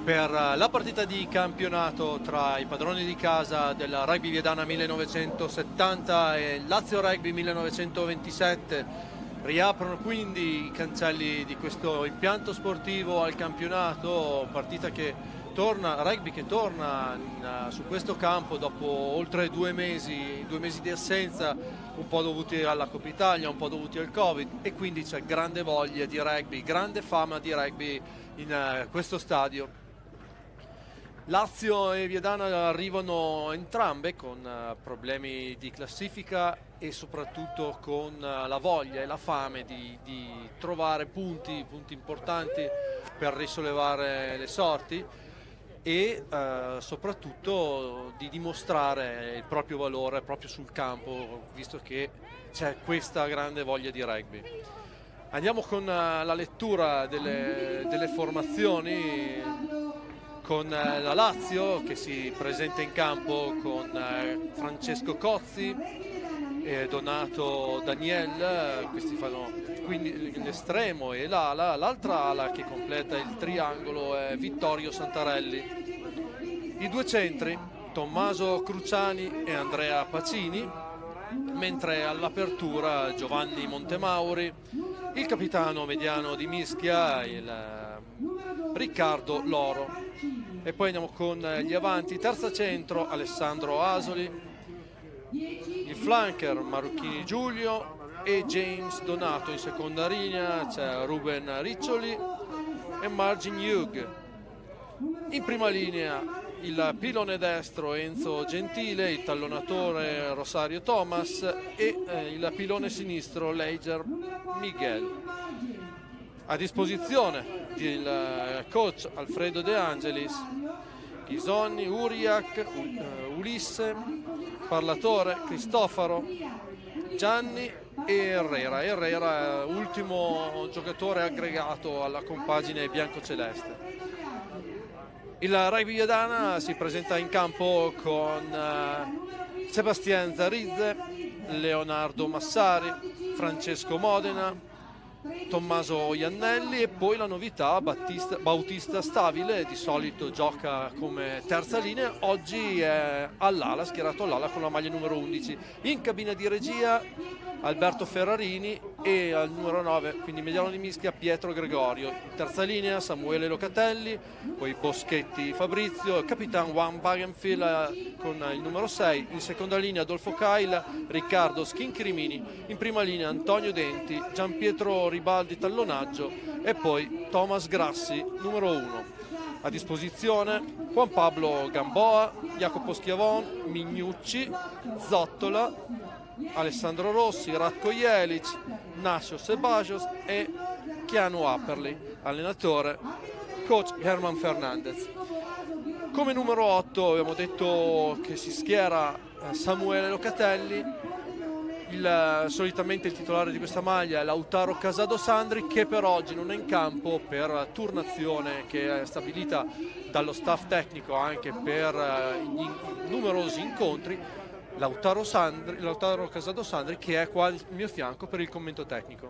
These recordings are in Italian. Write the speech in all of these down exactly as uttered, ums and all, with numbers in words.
per la partita di campionato tra i padroni di casa della Rugby Viadana millenovecentosettanta e Lazio Rugby millenovecentoventisette. Riaprono quindi i cancelli di questo impianto sportivo al campionato, partita che torna, rugby che torna in, su questo campo dopo oltre due mesi, due mesi di assenza, un po' dovuti alla Coppa Italia, un po' dovuti al Covid, e quindi c'è grande voglia di rugby, grande fama di rugby in uh, questo stadio. Lazio e Viadana arrivano entrambe con uh, problemi di classifica e soprattutto con uh, la voglia e la fame di, di trovare punti, punti importanti per risollevare le sorti e uh, soprattutto di dimostrare il proprio valore proprio sul campo, visto che c'è questa grande voglia di rugby. Andiamo con uh, la lettura delle, delle formazioni, con la Lazio che si presenta in campo con Francesco Cozzi e Donato Daniel, questi fanno quindi l'estremo e l'ala, l'altra ala che completa il triangolo è Vittorio Santarelli. I due centri, Tommaso Cruciani e Andrea Pacini, mentre all'apertura Giovanni Montemauri, il capitano mediano di mischia, il Riccardo Loro. E poi andiamo con gli avanti, terza centro Alessandro Asoli, il flanker Marocchini Giulio e James Donato. In seconda linea c'è Ruben Riccioli e Margin Hugh. In prima linea il pilone destro Enzo Gentile, il tallonatore Rosario Thomas e eh, il pilone sinistro Leiger Miguel. A disposizione il coach Alfredo De Angelis, Ghisoni, Uriac, Ulisse, parlatore Cristofaro, Gianni e Herrera. Herrera, ultimo giocatore aggregato alla compagine biancoceleste. Il Rugby Viadana si presenta in campo con uh, Sebastian Zarizze, Leonardo Massari, Francesco Modena, Tommaso Iannelli e poi la novità Battista, Bautista Stabile, di solito gioca come terza linea, oggi è all'ala, schierato all'ala con la maglia numero undici. In cabina di regia Alberto Ferrarini e al numero nove, quindi mediano di mischia, Pietro Gregorio. In terza linea Samuele Locatelli, poi Boschetti Fabrizio, Capitan Juan Wagenfield con il numero sei. In seconda linea Adolfo Cail, Riccardo Schinchirimini. In prima linea Antonio Denti, Gianpietro Ribaldi Tallonaggio e poi Thomas Grassi, numero uno. A disposizione Juan Pablo Gamboa, Jacopo Schiavon, Mignucci, Zottola, Alessandro Rossi, Ratko Jelic, Nacio Sebajos e Keanu Apperley. Allenatore coach Herman Fernandez. Come numero otto abbiamo detto che si schiera Samuele Locatelli. Il, solitamente il titolare di questa maglia è Lautaro Casado Sandri, che per oggi non è in campo per turnazione che è stabilita dallo staff tecnico anche per gli numerosi incontri. Lautaro, Sandri, Lautaro Casado Sandri, che è qua al mio fianco per il commento tecnico.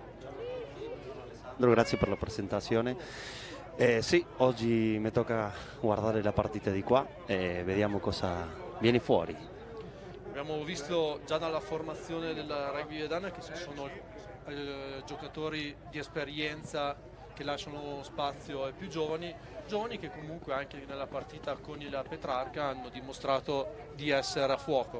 Grazie per la presentazione. Eh, sì, oggi mi tocca guardare la partita di qua e vediamo cosa viene fuori. Abbiamo visto già dalla formazione della Rugby Viadana che ci sono eh, giocatori di esperienza che lasciano spazio ai più giovani, giovani che comunque anche nella partita con il Petrarca hanno dimostrato di essere a fuoco.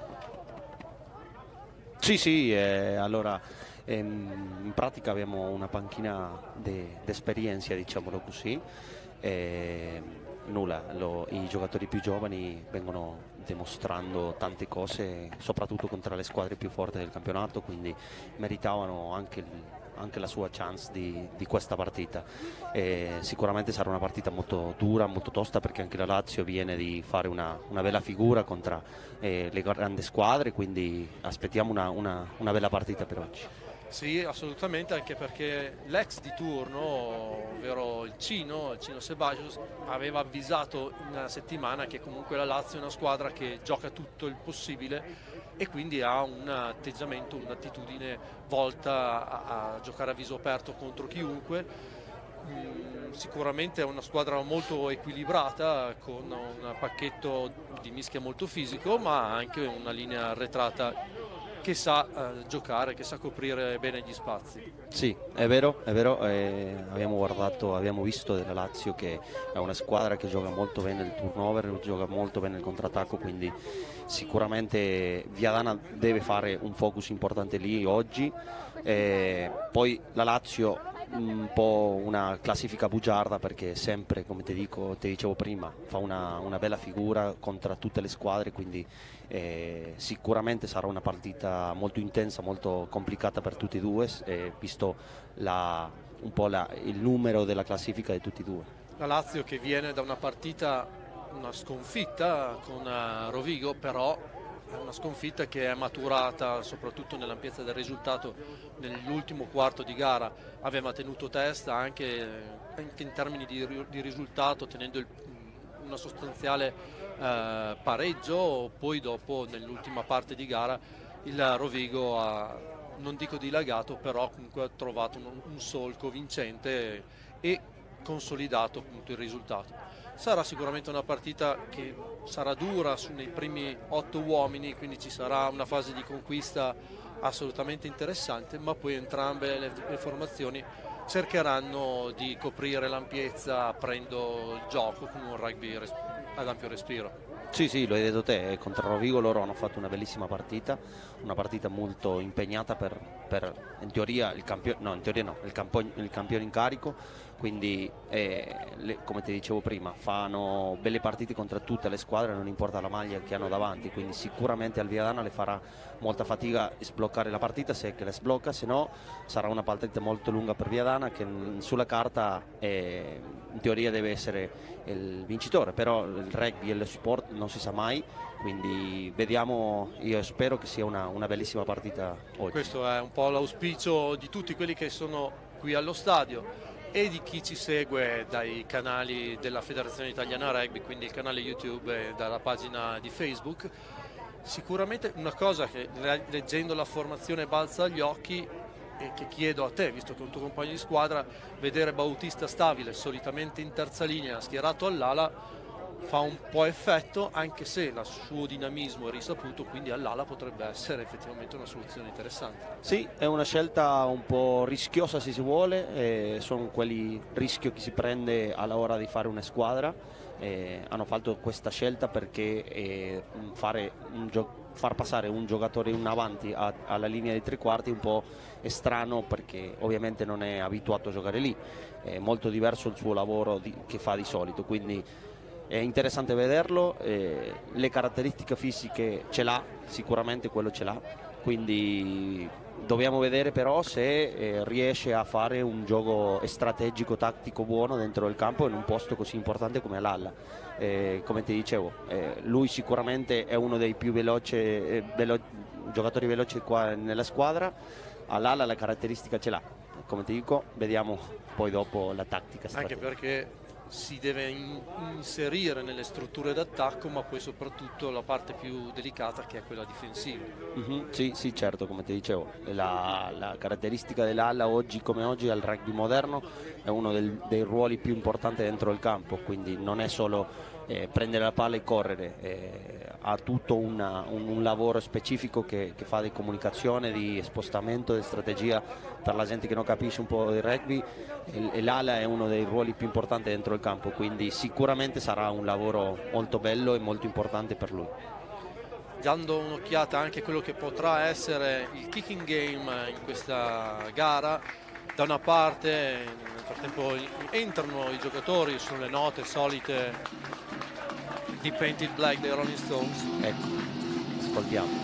Sì, sì, eh, allora ehm, in pratica abbiamo una panchina di esperienza, diciamolo così. Eh, nulla, lo, i giocatori più giovani vengono dimostrando tante cose, soprattutto contro le squadre più forti del campionato, quindi meritavano anche il anche la sua chance di, di questa partita. E sicuramente sarà una partita molto dura, molto tosta, perché anche la Lazio viene di fare una, una bella figura contro eh, le grandi squadre, quindi aspettiamo una, una, una bella partita per oggi. Sì, assolutamente, anche perché l'ex di turno, ovvero il Cino, il Cino Sebajos, aveva avvisato in una settimana che comunque la Lazio è una squadra che gioca tutto il possibile e quindi ha un atteggiamento, un'attitudine volta a, a giocare a viso aperto contro chiunque. mh, sicuramente è una squadra molto equilibrata, con un pacchetto di mischia molto fisico, ma anche una linea arretrata che sa eh, giocare, che sa coprire bene gli spazi. Sì, è vero, è vero, eh, abbiamo guardato, abbiamo visto della Lazio che è una squadra che gioca molto bene il turnover, gioca molto bene il contrattacco, quindi sicuramente Viadana deve fare un focus importante lì oggi. Eh, poi la Lazio un po' una classifica bugiarda, perché sempre, come ti dico, ti dicevo prima, fa una, una bella figura contro tutte le squadre, quindi eh, sicuramente sarà una partita molto intensa, molto complicata per tutti e due, eh, visto la, un po' la, il numero della classifica di tutti e due. La Lazio che viene da una partita, una sconfitta con uh, Rovigo, però è una sconfitta che è maturata soprattutto nell'ampiezza del risultato. Nell'ultimo quarto di gara aveva tenuto testa anche, anche in termini di, di risultato, tenendo il, una sostanziale eh, pareggio. Poi dopo, nell'ultima parte di gara, il Rovigo ha, non dico dilagato, però comunque ha trovato un, un solco vincente e consolidato appunto il risultato. Sarà sicuramente una partita che sarà dura su, nei primi otto uomini, quindi ci sarà una fase di conquista assolutamente interessante, ma poi entrambe le, le formazioni cercheranno di coprire l'ampiezza aprendo il gioco con un rugby res- ad ampio respiro. Sì, sì, lo hai detto te, contro Rovigo loro hanno fatto una bellissima partita, una partita molto impegnata per, per in teoria il campione, no, in teoria no, il, campo, il campione in carico, quindi eh, le, come ti dicevo prima, fanno belle partite contro tutte le squadre, non importa la maglia che hanno davanti, quindi sicuramente al Viadana le farà molta fatica sbloccare la partita, se che la sblocca, se no sarà una partita molto lunga per Viadana che sulla carta eh, in teoria deve essere il vincitore, però il rugby e lo sport non si sa mai, quindi vediamo, io spero che sia una, una bellissima partita oggi. Questo è un po' l'auspicio di tutti quelli che sono qui allo stadio e di chi ci segue dai canali della Federazione Italiana Rugby, quindi il canale YouTube e dalla pagina di Facebook. Sicuramente una cosa che leggendo la formazione balza agli occhi e che chiedo a te, visto che è un tuo compagno di squadra, vedere Bautista stabile, solitamente in terza linea, schierato all'ala, fa un po' effetto, anche se il suo dinamismo è risaputo, quindi all'ala potrebbe essere effettivamente una soluzione interessante. Sì, è una scelta un po' rischiosa se si vuole, eh, sono quelli rischio che si prende alla ora di fare una squadra, eh, hanno fatto questa scelta perché eh, fare un gioco far passare un giocatore in avanti a, alla linea dei tre quarti un po' è strano, perché ovviamente non è abituato a giocare lì, è molto diverso il suo lavoro di, che fa di solito, quindi è interessante vederlo, eh, le caratteristiche fisiche ce l'ha, sicuramente quello ce l'ha, quindi dobbiamo vedere però se eh, riesce a fare un gioco strategico, tattico buono dentro il campo in un posto così importante come l'Alla. Eh, come ti dicevo, eh, lui sicuramente è uno dei più veloci eh, velo- giocatori veloci qua nella squadra, all'Alla la caratteristica ce l'ha, come ti dico, vediamo poi dopo la tattica strategica. Anche perché si deve in- inserire nelle strutture d'attacco, ma poi soprattutto la parte più delicata che è quella difensiva. Mm-hmm, sì, sì, certo, come ti dicevo, la, la caratteristica dell'ala oggi come oggi al rugby moderno è uno del, dei ruoli più importanti dentro il campo, quindi non è solo eh, prendere la palla e correre, eh, ha tutto una, un, un lavoro specifico che, che fa di comunicazione, di spostamento, di strategia per la gente che non capisce un po' di rugby, e, e l'ala è uno dei ruoli più importanti dentro il campo, quindi sicuramente sarà un lavoro molto bello e molto importante per lui. Dando un'occhiata anche a quello che potrà essere il kicking game in questa gara, da una parte nel frattempo entrano i giocatori sulle note solite di Painted Black dei Rolling Stones. Ecco, ascoltiamo.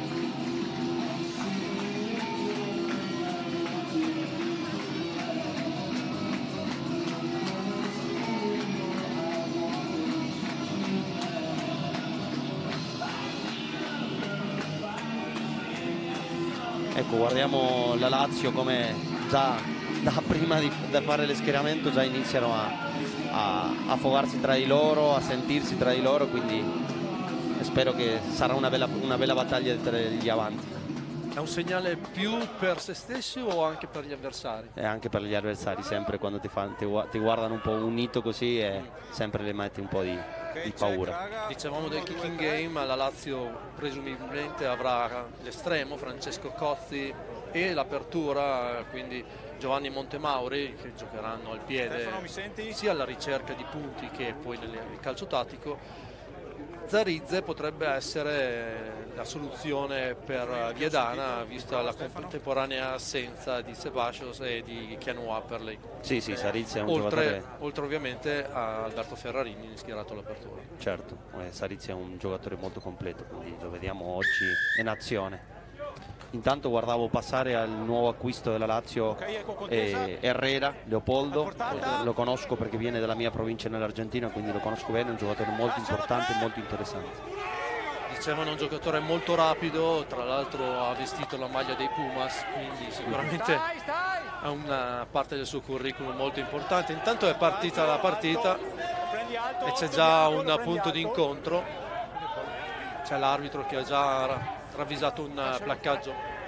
Ecco, guardiamo la Lazio come già da prima di da fare l'eschieramento già iniziano a, a affogarsi tra di loro, a sentirsi tra di loro, quindi spero che sarà una bella, una bella battaglia tra gli avanti. È un segnale più per se stessi o anche per gli avversari? E anche per gli avversari, sempre quando ti, fa, ti, ti guardano un po' unito così e mm. sempre le metti un po' di, di paura. Dicevamo del kicking game, la Lazio presumibilmente avrà l'estremo Francesco Cozzi e l'apertura, quindi Giovanni Montemauri, che giocheranno al piede sia alla ricerca di punti che poi nel calcio tattico. Zarizze potrebbe essere la soluzione per Viadana, vista la contemporanea assenza di Sebasios e di Keanu Apperley. Sì, sì, Zarizze è un oltre, giocatore... oltre ovviamente a Alberto Ferrarini, schierato all'apertura. Certo, eh, Zarizze è un giocatore molto completo, quindi lo vediamo oggi in azione. Intanto guardavo passare al nuovo acquisto della Lazio eh, Herrera, Leopoldo, lo conosco perché viene dalla mia provincia nell'Argentina, quindi lo conosco bene, è un giocatore molto importante e molto interessante. Dicevano un giocatore molto rapido, tra l'altro ha vestito la maglia dei Pumas, quindi sicuramente ha una parte del suo curriculum molto importante. Intanto è partita la partita e c'è già un punto di incontro, c'è l'arbitro che ha già ravvisato un placcaggio.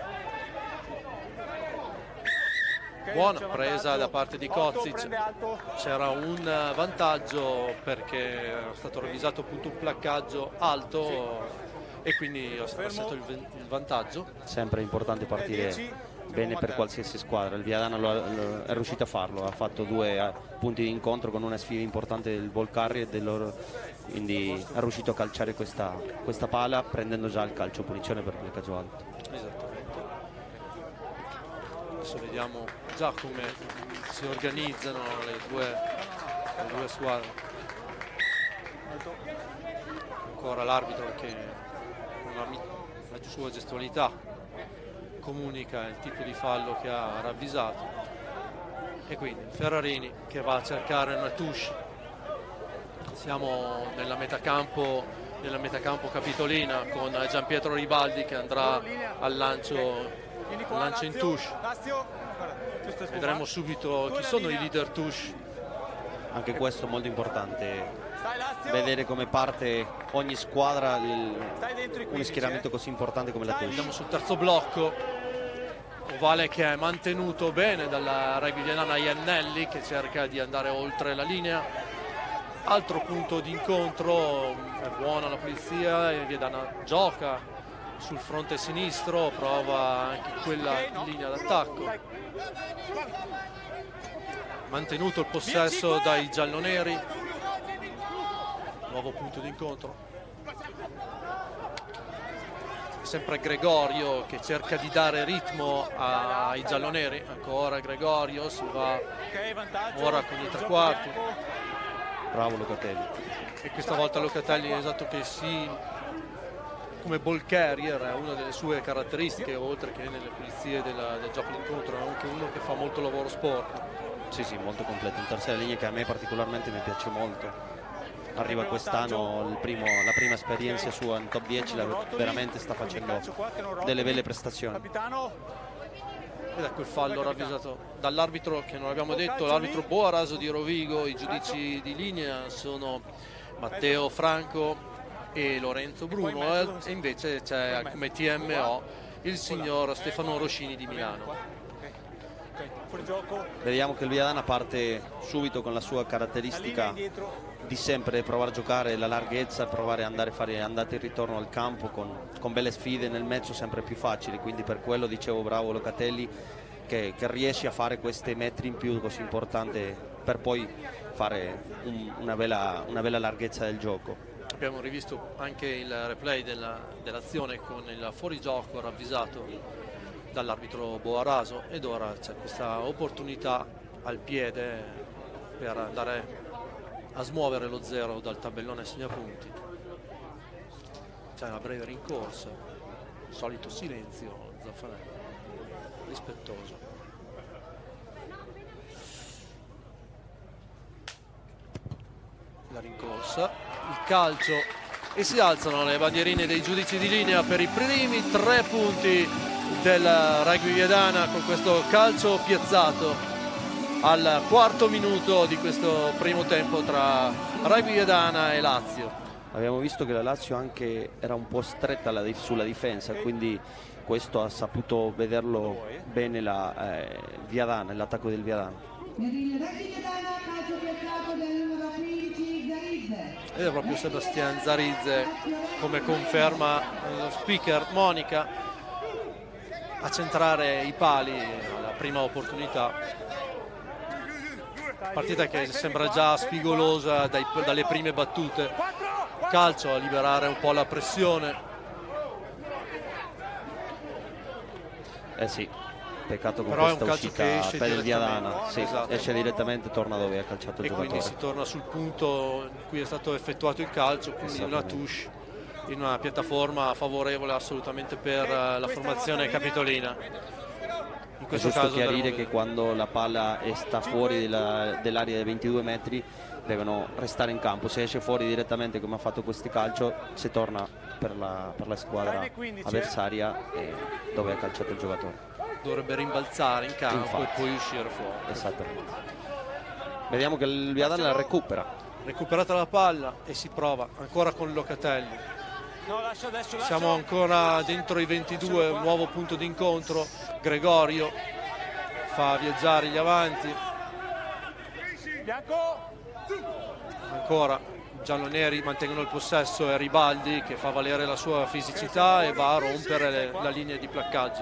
Buona presa da parte di Kozic, c'era un vantaggio perché è stato ravvisato appunto un placcaggio alto e quindi ha passato il vantaggio. Sempre importante partire bene per qualsiasi squadra, il Viadana lo, lo, è riuscito a farlo, ha fatto due punti di incontro con una sfida importante del ball carrier, del loro, quindi è riuscito a calciare questa, questa pala prendendo già il calcio punizione per il placcaggio alto. Esattamente. Adesso vediamo già come si organizzano le due, le due squadre. Ancora l'arbitro che con la, la sua gestualità comunica il tipo di fallo che ha ravvisato, e quindi Ferrarini che va a cercare una touche. Siamo nella metacampo, nella metacampo capitolina con Gianpietro Ribaldi che andrà al lancio, al lancio in touche. Vedremo subito chi sono i leader touche. Anche questo molto importante, vedere come parte ogni squadra un schieramento così importante come la touche. Andiamo sul terzo blocco, ovale che è mantenuto bene dalla Rugby Viadana Iannelli che cerca di andare oltre la linea. Altro punto di incontro, è buona la pulizia e Viadana gioca sul fronte sinistro, prova anche quella linea d'attacco. Mantenuto il possesso dai gialloneri, nuovo punto di incontro. Sempre Gregorio che cerca di dare ritmo ai gialloneri, ancora Gregorio, si va ora con i tre quarti. Bravo Locatelli. E questa volta Locatelli, esatto, che si, come ball carrier è una delle sue caratteristiche, oltre che nelle pulizie della, del gioco d'incontro, è anche uno che fa molto lavoro sporco. Sì, sì, molto completo, in terza linea che a me particolarmente mi piace molto. Arriva quest'anno la prima esperienza sua in top dieci, la, veramente sta facendo delle belle prestazioni. Ed ecco il fallo ravvisato dall'arbitro che non abbiamo detto, l'arbitro Boaraso di Rovigo. I giudici di linea sono Matteo Franco e Lorenzo Bruno, e invece c'è come T M O il signor Stefano Roscini di Milano. Vediamo che il Viadana parte subito con la sua caratteristica di sempre provare a giocare la larghezza, provare ad andare a fare andate e ritorno al campo con, con belle sfide nel mezzo sempre più facili, quindi per quello dicevo bravo Locatelli che, che riesce a fare questi metri in più così importante per poi fare un, una, bella, una bella larghezza del gioco. Abbiamo rivisto anche il replay della, dell'azione con il fuorigioco ravvisato dall'arbitro Boaraso, ed ora c'è questa opportunità al piede per andare a smuovere lo zero dal tabellone segnapunti. C'è una breve rincorsa, solito silenzio, Zaffanelli rispettoso. La rincorsa, il calcio, e si alzano le bandierine dei giudici di linea per i primi tre punti del Rugby Viadana con questo calcio piazzato al quarto minuto di questo primo tempo tra Rugby Viadana e Lazio. Abbiamo visto che la Lazio anche era un po' stretta sulla difesa, quindi questo ha saputo vederlo bene la eh, Viadana, l'attacco del Viadana. Ed è proprio Sebastian Zaridze, come conferma lo speaker Monica, a centrare i pali alla prima opportunità. Partita che sembra già spigolosa dai, dalle prime battute. Calcio a liberare un po' la pressione. Eh sì, peccato con Però questa è un calcio uscita che esce per il Viadana, sì, esatto. esce direttamente, torna dove ha calciato il e giocatore. Quindi si torna sul punto in cui è stato effettuato il calcio, quindi una touche in una piattaforma favorevole assolutamente per la formazione capitolina. In questo è giusto caso chiarire che quando la palla sta fuori della, dell'area dei ventidue metri devono restare in campo. Se esce fuori direttamente come ha fatto questo calcio, si torna per la, per la squadra avversaria e dove ha calciato il giocatore. Dovrebbe rimbalzare in campo. Infatti. E poi uscire fuori. Esattamente. Vediamo che il Viadana la recupera. Recuperata la palla e si prova ancora con Locatelli. No, lascio adesso, lascio. Siamo ancora dentro i ventidue, un nuovo punto d'incontro. Gregorio fa viaggiare gli avanti. Ancora gialloneri mantengono il possesso e Ribaldi che fa valere la sua fisicità e va a rompere le, la linea di placcaggio.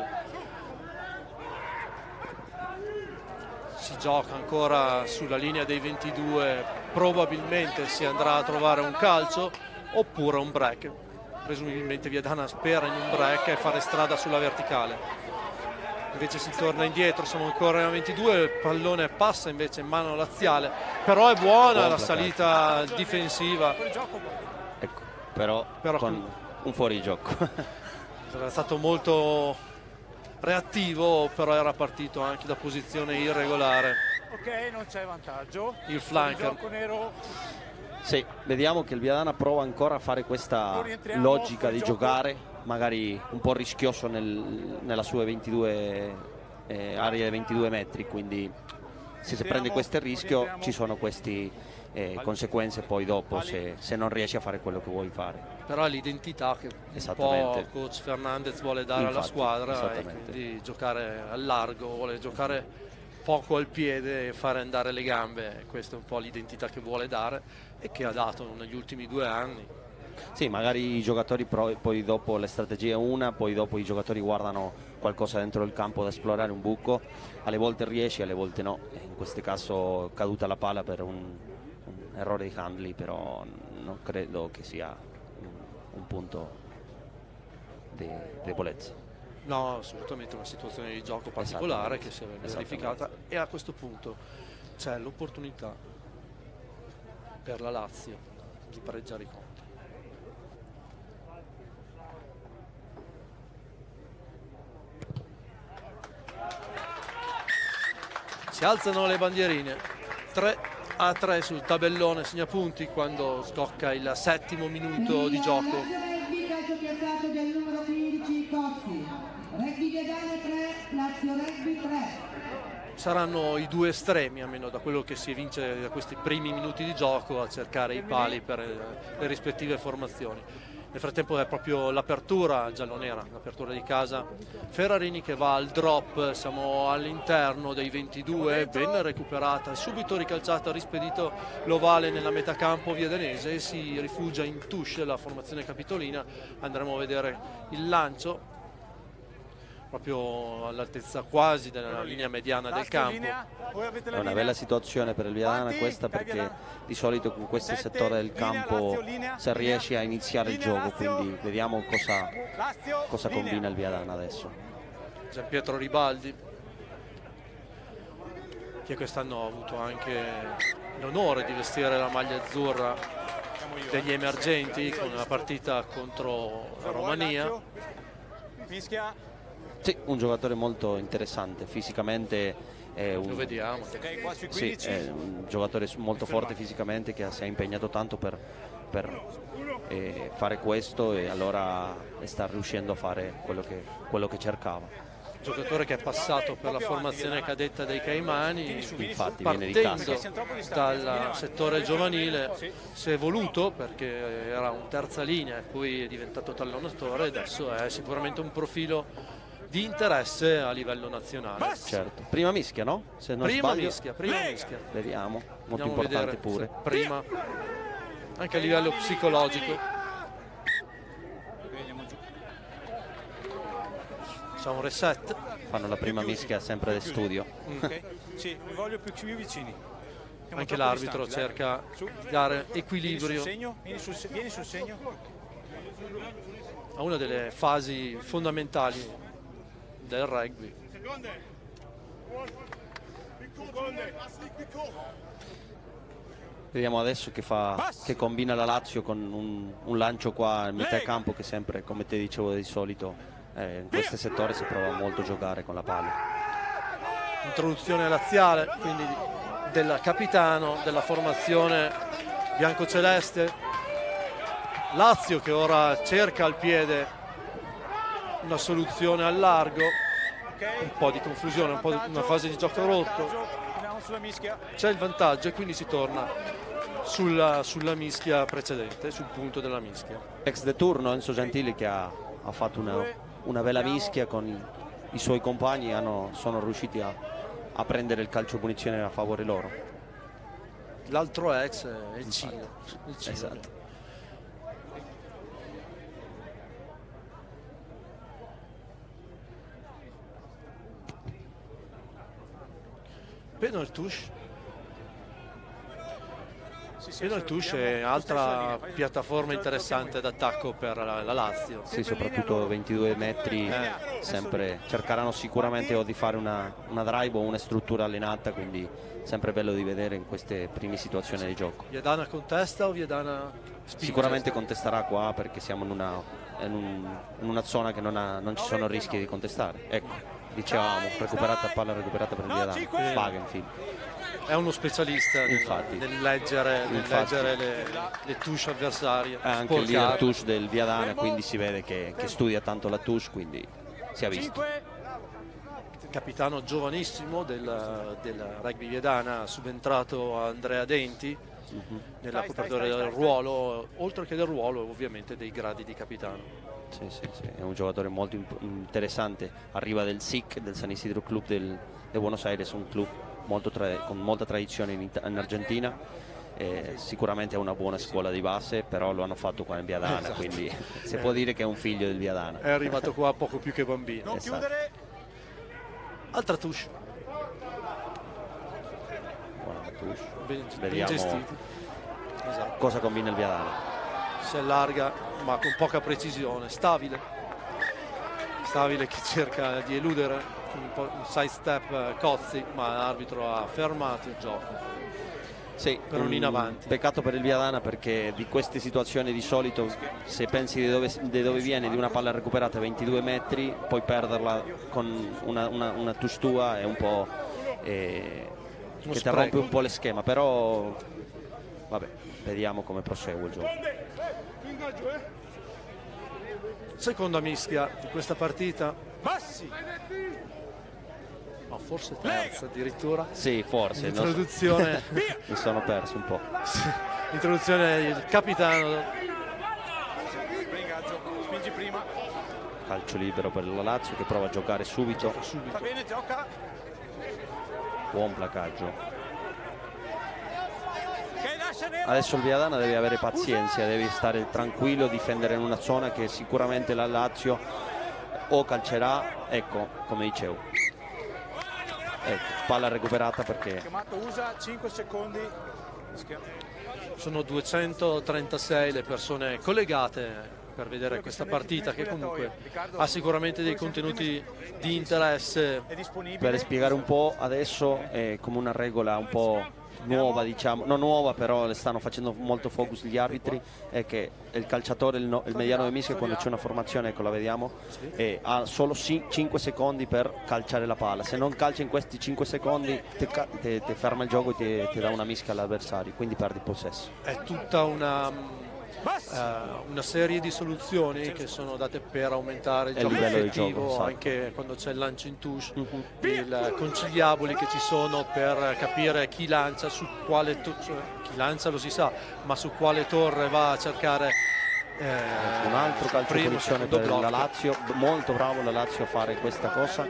Si gioca ancora sulla linea dei ventidue, probabilmente si andrà a trovare un calcio oppure un break. Presumibilmente Viadana spera in un break e fare strada sulla verticale. Invece si torna indietro, siamo ancora a ventidue, il pallone passa invece in mano laziale, però è buona la salita difensiva. Ecco, però, però con un fuorigioco. Era stato molto reattivo, però era partito anche da posizione irregolare. Ok, non c'è vantaggio. Il flanker. Sì, vediamo che il Viadana prova ancora a fare questa logica di giocare, magari un po' rischioso nel, nella sua ventidue, eh, area dei ventidue metri, quindi se si prende questo rischio ci sono queste eh, conseguenze poi dopo se, se non riesci a fare quello che vuoi fare. Però l'identità che un po' coach Fernandez vuole dare Infatti, alla squadra e quindi giocare al largo, vuole giocare poco al piede e fare andare le gambe, questa è un po' l'identità che vuole dare e che ha dato negli ultimi due anni. Sì, magari i giocatori poi dopo le strategie una, poi dopo i giocatori guardano qualcosa dentro il campo da esplorare, un buco, alle volte riesci, alle volte no. In questo caso è caduta la palla per un, un errore di Handley, però non credo che sia un, un punto di debolezza. No, assolutamente una situazione di gioco particolare che si è verificata e a questo punto c'è l'opportunità per la Lazio di pareggiare i conti. Si alzano le bandierine, tre a tre sul tabellone segnapunti quando scocca il settimo minuto di gioco. Saranno i due estremi, almeno da quello che si evince da questi primi minuti di gioco, a cercare i pali per le rispettive formazioni. Nel frattempo è proprio l'apertura giallonera, l'apertura di casa. Ferrarini che va al drop, siamo all'interno dei ventidue, ben recuperata, subito ricalciata, rispedito l'ovale nella metà campo viadanese e si rifugia in touche la formazione capitolina. Andremo a vedere il lancio proprio all'altezza quasi della linea mediana del campo. È una bella situazione per il Viadana questa, perché di solito con questo settore del campo si riesce a iniziare il gioco, quindi vediamo cosa, cosa combina il Viadana adesso. Gianpietro Ribaldi, che quest'anno ha avuto anche l'onore di vestire la maglia azzurra degli emergenti con una partita contro la Romania. Sì, un giocatore molto interessante, fisicamente è un, lo vediamo. Sì, è un giocatore molto forte fisicamente che si è impegnato tanto per, per eh, fare questo e allora sta riuscendo a fare quello che, quello che cercava. giocatore che è passato per la formazione cadetta dei Caimani, infatti viene di casa. partendo dal settore giovanile si è evoluto perché era un terza linea e poi è diventato tallonatore, adesso è sicuramente un profilo di interesse a livello nazionale. Certo, prima mischia, no? Se non prima sbaglio. mischia, prima mischia. Vediamo, molto Andiamo a importante vedere pure. se prima, anche a livello psicologico. C'è un reset. Fanno la prima mischia sempre del studio. Okay. Sì, mi voglio più, più vicini. Siamo Anche troppo l'arbitro distanti, cerca Su. di dare Vieni sul equilibrio segno, vieni sul, se- vieni sul segno. a una delle fasi fondamentali del rugby. Vediamo adesso che, fa, che combina la Lazio con un, un lancio qua in metà campo che sempre, come ti dicevo di solito, eh, in questo settore si prova molto a giocare con la palla. Introduzione laziale, quindi del capitano della formazione biancoceleste. Lazio che ora cerca al piede una soluzione al largo, un po' di confusione, un po' di una fase di gioco rotto. C'è il vantaggio e quindi si torna sulla, sulla mischia precedente, sul punto della mischia. Ex de turno Enzo Gentili che ha, ha fatto una, una bella mischia con i, i suoi compagni, hanno, sono riusciti a, a prendere il calcio punizione a favore loro. L'altro ex è il Cile. Il Cile. Esatto. Penal touche. Penal touche è altra piattaforma interessante d'attacco per la, la Lazio. Sì, soprattutto ventidue metri, Eh. sempre cercheranno sicuramente o di fare una, una drive o una struttura allenata, quindi sempre bello di vedere in queste prime situazioni di gioco. Viadana contesta o Viadana spinge? Sicuramente contesterà qua perché siamo in una, in un- in una zona che non, ha- non ci sono rischi di contestare. Ecco, dicevamo, recuperata palla recuperata per il Viadana, Wagenfield. È uno specialista nel- Infatti. nel leggere, nel Infatti. leggere le, le touche avversarie. È anche il sporcate. leader touche del Viadana, quindi si vede che, che studia tanto la touche, quindi si è visto. Capitano giovanissimo del, del rugby Viadana, subentrato a Andrea Denti nella copertura del ruolo, oltre che del ruolo ovviamente dei gradi di capitano. Sì, sì, sì, è un giocatore molto imp- interessante, arriva del S I C, del San Isidro Club del, de Buenos Aires, un club molto tra- con molta tradizione in, Ita- in Argentina, eh, sicuramente è una buona scuola di base, però lo hanno fatto qua in Viadana, Esatto. quindi si può dire che è un figlio del Viadana. È arrivato qua poco più che bambino. Non Esatto. chiudere. Altra touche, Buona touche. ben, ben Vediamo gestiti. Esatto. cosa combina il Viadana. Si allarga ma con poca precisione. Stabile. Stabile che cerca di eludere un, po', un side step eh, Cozzi, ma l'arbitro ha fermato il gioco. Sì, Per un in avanti. Peccato per il Viadana perché di queste situazioni di solito, se pensi di dove, di dove viene, di una palla recuperata a ventidue metri, poi perderla con una, una, una touche tua è un po' eh, che ti spreco. rompe un po' le schema, però vabbè, vediamo come prosegue il gioco. Seconda mischia di questa partita, Bassi. ma forse terza addirittura. Sì, forse, non so. L'introduzione, Mi sono perso un po'. l'introduzione del capitano. Ingaggio. Spingi prima. Calcio libero per la Lazio che prova a giocare subito, Va Subito. bene, gioca. buon placaggio. Che lascia Nero. Adesso il Viadana deve avere pazienza, deve stare tranquillo, difendere in una zona che sicuramente la Lazio o calcerà, ecco, come dicevo. Ecco, palla recuperata perché Chiamato usa cinque secondi. Mischia. Sono duecentotrentasei le persone collegate per vedere questa partita che comunque ha sicuramente dei contenuti di interesse. È disponibile. per spiegare un po' adesso è come una regola un po' nuova, diciamo, non nuova, però le stanno facendo molto focus gli arbitri, è che il calciatore, il, no, il mediano di mischia, quando c'è una formazione, ecco la vediamo, e ha solo cinque secondi per calciare la palla. Se non calcia in questi cinque secondi ti, ca- ti- ti ferma il gioco e ti, ti dà una mischia all'avversario, quindi perdi il possesso. È tutta una, uh, una serie di soluzioni che sono date per aumentare il, il gioco livello effettivo, di gioco, esatto. Anche quando c'è il lancio in touche, uh-huh. il conciliaboli che ci sono per capire chi lancia, su quale cioè, chi lancia lo si sa, ma su quale torre va a cercare. Eh, un altro calcio di punizione per blocco. La Lazio, molto bravo la Lazio a fare questa cosa.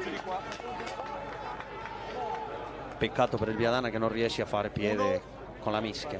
Peccato per il Viadana che non riesce a fare piede con la mischia.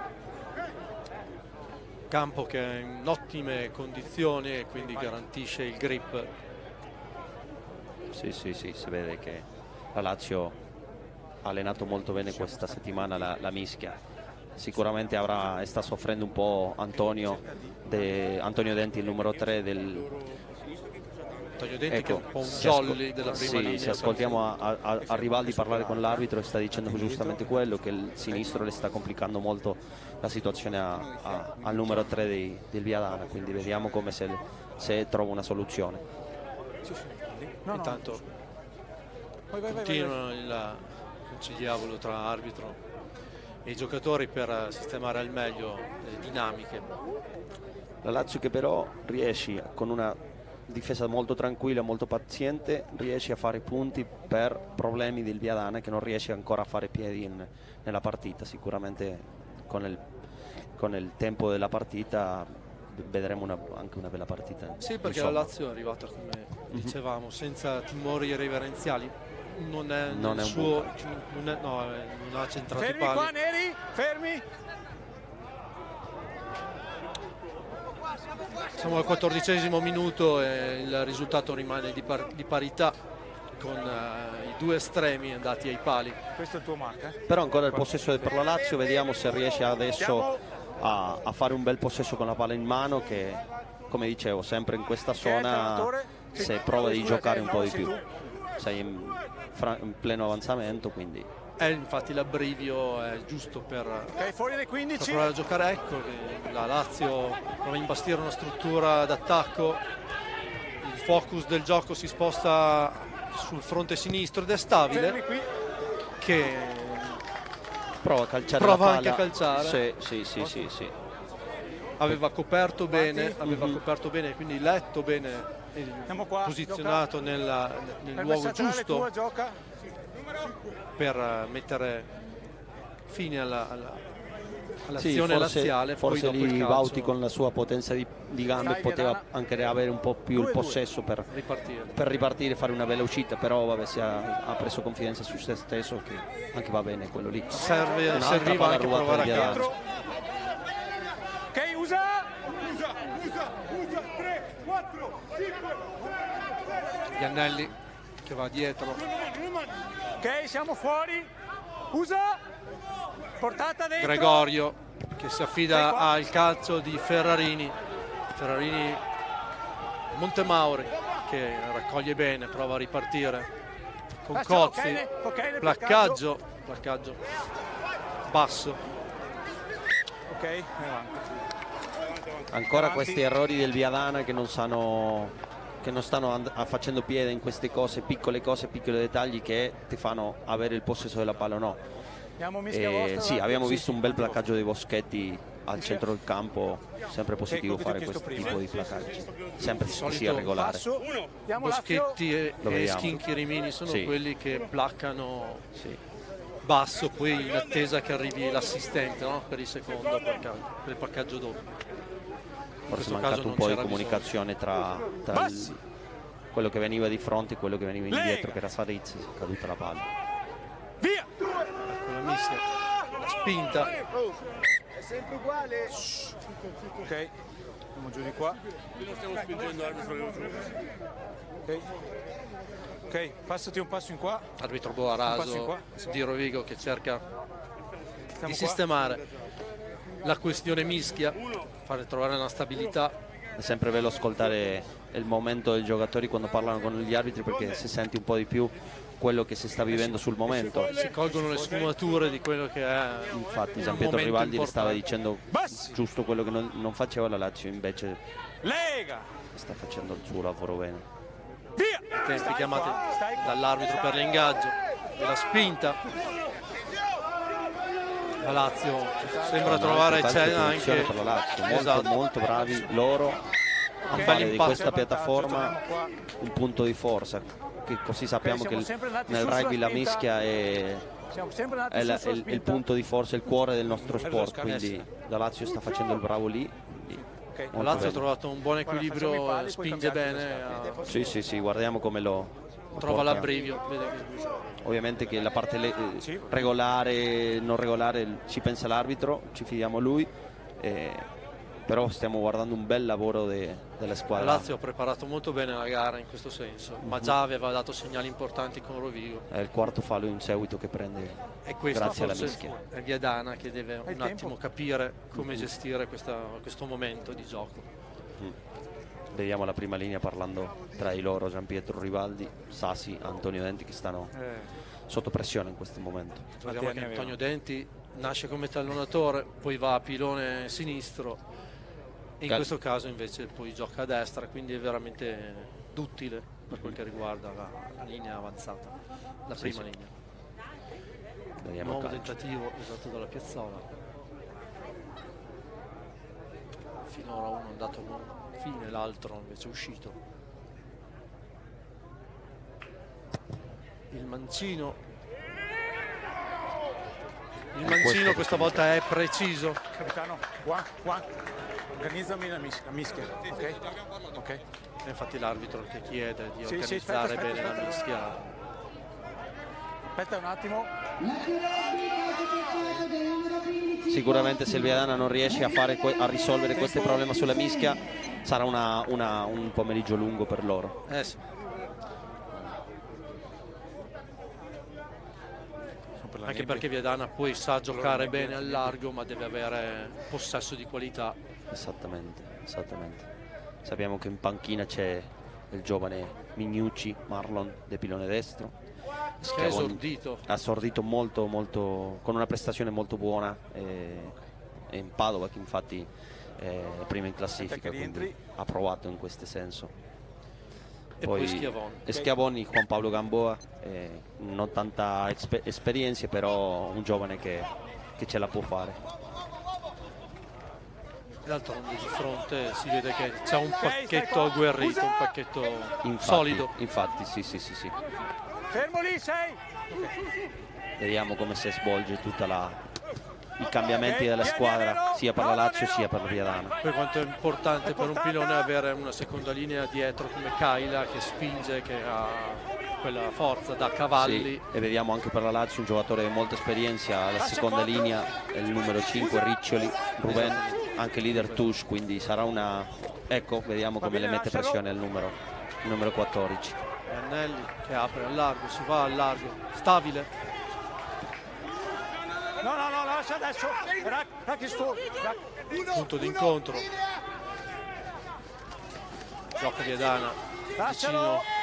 Campo che è in ottime condizioni e quindi garantisce il grip. Sì, sì, sì, si vede che la Lazio ha allenato molto bene questa settimana la, la mischia. Sicuramente avrà, sta soffrendo un po' Antonio, de, Antonio Denti, il numero tre del... Antonio Denti, ecco, che è un po' un se jolly della prima sì, linea. Se ascoltiamo a, a, a Rivaldi parlare con l'arbitro, sta dicendo giustamente quello, che il sinistro le sta complicando molto la situazione a, a, al numero tre dei, del Viadana, quindi vediamo come se, se trova una soluzione. Intanto continua il conciliabolo tra arbitro e i giocatori per sistemare al meglio le dinamiche. La Lazio che però riesce con una difesa molto tranquilla, molto paziente, riesce a fare punti per problemi del Viadana che non riesce ancora a fare piedi in, nella partita. Sicuramente con il, con il tempo della partita vedremo una, anche una bella partita. Sì, perché insomma. La Lazio è arrivata, come dicevamo, senza timori reverenziali. Non è, non è un suo, non, è, no, non ha centrato fermi i pali. Qua, Neri, fermi. Siamo al quattordicesimo minuto e il risultato rimane di, par di parità con uh, i due estremi andati ai pali. Questo è il tuo marca? Eh? Però ancora il possesso per la Lazio, vediamo se riesce adesso a, a fare un bel possesso con la palla in mano, che come dicevo sempre in questa zona se prova di giocare un po' di più. Sei in, in pleno avanzamento, quindi eh, infatti l'abbrivio è giusto per, okay, fuori dai quindici. per provare a giocare. Ecco che la Lazio prova a imbastire una struttura d'attacco, il focus del gioco si sposta sul fronte sinistro ed è Stabile che prova a calciare prova la anche palla. a calciare. Sì, sì, sì, sì, sì. Aveva coperto bene, aveva mm-hmm. coperto bene, quindi letto bene, qua, posizionato nella, nel luogo giusto tua, per mettere fine alla, alla, all'azione sì, forse, laziale. Forse poi lì Bauti con la sua potenza di, di gambe Dai, poteva anche avere un po' più il possesso per ripartire, per ripartire, fare una bella uscita, però vabbè, si ha, ha preso confidenza su se stesso, che anche va bene quello lì. Serve, serviva anche provare a calcio. Ok, usa! Usa, usa, usa, tre, quattro, cinque, Iannelli che va dietro. Ok, siamo fuori. Usa! Portata dentro. Gregorio che si affida al calcio di Ferrarini. Ferrarini, Montemauri che raccoglie bene, prova a ripartire con Cozzi. Okay, okay, placcaggio, placcaggio basso. Ok, ancora questi errori del Viadana che non sanno, che non stanno facendo piede in queste cose, piccole cose, piccoli dettagli che ti fanno avere il possesso della palla o no. E sì, abbiamo visto un bel placcaggio dei Boschetti al centro del campo, sempre positivo fare questo tipo di placcaggi, sempre che sia regolare. Boschetti e, e Schinchi Rimini sono sì. quelli che placcano sì. basso, poi in attesa che arrivi l'assistente, no? per il secondo placcaggio, per il placcaggio doppio. Forse è mancato un po' di comunicazione tra, tra il, quello che veniva di fronte e quello che veniva indietro, che era Sarizzi, è caduta la palla. Via! Ecco la mischia, la spinta. È sempre uguale. Ok, andiamo giù di qua. Qui non stiamo spingendo l'arbitro. Ok. Ok, passati un passo in qua. Arbitro Boaraso di Rovigo che cerca Siamo di sistemare qua. la questione mischia, fare trovare una stabilità. È sempre bello ascoltare il momento dei giocatori quando parlano con gli arbitri, perché si sente un po' di più quello che si sta vivendo sul momento. Si colgono le sfumature di quello che è. Infatti Gian Pietro Rivaldi le stava dicendo giusto quello che non, non faceva la Lazio, invece Lega sta facendo il suo lavoro bene. Via! Tempi chiamati dall'arbitro per l'ingaggio della spinta. La Lazio sembra trovare c'è anche per la Lazio, molto, esatto. molto bravi loro a Okay. fare di Impatto. questa piattaforma un punto di forza, che così sappiamo Okay, che siamo sempre nel andati su rugby sulla la spinta. mischia è, Siamo sempre andati è, su la- sulla è il, è il spinta. punto di forza, il cuore del nostro sport, Eh quindi sì. la Lazio sta facendo il bravo lì. quindi Ok. La molto Lazio ha bene. trovato un buon Guarda, equilibrio, facciamo i pali, poi spinge cambiate bene, le scarpe. a- Sì, sì, sì, guardiamo come lo trova porta. l'abbrivio. Vede che... Ovviamente che la parte le- eh, Sì. regolare, non regolare, ci pensa l'arbitro, ci fidiamo a lui, eh, però stiamo guardando un bel lavoro de- della La squadra. Lazio ha preparato molto bene la gara in questo senso, ma già aveva dato segnali importanti con Rovigo. È il quarto fallo in seguito che prende E questo grazie alla forse mischia. è Viadana che deve Hai un tempo? attimo capire come gestire questa- questo momento di gioco. Vediamo la prima linea parlando tra di loro, Gianpietro Rivaldi, Sassi, Antonio Denti, che stanno Eh, sotto pressione in questo momento. Ricordiamo anni che aveva. Antonio Denti nasce come tallonatore, poi va a pilone sinistro e in Cal- questo caso invece poi gioca a destra, quindi è veramente duttile per quel che riguarda la, la linea avanzata, la Sì, prima sì. linea. Vediamo il Nuovo calcio. tentativo esatto dalla Piazzola. Finora uno è andato a buon fine, l'altro invece è uscito. Il mancino. Il Eh, mancino questo questa che volta è preciso. capitano, qua, qua. Organizzami la mischia. La mischia. Ok? Ok. E infatti l'arbitro che chiede di Sì, sì, organizzare aspetta, bene aspetta, la aspetta. mischia. Aspetta un attimo. Sicuramente se il Viadana non riesce a, fare que- a risolvere questo problema sulla mischia, sarà una- una- un pomeriggio lungo per loro. Eh sì. Anche perché Viadana poi sa giocare bene al largo, ma deve avere possesso di qualità. Esattamente, esattamente. Sappiamo che in panchina c'è il giovane Mignucci, Marlon, de pilone destro. Che è Schiavoni esordito. ha esordito molto, molto, con una prestazione molto buona, eh, e in Padova che infatti è prima in classifica, Aspetta che quindi rientri. ha provato in questo senso. E poi Schiavoni. e Schiavoni, Juan Pablo Gamboa, eh, non tanta espe- esperienza, però un giovane che, che ce la può fare. D'altronde di fronte si vede che c'è un pacchetto agguerrito, un pacchetto Infatti, solido. infatti sì, sì, sì, sì. Fermo lì, sei. Vediamo come si svolge tutta la i cambiamenti della squadra, sia per la Lazio sia per la Viadana. Per quanto è importante per un pilone avere una seconda linea dietro come Kaila che spinge, che ha quella forza da cavalli. Sì, e vediamo anche per la Lazio un giocatore di molta esperienza alla seconda linea, è il numero cinque Riccioli, Ruben, anche leader Tush, quindi sarà una... ecco, vediamo come le mette pressione al numero, il numero quattordici. E Annelli che apre al largo, si va al largo, stabile. No, no, no, lascia adesso. Rack, rack is full. Rack. Punto d'incontro. Gioca Viadana. Lascialo. Vicino.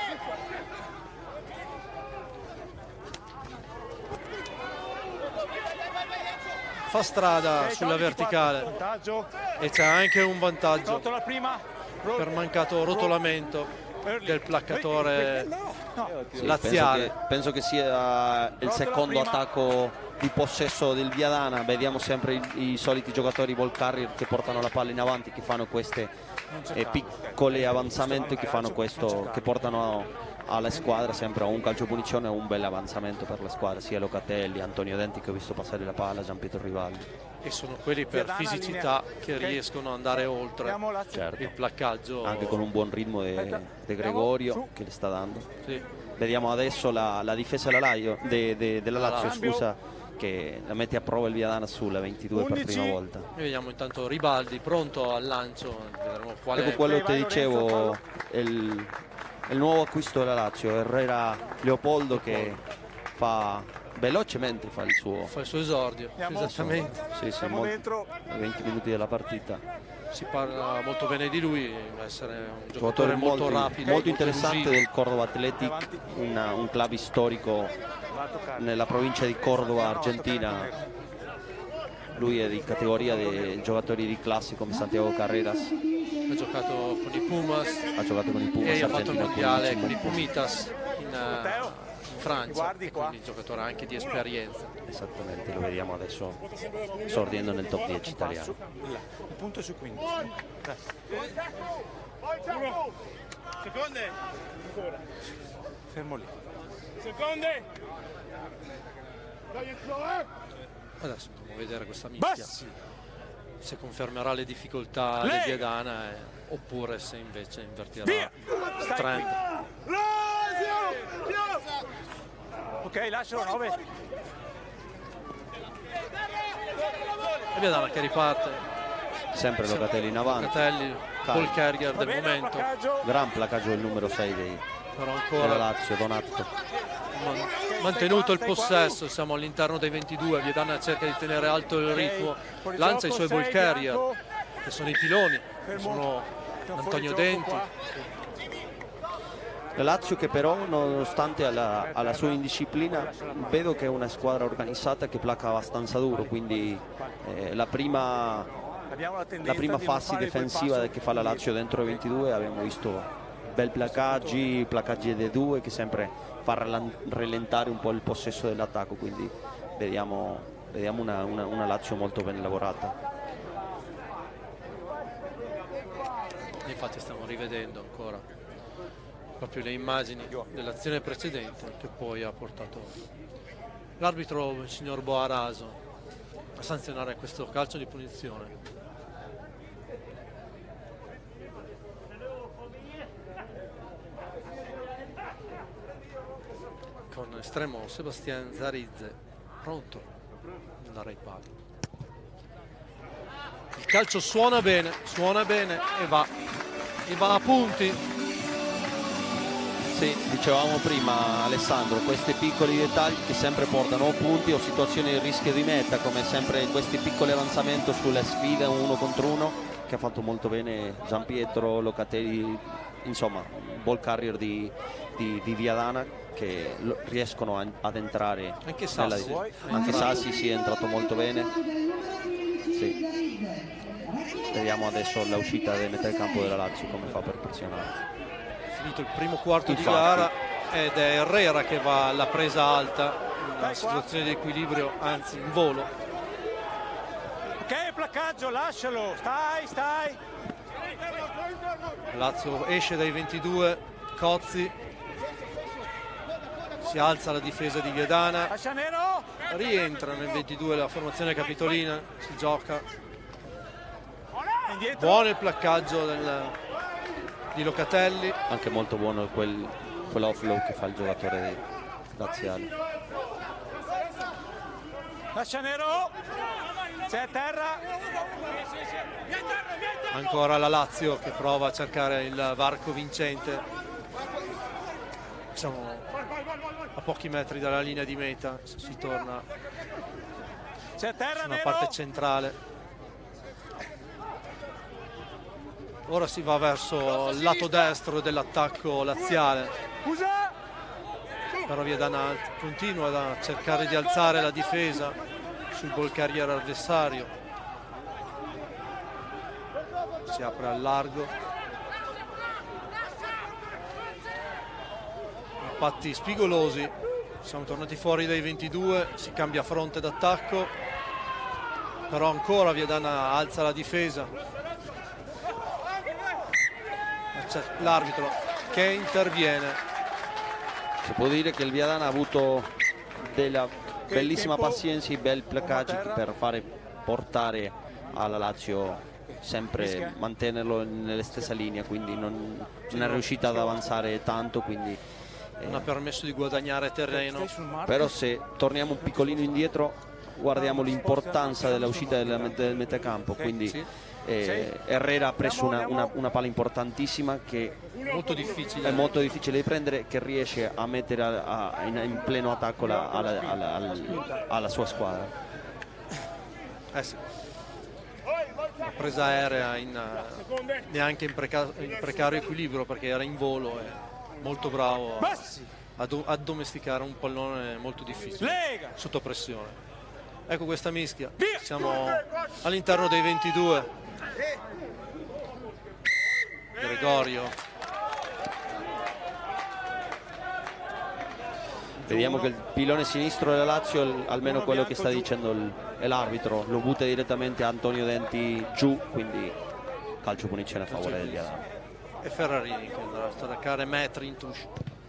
Fa strada Ok, sulla togliti qua. verticale Vantaggio. e c'è anche un vantaggio Rotola prima. Ro- per mancato rotolamento early. del placcatore No, no. Sì, laziale. Penso che, penso che sia il Rotola secondo prima. attacco di possesso del Viadana. Vediamo sempre i, i soliti giocatori ball carrier che portano la palla in avanti, che fanno queste eh, piccole avanzamenti, che fanno questo, che portano alla squadra sempre a un calcio punizione e un bel avanzamento per la squadra, sia Locatelli, Antonio Denti che ho visto passare la palla, Gianpietro Rivaldi. E sono quelli per Viadana, fisicità linea. che Ok. riescono ad andare oltre Andiamo Lazio. Certo. il placcaggio. Anche con un buon ritmo de, Aspetta. de Gregorio Andiamo, su. che le sta dando. Sì. Vediamo adesso la, la difesa della, Laio- de- de- della Lazio, Cambio. scusa, che la mette a prova il Viadana sulla ventidue per undici. prima volta. E vediamo intanto Ribaldi pronto al lancio, vedremo qual è. Ecco quello che vai, ti dicevo, Lorenzo, il, il nuovo acquisto della Lazio, Herrera Leopoldo, che fa velocemente fa il suo, Fa il suo esordio, Andiamo. esattamente. sì, sì, Siamo molto- dentro. ai venti minuti della partita. Si parla molto bene di lui, essere un Giocatore giocatore molto, molto, rapido, molto interessante elusivo. del Cordova Athletic, una- un club storico Va a toccare. nella provincia di Cordova, Argentina. Lui è di categoria dei giocatori di classe come Santiago Carreras, Ha giocato con i Pumas ha giocato con i Pumas e ha fatto il Argentina mondiale quindici. con i Pumitas in, eh, in Francia, Guardi e qua. quindi giocatore anche di esperienza. Esattamente, lo vediamo adesso esordendo nel top dieci italiano. Il punto è su quindici. Dai. Seconde. Ancora. Fermo lì. Seconde. Adesso andiamo a vedere questa mischia, Bassi. se confermerà le difficoltà Lei. del Viadana eh, oppure se invece invertirà Via. il Stai trend. Ok, lascialo nove. E Viadana che riparte, Sempre Locatelli in avanti, Locatelli, ball carrier Va del bene, momento, placcaggio. gran placaggio il numero sei dei, però della ancora Lazio, Donato. man- mantenuto il possesso. Siamo all'interno dei ventidue, Viadana cerca di tenere alto il ritmo, Fuori lancia i gioco, suoi ball sei, carrier bianco. che sono i piloni, che Fermo. sono Fuori Antonio gioco Denti, qua. La Lazio che però, nonostante alla, alla sua indisciplina, vedo che è una squadra organizzata che placa abbastanza duro, quindi eh, la prima, Abbiamo la tendenza la prima di non fase fare quel difensiva passo che fa la Lazio dentro i ventidue, abbiamo visto bel placaggi, placaggi dei due che sempre fa rallan- rallentare un po' il possesso dell'attacco, quindi vediamo, vediamo una, una, una Lazio molto ben lavorata. infatti stiamo rivedendo ancora proprio le immagini dell'azione precedente che poi ha portato l'arbitro, il signor Boaraso, a sanzionare questo calcio di punizione. Con estremo Sebastian Zarizze pronto ad andare ai pali. Il calcio suona bene, suona bene e va, e va a punti. Sì, dicevamo prima Alessandro, questi piccoli dettagli che sempre portano o punti o situazioni di rischio di meta, come sempre questi piccoli avanzamenti sulle sfide uno contro uno, che ha fatto molto bene Gianpietro, Locatelli, insomma ball carrier di, di, di Viadana che lo- riescono a- ad entrare Anche nella- Sassi. anche Sassi si è entrato molto bene. Sì. Vediamo adesso l'uscita del metacampo della Lazio come fa per pressionare. Finito il primo quarto Infatti. di gara ed è Herrera che va alla presa alta, una situazione di equilibrio, anzi in volo. Ok, placcaggio, lascialo. Stai, stai. Lazio esce dai ventidue, Cozzi, si alza la difesa di Viadana, Lascia Nero. rientra nel ventidue la formazione capitolina, si gioca, Indietro. buono il placcaggio del, di Locatelli, Anche molto buono quel, quell'offload che fa il giocatore laziale. Lascia Nero. Sei a terra. ancora la Lazio che prova a cercare il varco vincente. Siamo a pochi metri dalla linea di meta, si torna Sei a terra, sulla Nero. parte centrale. Ora si va verso il lato destro dell'attacco laziale, Usa. però Viadana continua a cercare di alzare la difesa sul ball carrier avversario. Si apre al largo, impatti spigolosi. Siamo tornati fuori dai ventidue, si cambia fronte d'attacco, però ancora Viadana alza la difesa. C'è l'arbitro che interviene. Si può dire che il Viadana ha avuto della bellissima tempo. pazienza e bel placaggi terra. per fare portare alla Lazio sempre Mischia. mantenerlo nella stessa linea, quindi non, non è riuscita ad avanzare tanto, quindi eh, Non ha permesso di guadagnare terreno. Stai sul marco. però se torniamo un piccolino indietro guardiamo l'importanza dell'uscita del, del metacampo, quindi Sì. eh, Herrera ha preso una, una- una palla importantissima che Molto difficile. è molto difficile di prendere, che riesce a mettere a- a- in, in pleno attacco la- alla, alla- al- alla sua squadra. Eh sì. Una presa aerea in, eh, neanche in, preca- in precario equilibrio, perché era in volo e molto bravo a, Bassi. a do- a domesticare un pallone molto difficile Lega. sotto pressione. Ecco questa mischia, Via. siamo all'interno dei ventidue. Gregorio Vediamo che il pilone sinistro della Lazio, almeno quello che sta dicendo l'arbitro, lo butta direttamente a Antonio Denti giù, quindi calcio punizione a favore del Viadana. E Ferrarini che andrà a staccare metri in touche.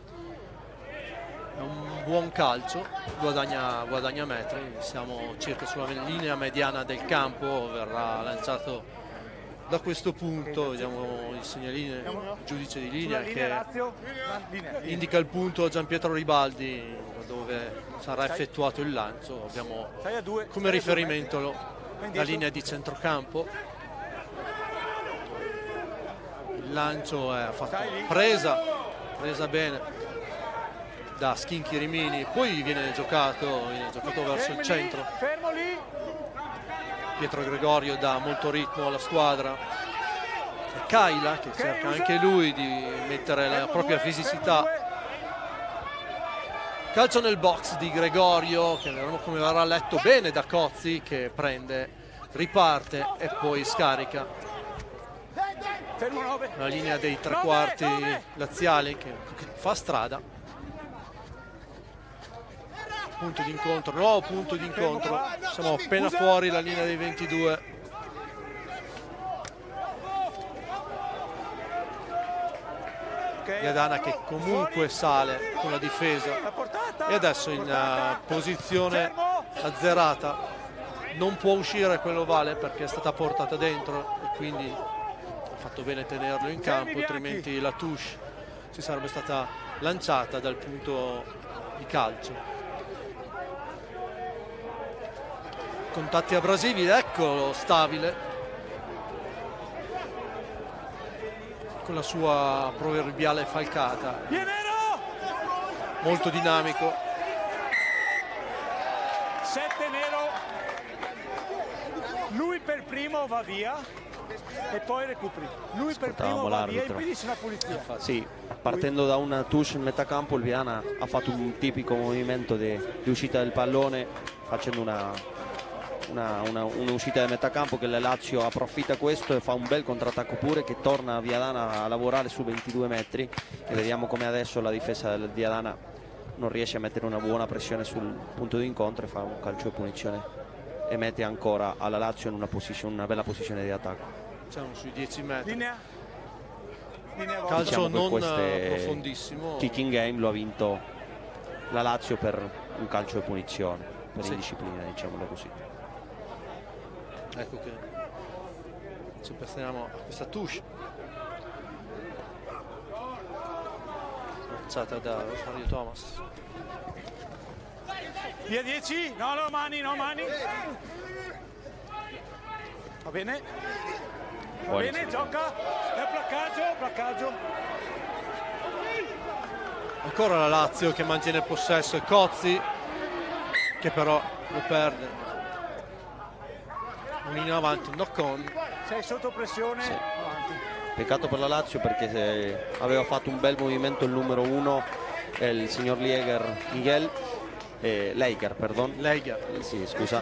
È un buon calcio, guadagna, guadagna metri, siamo circa sulla linea mediana del campo, verrà lanciato da questo punto. Vediamo il segnalino, il giudice di linea che indica il punto a Gianpietro Ribaldi dove sarà effettuato il lancio. Abbiamo come riferimento la linea di centrocampo. Il lancio è fatto presa, presa bene da Schinchi Rimini, poi viene giocato, viene giocato verso il centro. Pietro Gregorio dà molto ritmo alla squadra. E Kaila che cerca anche lui di mettere la propria fisicità. Calcio nel box di Gregorio che vedremo come verrà letto bene da Cozzi, che prende, riparte e poi scarica. La linea dei tre quarti laziali che fa strada. Punto di incontro, nuovo punto di incontro, siamo appena fuori la linea dei ventidue. Viadana che comunque sale con la difesa e adesso in uh, posizione azzerata, non può uscire quell'ovale perché è stata portata dentro e quindi ha fatto bene tenerlo in campo, altrimenti la touche ci sarebbe stata lanciata dal punto di calcio. Contatti abrasivi, eccolo Stabile con la sua proverbiale falcata, molto dinamico. sette nero, lui per primo va via e poi recuperi, lui per primo va via e impedisce una pulizia. Sì, partendo da una touche in metà campo il Viadana ha fatto un tipico movimento di uscita del pallone facendo una Una, una, un'uscita da metà campo che la Lazio approfitta questo e fa un bel contrattacco pure, che torna Viadana a lavorare su ventidue metri e vediamo come adesso la difesa del Viadana non riesce a mettere una buona pressione sul punto di incontro e fa un calcio di punizione e mette ancora alla Lazio in una, posizione, una bella posizione di attacco. Siamo sui dieci metri. Linea. Linea Calcio non profondissimo. Kicking game lo ha vinto la Lazio per un calcio di punizione, per sì. indisciplina, diciamolo così. Ecco che ci passiamo a questa touche lanciata da Rosario Thomas. Via dieci, no no mani, no mani. Va bene, va Buoni bene, segni. gioca, è placcaggio, placcaggio. Ancora la Lazio che mantiene il possesso e Cozzi che però lo perde. Un in avanti, un knock-on. Sei sotto pressione, sì. avanti. Peccato per la Lazio perché se aveva fatto un bel movimento il numero uno, eh, il signor Lieger, Miguel, eh, Leiger, perdon. Leiger. Eh, sì, scusa.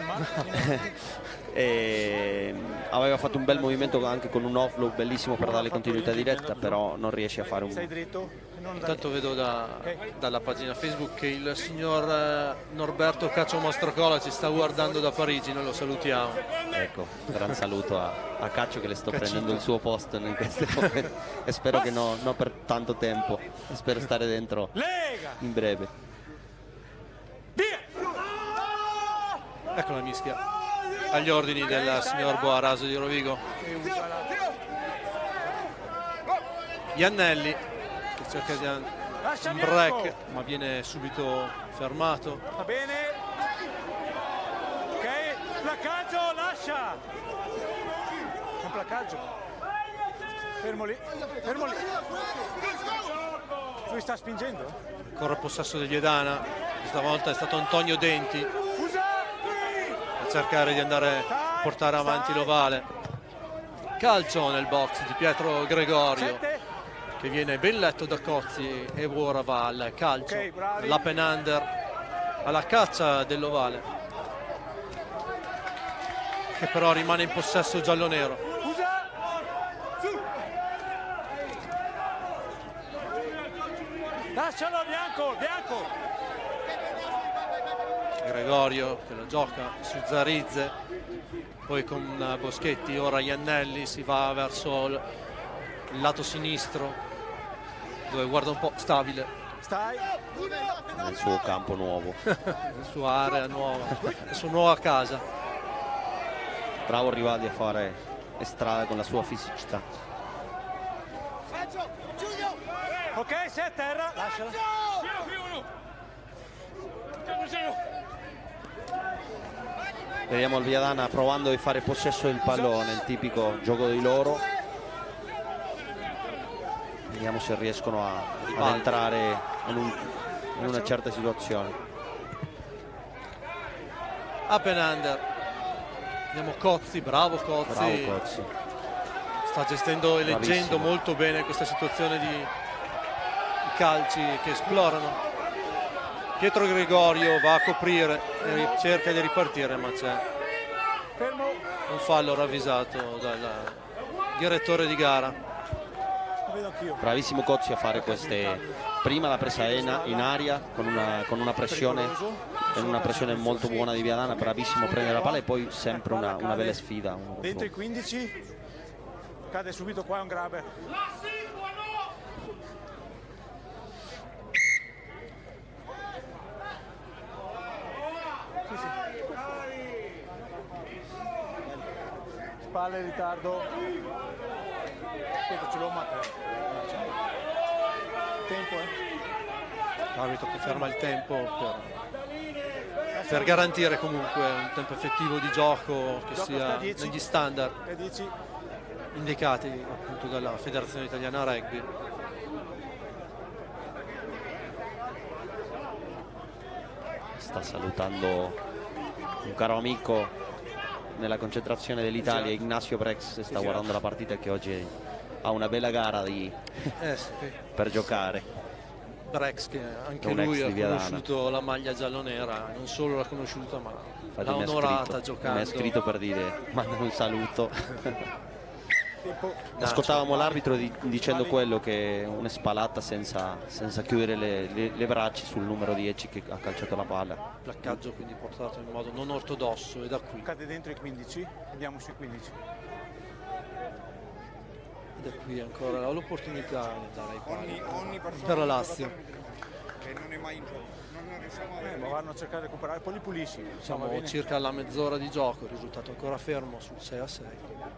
e, aveva fatto un bel movimento anche con un offload bellissimo per darle continuità diretta, però non riesce a fare un... Sei dritto? Intanto vedo da, dalla pagina Facebook che il signor eh, Norberto Caccio Mastrocola ci sta guardando da Parigi, noi lo salutiamo. Ecco, gran saluto a, a Caccio che le sto Caccito. prendendo il suo posto in queste momenti e spero che no, non per tanto tempo, spero stare dentro in breve. Ecco la mischia agli ordini del signor Boaraso di Rovigo. Iannelli che cerca di un break ma viene subito fermato. Va bene, ok, placcaggio, lascia, un placcaggio, fermo lì, fermo lì, lui sta spingendo? Ancora possesso degli Viadana, questa volta è stato Antonio Denti a cercare di andare a portare avanti l'ovale. Calcio nel box di Pietro Gregorio che viene ben letto da Cozzi e ora va al calcio, okay, l'Appenander alla caccia dell'ovale che però rimane in possesso giallo-nero. Lascialo bianco, bianco. Gregorio che la gioca su Zarizze, poi con Boschetti, ora Iannelli si va verso il lato sinistro dove guarda un po' Stabile. Stai nel suo campo nuovo, la sua area nuova, la sua nuova casa. Bravo Rivaldi a fare strada con la sua fisicità. ok, sei a terra, lasciala. Vediamo il Viadana provando a fare possesso del pallone, il tipico gioco di loro. Vediamo se riescono a, ad entrare in, un, in una certa situazione. Appenander, vediamo Cozzi, bravo Cozzi. Bravo Cozzi. Sta gestendo e leggendo Bravissimo. molto bene questa situazione di, di calci che esplorano. Pietro Gregorio va a coprire e cerca di ripartire, ma c'è Fermo. un fallo ravvisato dal direttore di gara. Lo vedo anch'io. Bravissimo Cozzi a fare queste, prima la presa in, in aria con una, con una pressione con una pressione molto buona di Viadana, bravissimo a prendere la palla e poi sempre una, una bella sfida. Dentro i quindici, cade subito qua, è un grabber. Sì, sì. Spalle in ritardo. Aspetta, ce l'ho ma tempo, eh. L'arbitro conferma il tempo per, per garantire comunque un tempo effettivo di gioco che sia negli standard indicati appunto dalla Federazione Italiana Rugby. Sta salutando un caro amico nella concentrazione dell'Italia, Ignacio Brex, sta guardando la partita che oggi ha una bella gara di, eh sì. per giocare. Brex che anche un lui ex ha di Viadana. conosciuto la maglia giallonera, non solo l'ha conosciuta ma Infatti l'ha mi ha onorata scritto, giocando. mi ha scritto per dire manda un saluto. Tempo. Ascoltavamo l'arbitro di, dicendo quello, che una spalata senza, senza chiudere le, le, le braccia sul numero dieci che ha calciato la palla. Placcaggio quindi portato in modo non ortodosso, e da qui, Cade dentro i quindici, andiamo sui quindici. da qui ancora l'opportunità di andare ai pali Ogni, ogni persona per la che Lazio. gioca che non è mai in gioco, non ne riusciamo a Eh, vedere. ma vanno a cercare di recuperare, poi li pulisci. Siamo Insomma, circa alla mezz'ora di gioco, il risultato ancora fermo sul sei a sei.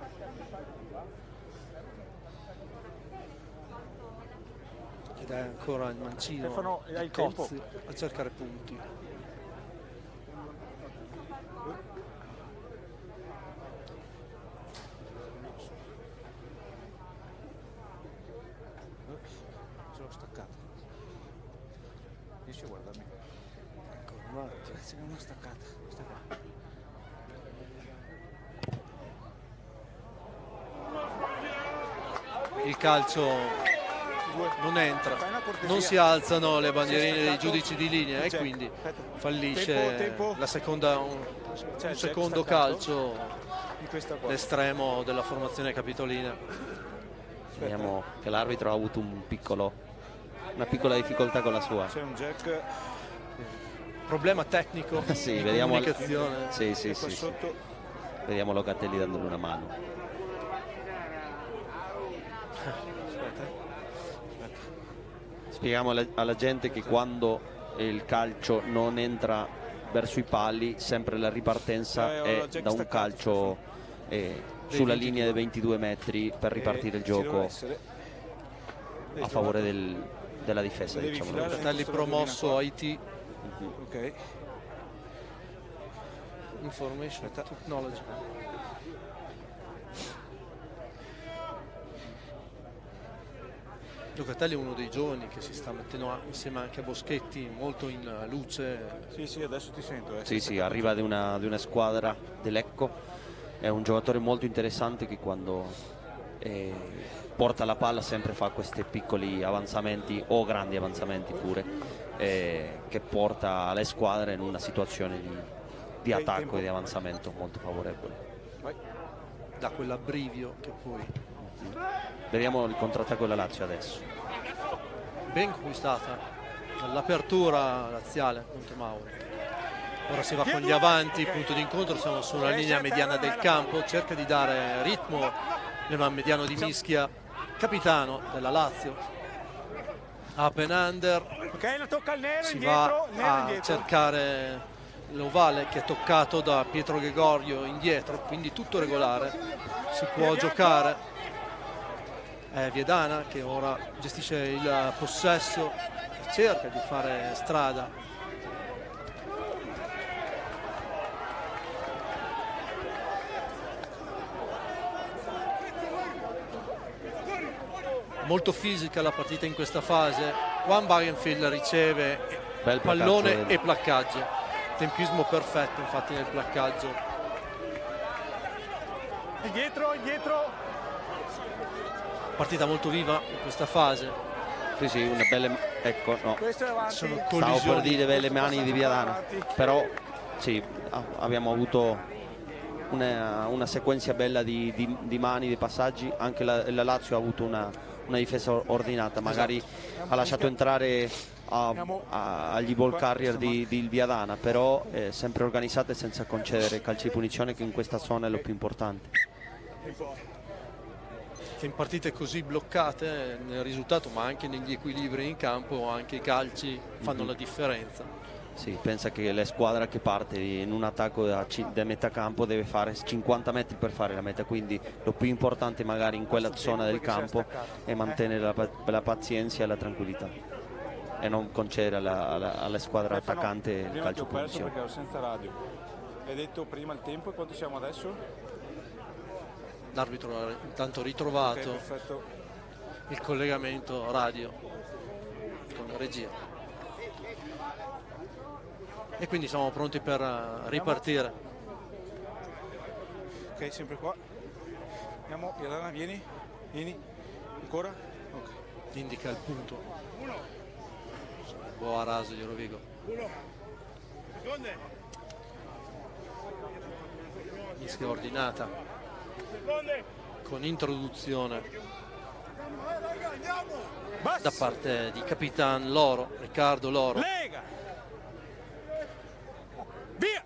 Ed è ancora il mancino Stefano, hai di il tempo? Cozzi a cercare punti. Ce l'ho staccato. Riesci a guardarmi? Ancora un attimo. Ce n'è una staccata. Questa qua. Il calcio non entra, non si alzano le bandierine dei giudici di linea e quindi fallisce la seconda, un, un secondo calcio l'estremo della formazione capitolina. Vediamo che l'arbitro ha avuto un piccolo, una piccola difficoltà con la sua. C'è un jack. Problema tecnico Sì, di vediamo il- comunicazione. Sì, sì, E qua sì, sì. sotto. Vediamo Locatelli dandogli una mano. Aspetta. Aspetta. Spieghiamo alla, alla gente che quando il calcio non entra verso i pali, sempre la ripartenza Eh, ho è la jack da un staccata, calcio eh, sulla linea dei ventidue metri per ripartire Eh, il ci deve gioco essere. a favore del- della difesa, Devi diciamo. filare. Locatelli promosso I T, Ok. Information Technology. Locatelli è uno dei giovani che si sta mettendo a- insieme anche a Boschetti molto in luce. Sì, sì, adesso ti sento. Eh. Sì, sì, arriva di una, di una squadra dell'Ecco, è un giocatore molto interessante che quando eh, porta la palla sempre fa questi piccoli avanzamenti o grandi avanzamenti pure, eh, che porta le squadre in una situazione di, di Ok, attacco tempo. e di avanzamento molto favorevole. Vai. Da quell'abbrivio che poi Vediamo il contrattacco della Lazio adesso. ben conquistata dall'apertura laziale Montemauro. Ora si va con gli avanti, punto di incontro, siamo sulla linea mediana del campo, cerca di dare ritmo nel mediano di Mischia, capitano della Lazio. Open under, Ok, la tocca al nero, si indietro, va nero a indietro. cercare l'ovale che è toccato da Pietro Gregorio indietro, quindi tutto regolare, si può giocare. È Viadana che ora gestisce il possesso, cerca di fare strada. Molto fisica la partita in questa fase. Juan Wagenfeld riceve Bel pallone placcaggio. e placcaggio, tempismo perfetto infatti nel placcaggio. Indietro, indietro. Partita molto viva in questa fase, Sì, sì, una belle... Ecco, no. Questo è avanti. sono Stavo per collisioni. dire belle mani di Viadana, però sì, a- abbiamo avuto una, una sequenza bella di, di- di mani, di passaggi. Anche la, la Lazio ha avuto una, una difesa ordinata, magari ha lasciato entrare a- a- agli ball carrier di, di Viadana, però è sempre organizzata e senza concedere calci di punizione, che in questa zona è lo più importante. Che in partite così bloccate nel risultato, ma anche negli equilibri in campo, anche i calci fanno Mhm. la differenza. Sì, pensa che la squadra che parte in un attacco da, ci- da metà campo deve fare cinquanta metri per fare la meta, quindi lo più importante magari in quella zona del campo è mantenere la, pa- la pazienza e la tranquillità e non concedere alla, alla- alla squadra attaccante il Prima calcio ti ho perso punizione. perché ero senza radio. Hai detto prima il tempo e quanto siamo adesso? L'arbitro ha intanto Ok, ritrovato perfetto. il collegamento radio con la regia e quindi siamo pronti per eh, ripartire. Ok, sempre qua. Andiamo, Viadana, vieni. Vieni. Ancora? Ok. Indica il punto. Boa raso di Rovigo. Mischia ordinata con introduzione da parte di Capitan Loro, Riccardo Loro. Lega. Via.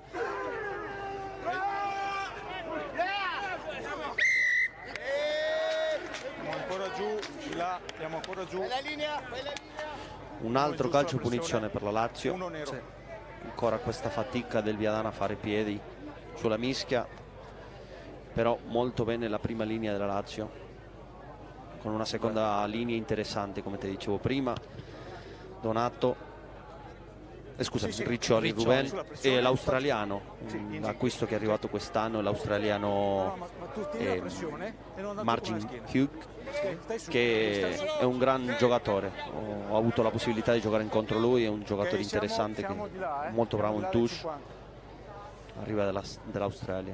Andiamo ancora giù, di là, andiamo ancora giù. Un altro calcio punizione per la Lazio, Uno nero. Sì. ancora questa fatica del Viadana a fare piedi sulla Mischia, però molto bene la prima linea della Lazio, con una seconda linea interessante come ti dicevo prima. Donato, eh, scusa, Sì, sì, Riccioli, Riccioli Ruben sulla pressione, e l'australiano, Sì, un in- acquisto che è arrivato quest'anno, No, l'australiano no, ma, ma tu tieni la eh, pressione e non andare Margin con la schiena. Hugh, Ok, stai su, che stai su. è un gran giocatore. Ho, ho avuto la possibilità di giocare contro lui, è un giocatore Ok, siamo- interessante, siamo che di là, eh. molto bravo Siamo in di là del touch, cinquanta. arriva dalla- dall'Australia.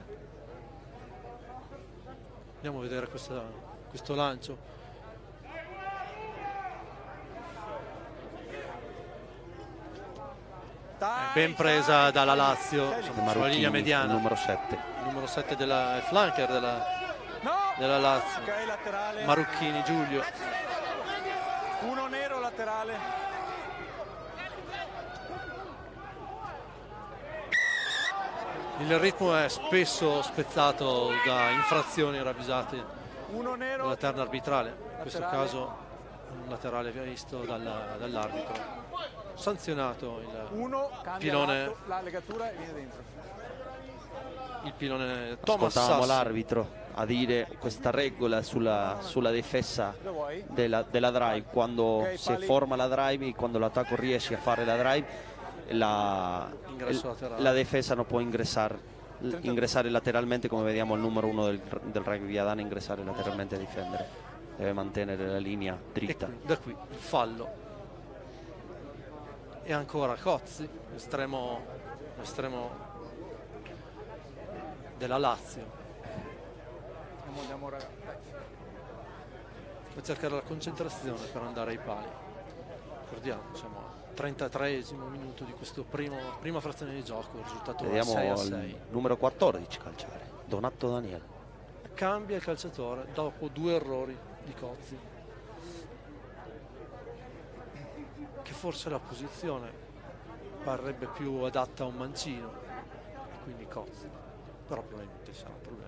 Andiamo a vedere questa- questo lancio. Dai, Ben presa dai, dalla dai. Lazio, Sei lì. insomma, sulla Marocchini, linea il mediana. numero sette. Il numero sette della il flanker della, No. della Lazio. Ok, laterale. Marocchini Giulio. Uno nero laterale. Il ritmo è spesso spezzato da infrazioni ravvisate Uno nero. dalla terna arbitrale. In questo Laterale. caso un laterale visto dalla- dall'arbitro. Sanzionato il, Uno cambia Pilone. lato, la legatura e viene dentro. il pilone Thomas Ascoltavamo Sassi. l'arbitro a dire questa regola sulla, sulla difesa Lo vuoi? della, della drive, quando Ok, si pali. forma la drive, quando l'attacco riesce a fare la drive, la, Ingresso laterale. la difesa non può ingressare, ingressare lateralmente, come vediamo il numero uno del, del rugby Viadana, ingressare lateralmente a difendere, deve mantenere la linea E dritta. qui- da qui il fallo. E ancora Cozzi, estremo, estremo della Lazio. Andiamo, andiamo ragazzi. Dai. Per cercare la concentrazione per andare ai pali. Ricordiamo, siamo al trentatreesimo minuto di questo primo, prima frazione di gioco, il risultato è sei a Vediamo sei. il numero quattordici calciare, Donato Daniele. Cambia il calciatore dopo due errori di Cozzi, che forse la posizione parrebbe più adatta a un mancino, e quindi cozza, però probabilmente sarà un problema.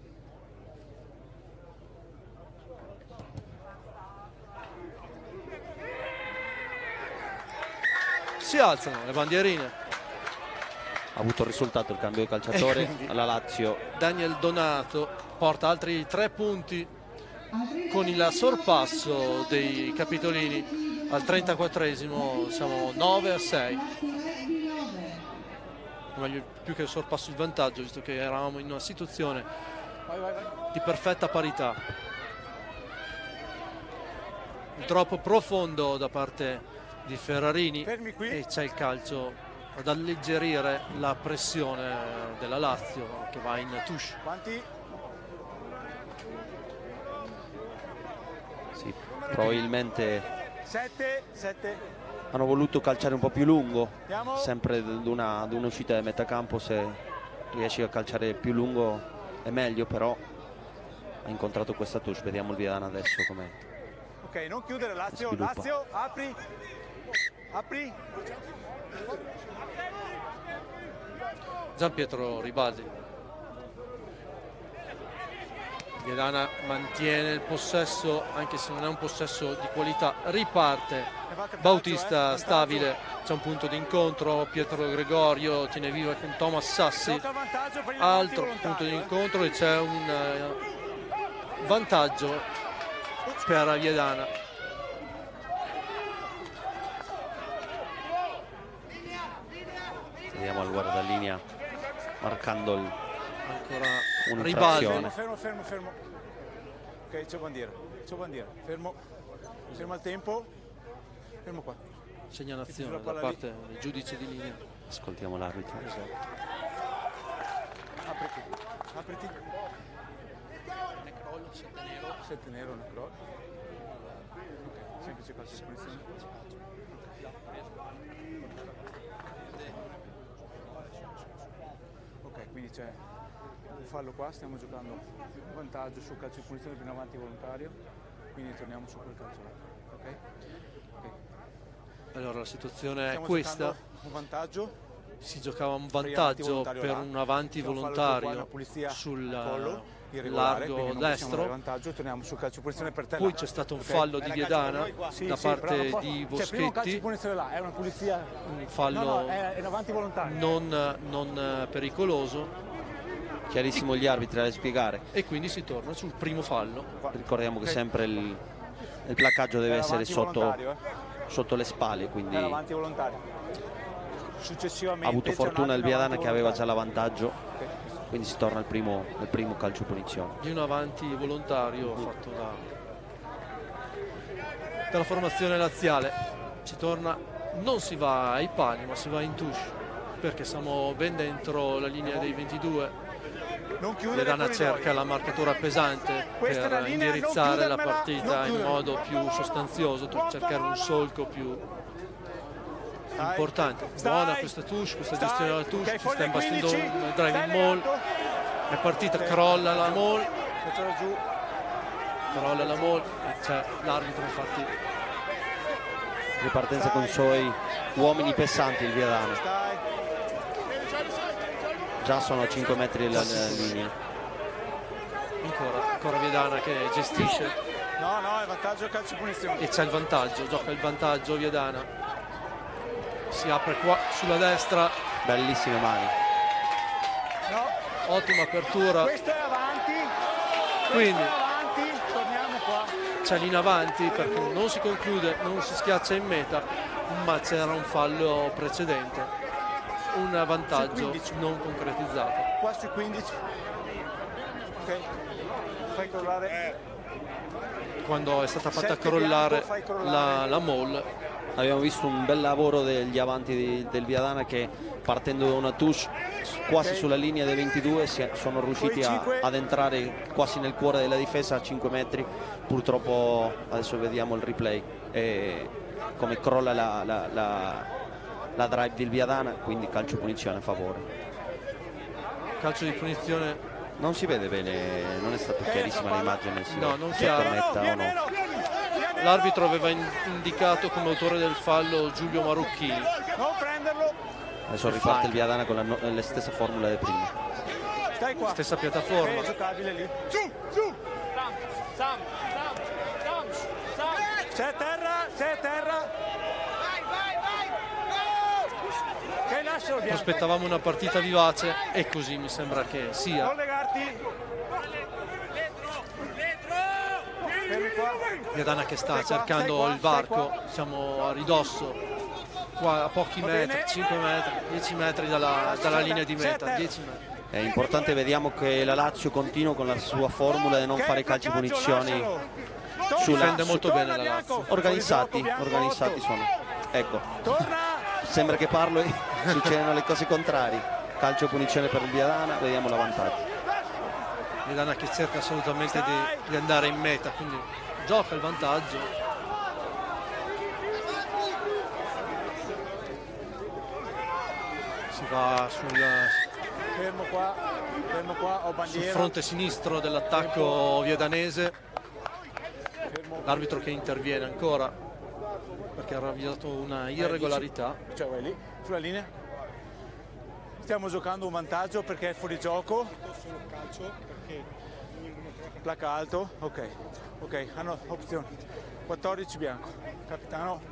Si alzano le bandierine. Ha avuto il risultato il cambio di calciatore alla Lazio. Daniel Donato porta altri tre punti con il sorpasso dei capitolini al trentaquattresimo. Siamo nove a sei, meglio più che il sorpasso, il vantaggio, visto che eravamo in una situazione di perfetta parità. Il troppo profondo da parte di Ferrarini e c'è il calcio ad alleggerire la pressione della Lazio che va in touche. Quanti? Sì, probabilmente Sette, sette. hanno voluto calciare un po' più lungo, Andiamo. sempre ad una, ad un'uscita di metà campo. Se riesci a calciare più lungo è meglio, però ha incontrato questa touche. Vediamo il Viadana adesso come Ok, non chiudere Lazio, sviluppa. Lazio, apri. Apri. Gian Pietro Ribaldi. Viadana mantiene il possesso, anche se non è un possesso di qualità. Riparte Bautista Stabile, c'è un punto di incontro. Pietro Gregorio tiene viva con Thomas Sassi, Gioca a vantaggio per il altro avanti punto di volontario, eh. incontro, e c'è un eh, vantaggio per Viadana. vediamo al guardalinea marcando il, Ancora un'infrazione. Ribaldi. Fermo, fermo, fermo. Ok, c'è bandiera, c'è bandiera. Fermo, fermo al tempo. Fermo qua. Segnalazione da parte del giudice di linea. Ascoltiamo l'arbitro. Apriti, apriti. Sette nero, Necrol. Ok, semplice calcio di punizione. Ok, quindi c'è un fallo qua, stiamo giocando un vantaggio sul calcio di punizione più in avanti volontario, quindi torniamo su quel calcio là. Ok? Ok. Allora la situazione è Stiamo questa. giocando un vantaggio. Si giocava un Per vantaggio avanti per là. un avanti Stiamo fallo volontario qua, una pulizia sul al collo, irregolare, largo quindi non possiamo destro. avere vantaggio, torniamo sul calcio di punizione per te. Poi là. c'è stato un Ok? fallo di Viadana Sì, da sì, però parte non può- di Cioè, prima un calcio di Boschetti, punizione là, è una pulizia. un fallo No, no, è, è in avanti volontario. non, non pericoloso, Chiarissimo gli arbitri a spiegare. e quindi si torna sul primo fallo. Ricordiamo che Ok. sempre il, il placcaggio deve Era essere avanti sotto, volontario, eh. sotto le spalle, quindi Era ha avanti volontario. Successivamente avuto c'è un fortuna il altro Viadana avanti che aveva già volontario. l'avvantaggio, Ok. quindi si torna al primo, al primo calcio punizione. Di un avanti volontario fatto da dalla formazione laziale. Si torna, non si va ai pali ma si va in touche, perché siamo ben dentro la linea dei ventidue. Non chiudere Viadana il corridoio. cerca la marcatura pesante Questa è la per linea, non indirizzare la chiudermela, partita non in chiudermela. modo più sostanzioso, per cercare un solco più Stai. importante. Stai. Buona questa touche, questa Stai. gestione della touche. Ok, Ci fuori sta dai imbastendo quindici. un driving Stai mall. legato. È partita, Ok. crolla la mall, Facciala giù. crolla la mall e c'è l'arbitro, infatti. Ripartenza con i suoi uomini pesanti il Viadana. Stai. Già sono a cinque metri dalla dalla linea. Ancora, ancora Viadana che gestisce No, no, è vantaggio calcio di punizione. e c'è il vantaggio, gioca il vantaggio Viadana. Si apre qua sulla destra, Bellissime mani. No, ottima apertura, questo è avanti. Questo quindi è avanti. Torniamo qua. c'è l'in avanti perché non si conclude, non si schiaccia in meta, ma c'era un fallo precedente, un vantaggio quindici. non concretizzato. Qua sui quindici. Ok. Fai crollare. Quando è stata fatta Sette crollare bianco, fai crollare. la, la mall, Abbiamo visto un bel lavoro degli avanti di- del Viadana che, partendo da una touche quasi Ok. sulla linea dei ventidue, si è- sono riusciti Poi a- cinque. ad entrare quasi nel cuore della difesa a cinque metri. Purtroppo adesso vediamo il replay e come crolla la, la, la, la drive del Viadana, quindi calcio punizione a favore. calcio di punizione. Non si vede bene, non è stata chiarissima l'immagine, si No, non si chiaro. permetta o no. Viene, vieni, vieni. L'arbitro aveva in- indicato come autore del fallo Giulio Marocchini. Non prenderlo. Adesso riparte il Viadana con la, no la stessa formula di prima. Stai qua. Stessa piattaforma. È giocabile lì. Su, su. Sam, Sam, Sam, Sam. Sei a terra, sei a terra. Vai, vai, vai. Ok, lascialo bianco. Aspettavamo una partita vivace e così mi sembra che sia. Non legarti. Fermi qua. Viadana che sta Stai qua, cercando stai qua, il stai varco, qua. siamo a ridosso, qua a pochi Va metri, bene. cinque metri, dieci metri dalla, dalla linea di meta, dieci metri. È importante, vediamo che la Lazio continua con la sua formula di non Ok, fare calci placcaggio, punizioni lascialo. sulla- Difende molto Torna bene la bianco. Lazio. organizzati, Fuori gioco, bianco, organizzati otto. sono. Ecco, Torna. sembra che parlo e succedono le cose contrarie. Calcio punizione per il Viadana, vediamo la vantaggio. Viadana che cerca assolutamente di, di andare in meta, quindi gioca il vantaggio. Si va sul, Fermo qua. Fermo qua, ho sul bandiera. fronte sinistro dell'attacco viedanese. L'arbitro che interviene ancora perché ha ravvisato una irregolarità. Cioè vai lì, sulla linea. Stiamo giocando un vantaggio perché è fuori gioco. Solo calcio perché placca alto, ok. Ok, hanno opzioni. quattordici bianco. Capitano.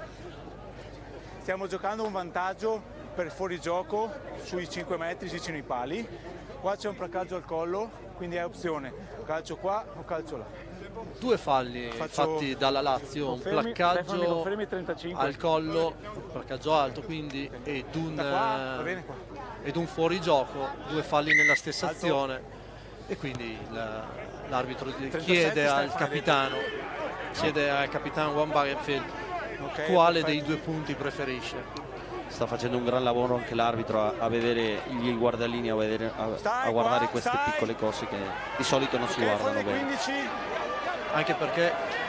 Stiamo giocando un vantaggio per fuori gioco sui cinque metri vicino ai pali. Qua c'è un placcaggio al collo, quindi è opzione. Calcio qua o calcio là. Due falli Faccio- fatti dalla Lazio, un Confermi- Stefano, mi placcaggio confermi trentacinque? al collo, un placcaggio alto quindi ed un, Da qua, va bene eh, qua. ed un fuorigioco, due falli nella stessa Alto. azione e quindi la- l'arbitro di- trentasette chiede al Stefano, capitano, chiede al capitano Juan Bagenfield Ok, quale perfetto. dei due punti preferisce. Sta facendo un gran lavoro anche l'arbitro a, a vedere gli guardalini, a, vedere, a, Stai a guardare qua, queste stai. piccole cose che di solito non si Ok, guardano fuori bene. quindici. Anche perché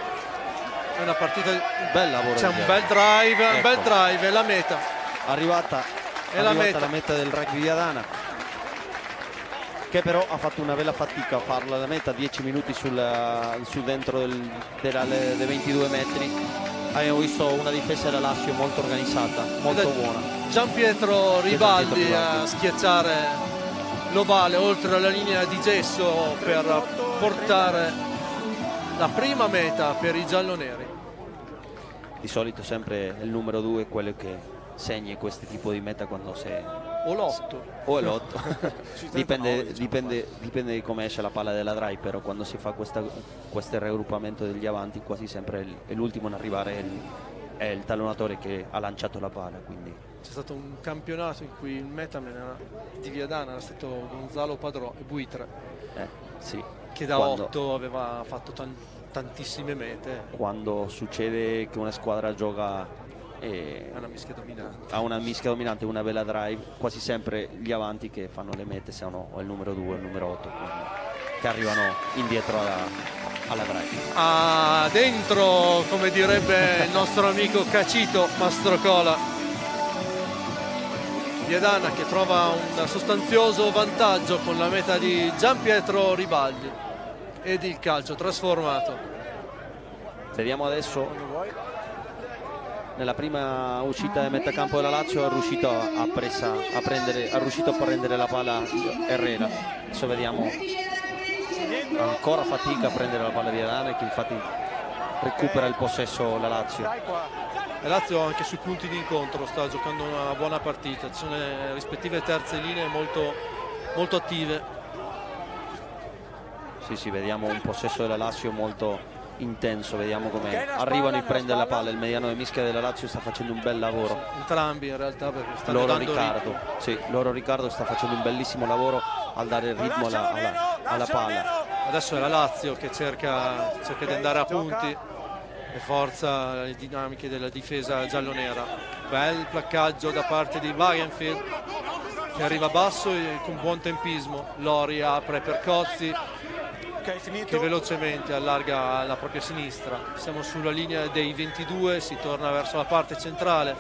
è una partita, Bel lavoro. c'è di un Viadana. bel drive, un bel Ecco. drive, è la meta. Arrivata, E la arrivata meta. la meta del rugby Viadana, che però ha fatto una bella fatica a farla la meta, dieci minuti sul, sul dentro del, della, dei ventidue metri. Abbiamo visto una difesa della Lazio molto organizzata, molto Ed è buona. Gianpietro Ribaldi Ribaldi. a schiacciare l'ovale oltre la linea di gesso per portare la prima meta per i gialloneri. Di solito sempre il numero due è quello che segna questi tipi di meta quando sei O l'otto. o è l'otto. dipende, dipende, dipende di come esce la palla della drive, però quando si fa questa, questo raggruppamento degli avanti quasi sempre il- è l'ultimo ad arrivare, è il, è il tallonatore che ha lanciato la palla, quindi C'è stato un campionato in cui il metaman era di Viadana era stato Gonzalo Padrò e Buitre, eh, sì. che da Quando- otto aveva fatto tan- tantissime mete. quando succede che una squadra gioca e È una mischia dominante. ha una mischia dominante, una bella drive, quasi sempre gli avanti che fanno le mete sono o il numero due o il numero otto, quindi, che arrivano indietro alla, alla drive. Ah, dentro, come direbbe il nostro amico Cacito Mastrocola. Viadana che trova un sostanzioso vantaggio con la meta di Gianpietro Ribaldi ed il calcio trasformato. Vediamo adesso, Quando vuoi. nella prima uscita del metacampo della Lazio è riuscito a, a presa, a prendere, è riuscito a prendere la palla Herrera. Adesso vediamo ancora fatica a prendere la palla di Viadana, che infatti recupera il possesso la Lazio. Stai qua. La Lazio anche sui punti di incontro sta giocando una buona partita, ci sono le rispettive terze linee molto, molto attive. Sì, sì, vediamo un possesso della Lazio molto intenso, vediamo come Ok, la spalla, arrivano a la prendere la spalla. palla. Il mediano di mischia della Lazio sta facendo un bel lavoro. Entrambi in realtà perché stanno Loro dando Riccardo, ritmo. sì, loro Riccardo sta facendo un bellissimo lavoro al dare il ritmo alla, Lascialo, alla- Nero, alla lascialo, palla. Nero. Adesso è la Lazio che cerca, cerca di andare a gioca. punti e forza le dinamiche della difesa giallonera. Bel placcaggio da parte di Wagenfield che arriva basso e con buon tempismo. Lori apre per Cozzi Ok, finito. che velocemente allarga la propria sinistra. Siamo sulla linea dei ventidue, si torna verso la parte centrale.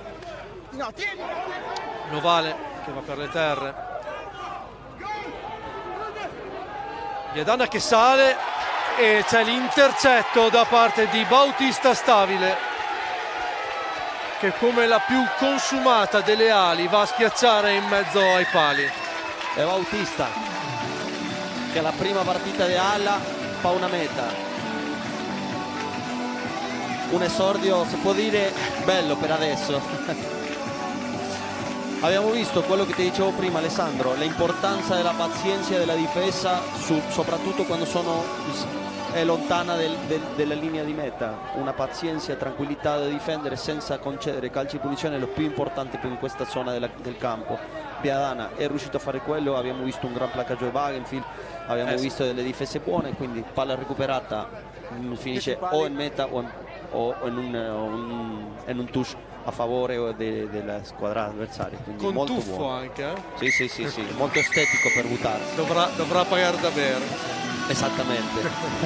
Novale che va per le terre. Viadana che sale e c'è l'intercetto da parte di Bautista Stabile che come la più consumata delle ali va a schiacciare in mezzo ai pali. È Bautista che la prima partita di Alla fa una meta, un esordio si può dire bello per adesso. Abbiamo visto quello che ti dicevo prima, Alessandro, l'importanza della pazienza e della difesa, su, soprattutto quando sono è lontana del, del, dalla linea di meta. Una pazienza e tranquillità da difendere senza concedere calci di punizione è lo più importante in questa zona della, del campo. Viadana è riuscito a fare quello, abbiamo visto un gran placaggio di Wagenfield, abbiamo eh sì. visto delle difese buone, quindi palla recuperata finisce o in meta o in, o in, un, un, in un touch a favore de, della squadra avversaria. Con molto tuffo buono. Anche eh? Sì, sì, sì, sì, molto estetico per buttarsi. Dovrà, dovrà pagare da bere. Esattamente.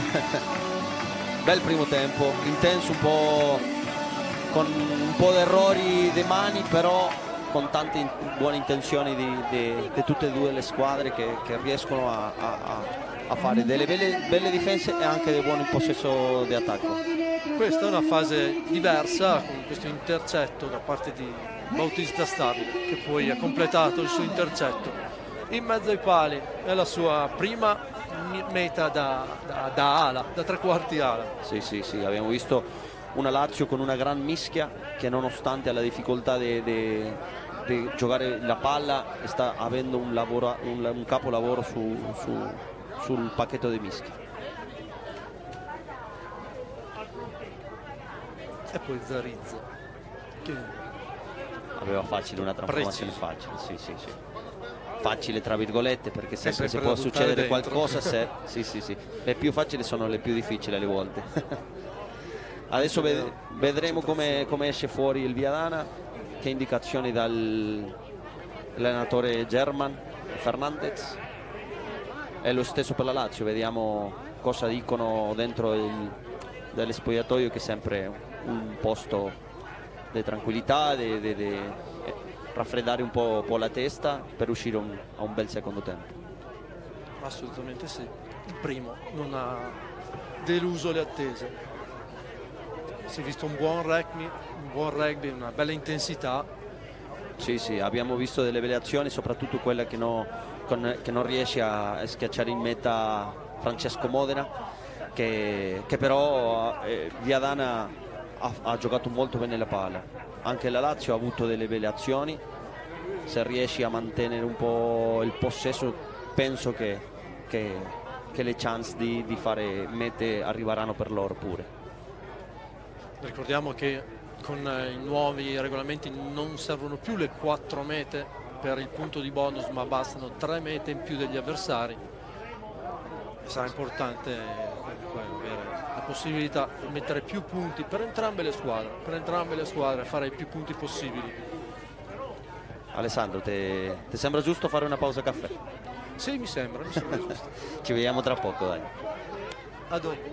Bel primo tempo, intenso, un po' con un po' di errori di mani, però con tante in, buone intenzioni di, di, di tutte e due le squadre che, che riescono a, a, a fare delle belle, belle difese e anche dei buoni possesso di attacco. Questa è una fase diversa con questo intercetto da parte di Bautista Starling, che poi ha completato il suo intercetto in mezzo ai pali. È la sua prima meta da, da, da ala, da tre quarti ala. Sì, sì, sì, abbiamo visto una Lazio con una gran mischia che nonostante la difficoltà di giocare la palla sta avendo un, lavoro, un, un capolavoro su, su, sul pacchetto di mischia. E poi Zarizza che aveva facile una trasformazione facile, sì, sì, sì. Facile tra virgolette, perché sempre, sempre se può succedere dentro. Qualcosa se, sì, sì, sì. Le più facili sono le più difficili alle volte. Adesso ved vedremo come, come esce fuori il Viadana, che indicazioni dall'allenatore German Fernandez, è lo stesso per la Lazio. Vediamo cosa dicono dentro il, dello spogliatoio, che è sempre un posto di tranquillità, di, di, di raffreddare un po', un po' la testa per uscire un, a un bel secondo tempo. Assolutamente sì, il primo non ha deluso le attese, si è visto un buon rugby, un buon rugby, una bella intensità. Sì, sì, abbiamo visto delle belle azioni, soprattutto quella che, no, con, che non riesce a schiacciare in meta Francesco Modena, che, che però eh, Viadana ha, ha giocato molto bene la palla. Anche la Lazio ha avuto delle belle azioni, se riesci a mantenere un po' il possesso penso che, che, che le chance di, di fare mete arriveranno per loro pure. Ricordiamo che con i nuovi regolamenti non servono più le quattro mete per il punto di bonus, ma bastano tre mete in più degli avversari. Sarà importante avere la possibilità di mettere più punti per entrambe le squadre, per entrambe le squadre fare i più punti possibili. Alessandro, ti sembra giusto fare una pausa caffè? Sì, mi sembra, mi sembra giusto. Ci vediamo tra poco, dai. A dopo.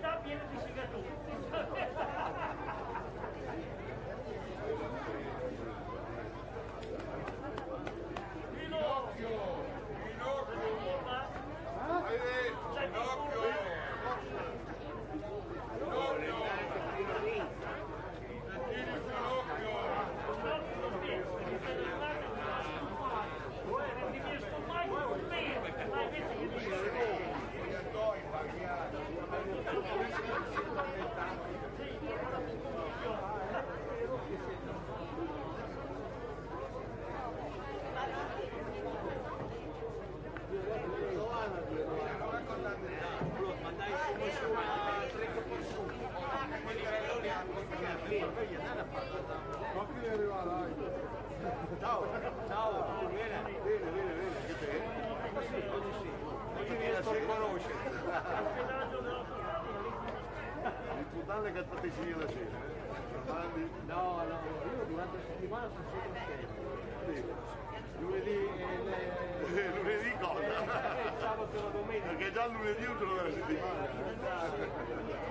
Ciao, ciao, bene, bene, bene, bene, che te? Così, così sì. Oggi mi sto riconoscere. L'importante è che state insieme la sera, eh? No, no, io durante la settimana sono sempre scemo. Lunedì e le... lunedì cosa? Il sabato e la domenica. Perché già lunedì è un giorno della settimana.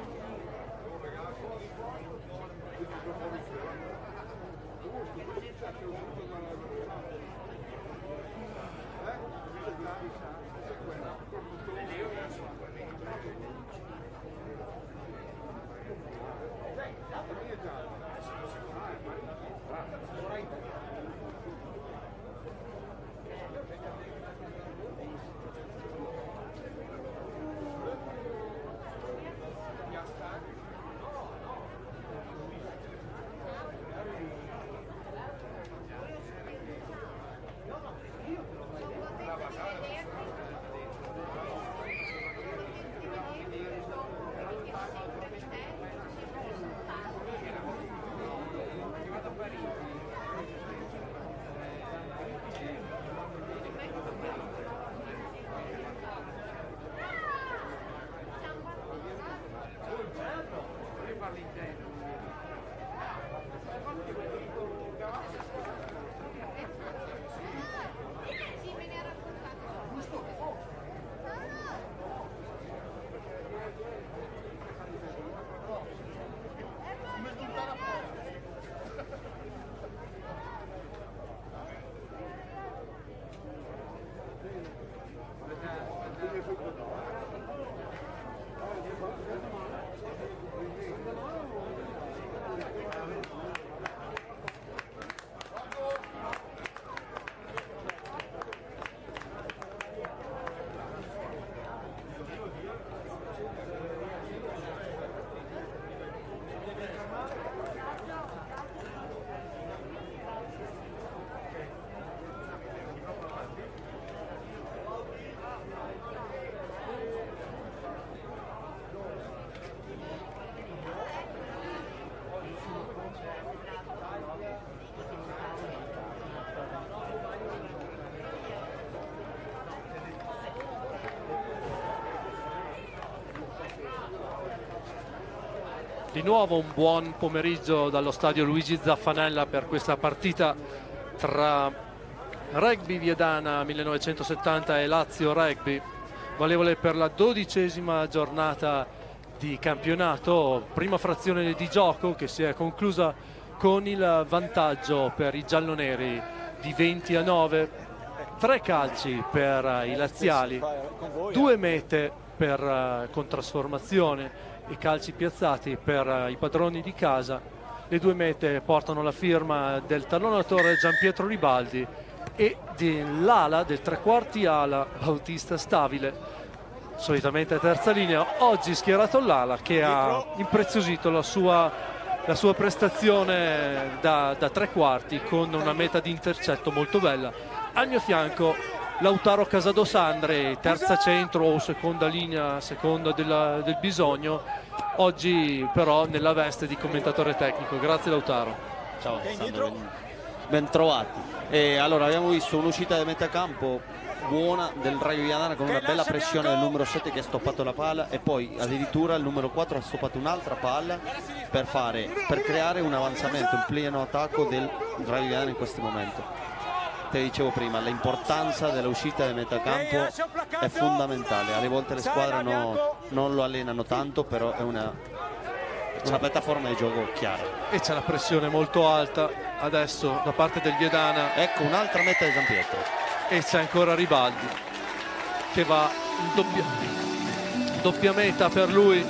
Di nuovo un buon pomeriggio dallo stadio Luigi Zaffanella per questa partita tra Rugby Viadana millenovecentosettanta e Lazio Rugby, valevole per la dodicesima giornata di campionato, prima frazione di gioco che si è conclusa con il vantaggio per i gialloneri di venti a nove, tre calci per i laziali, due mete per, con trasformazione, i calci piazzati per i padroni di casa. Le due mete portano la firma del tallonatore Gianpietro Ribaldi e dell'ala, del tre quarti ala, Bautista Stabile, solitamente a terza linea, oggi schierato l'ala, che ha impreziosito la sua, la sua prestazione da, da tre quarti con una meta di intercetto molto bella. Al mio fianco Lautaro Casadosandre, terza centro o seconda linea, a seconda della, del bisogno, oggi però nella veste di commentatore tecnico. Grazie Lautaro. Ciao Alessandro, ben, ben trovati. E allora abbiamo visto un'uscita di metacampo buona del Raio Viadana con una bella pressione del numero sette che ha stoppato la palla, e poi addirittura il numero quattro ha stoppato un'altra palla per, fare, per creare un avanzamento, un pieno attacco del Raio Viadana in questo momento. te dicevo prima, l'importanza dell'uscita del metacampo è fondamentale. Alle volte le squadre no, non lo allenano tanto, però è una, una piattaforma di gioco chiara. E c'è la pressione molto alta adesso da parte del Viadana. Ecco un'altra meta di Giampietro. E c'è ancora Ribaldi che va in doppia, doppia meta per lui.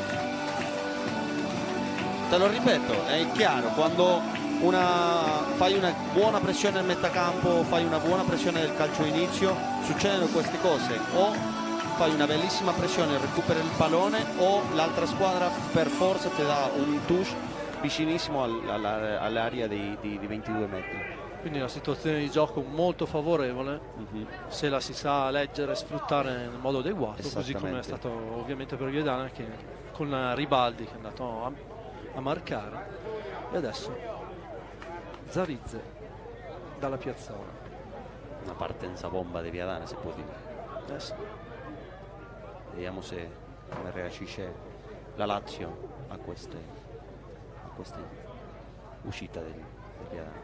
Te lo ripeto, è chiaro, quando una, fai una buona pressione al metacampo, fai una buona pressione del calcio inizio, succedono queste cose: o fai una bellissima pressione, recuperi il pallone, o l'altra squadra per forza ti dà un touch vicinissimo all'area di, di, di ventidue metri. Quindi una situazione di gioco molto favorevole, uh-huh. se la si sa leggere e sfruttare nel modo adeguato, così come è stato ovviamente per Viadana, che con Ribaldi che è andato a, a marcare. E adesso Zarizze dalla piazzola. Una partenza bomba di Viadana, si può dire. Eh sì. Vediamo se come reagisce la Lazio a queste, a queste uscite del, del Viadana.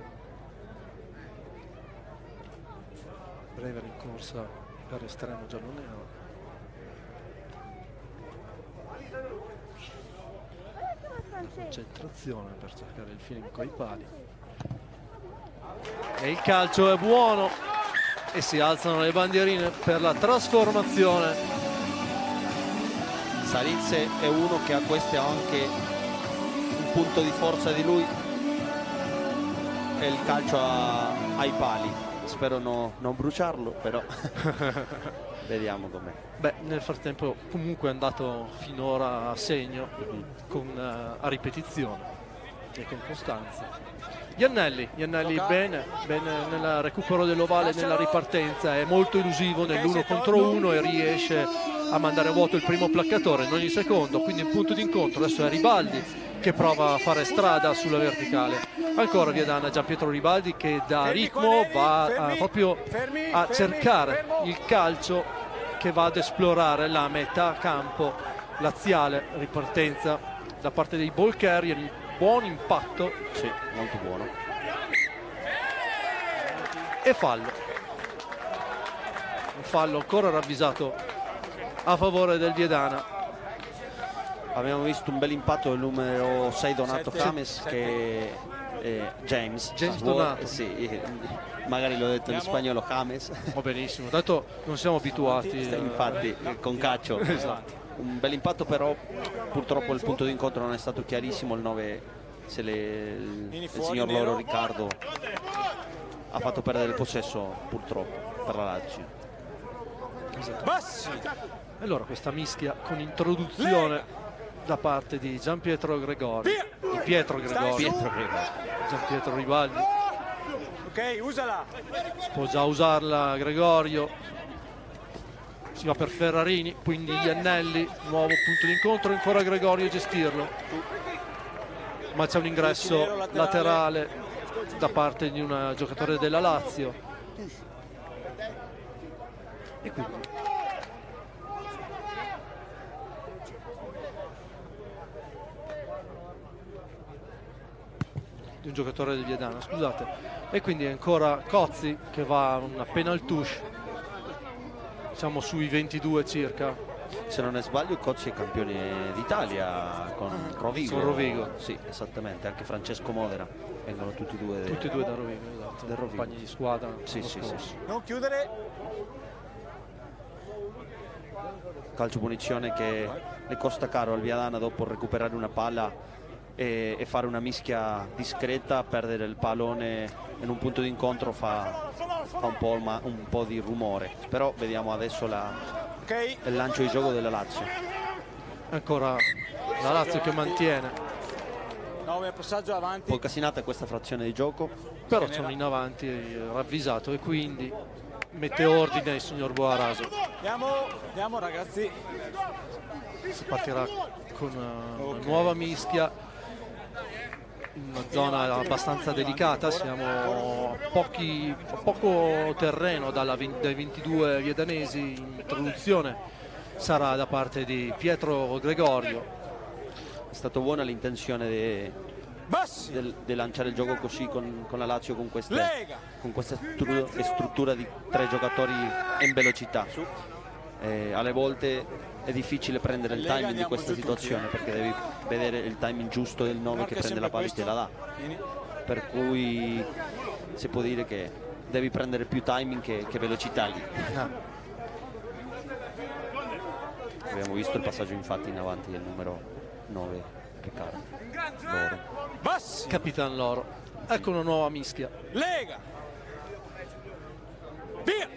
Breve rincorsa per estremo giallonero. Concentrazione per cercare il feeling coi pali. E il calcio è buono e si alzano le bandierine per la trasformazione. Zarizze è uno che ha questo anche un punto di forza di lui, è il calcio a, ai pali. Spero no, non bruciarlo, però vediamo com'è. Beh, nel frattempo comunque è andato finora a segno, mm-hmm. con, uh, a ripetizione e con costanza. Iannelli, Iannelli bene, bene nel recupero dell'ovale, nella ripartenza, è molto elusivo nell'uno contro uno e riesce a mandare a vuoto il primo placcatore, non il secondo, quindi il punto d'incontro adesso è Ribaldi che prova a fare strada sulla verticale. Ancora Viadana, Giampietro Ribaldi che da ritmo va a, proprio a cercare il calcio che va ad esplorare la metà campo laziale. Ripartenza da parte dei ball carrier, buon impatto, sì, molto buono, e fallo un fallo ancora ravvisato a favore del Viadana. Abbiamo visto un bel impatto del numero sei Donato James, che eh, James James Donato, sì, magari l'ho detto in spagnolo James. Va benissimo, tanto non siamo abituati. Infatti con Caccio. Esatto. Un bel impatto, però purtroppo il punto d'incontro non è stato chiarissimo. Il nove, se le, il, il signor Loro Riccardo ha fatto perdere il possesso purtroppo per la Lazio. Esatto. Allora questa mischia con introduzione da parte di Giampietro Gregori, di Pietro Gregori, Pietro Gregori. Giampietro Ribaldi. Ok, usala. Può già usarla Gregorio. Si va per Ferrarini, quindi Iannelli, nuovo punto d'incontro, ancora Gregorio a gestirlo. Ma c'è un ingresso laterale da parte di un giocatore della Lazio. E quindi di un giocatore del Viadana, scusate. E quindi è ancora Cozzi che va a una penal touche, siamo sui ventidue circa. Se non ne sbaglio Cozzi è campione d'Italia con Rovigo. Con Rovigo. Sì, esattamente, anche Francesco Modena, vengono tutti e due. Tutti e due da Rovigo, esatto. Del Rovigo. Compagni di squadra. Sì, sì, sì, sì. Non chiudere. Calcio punizione che le costa caro al Viadana dopo recuperare una palla e, e fare una mischia discreta. Perdere il pallone in un punto d'incontro fa, fa un, po ma, un po' di rumore, però vediamo adesso la, okay. il lancio di gioco della Lazio. Ancora la Lazio che mantiene. No, passaggio avanti. Poi Casinata questa frazione di gioco, però c'è in avanti ravvisato e quindi mette ordine il signor Boaraso. Andiamo, andiamo ragazzi. Si partirà con una okay. nuova mischia in una zona abbastanza delicata, siamo a pochi, poco terreno dalla, dai ventidue viedanesi. Introduzione sarà da parte di Pietro Gregorio. È stata buona l'intenzione di, del, del lanciare il gioco così con, con la Lazio, con, queste, con questa struttura, struttura di tre giocatori in velocità. Eh, alle volte è difficile prendere il timing di questa situazione perché devi vedere il timing giusto del nove che prende la palla e te la dà, per cui si può dire che devi prendere più timing che, che velocità lì. Abbiamo visto il passaggio infatti in avanti del numero nove Riccardo Loro. Capitan Loro. Ecco una nuova mischia. Lega. Via.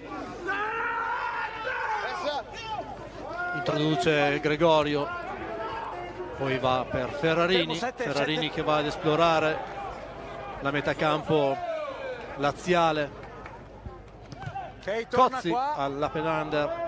Introduce Gregorio, poi va per Ferrarini, Ferrarini che va ad esplorare la metacampo laziale. Cozzi alla Penander,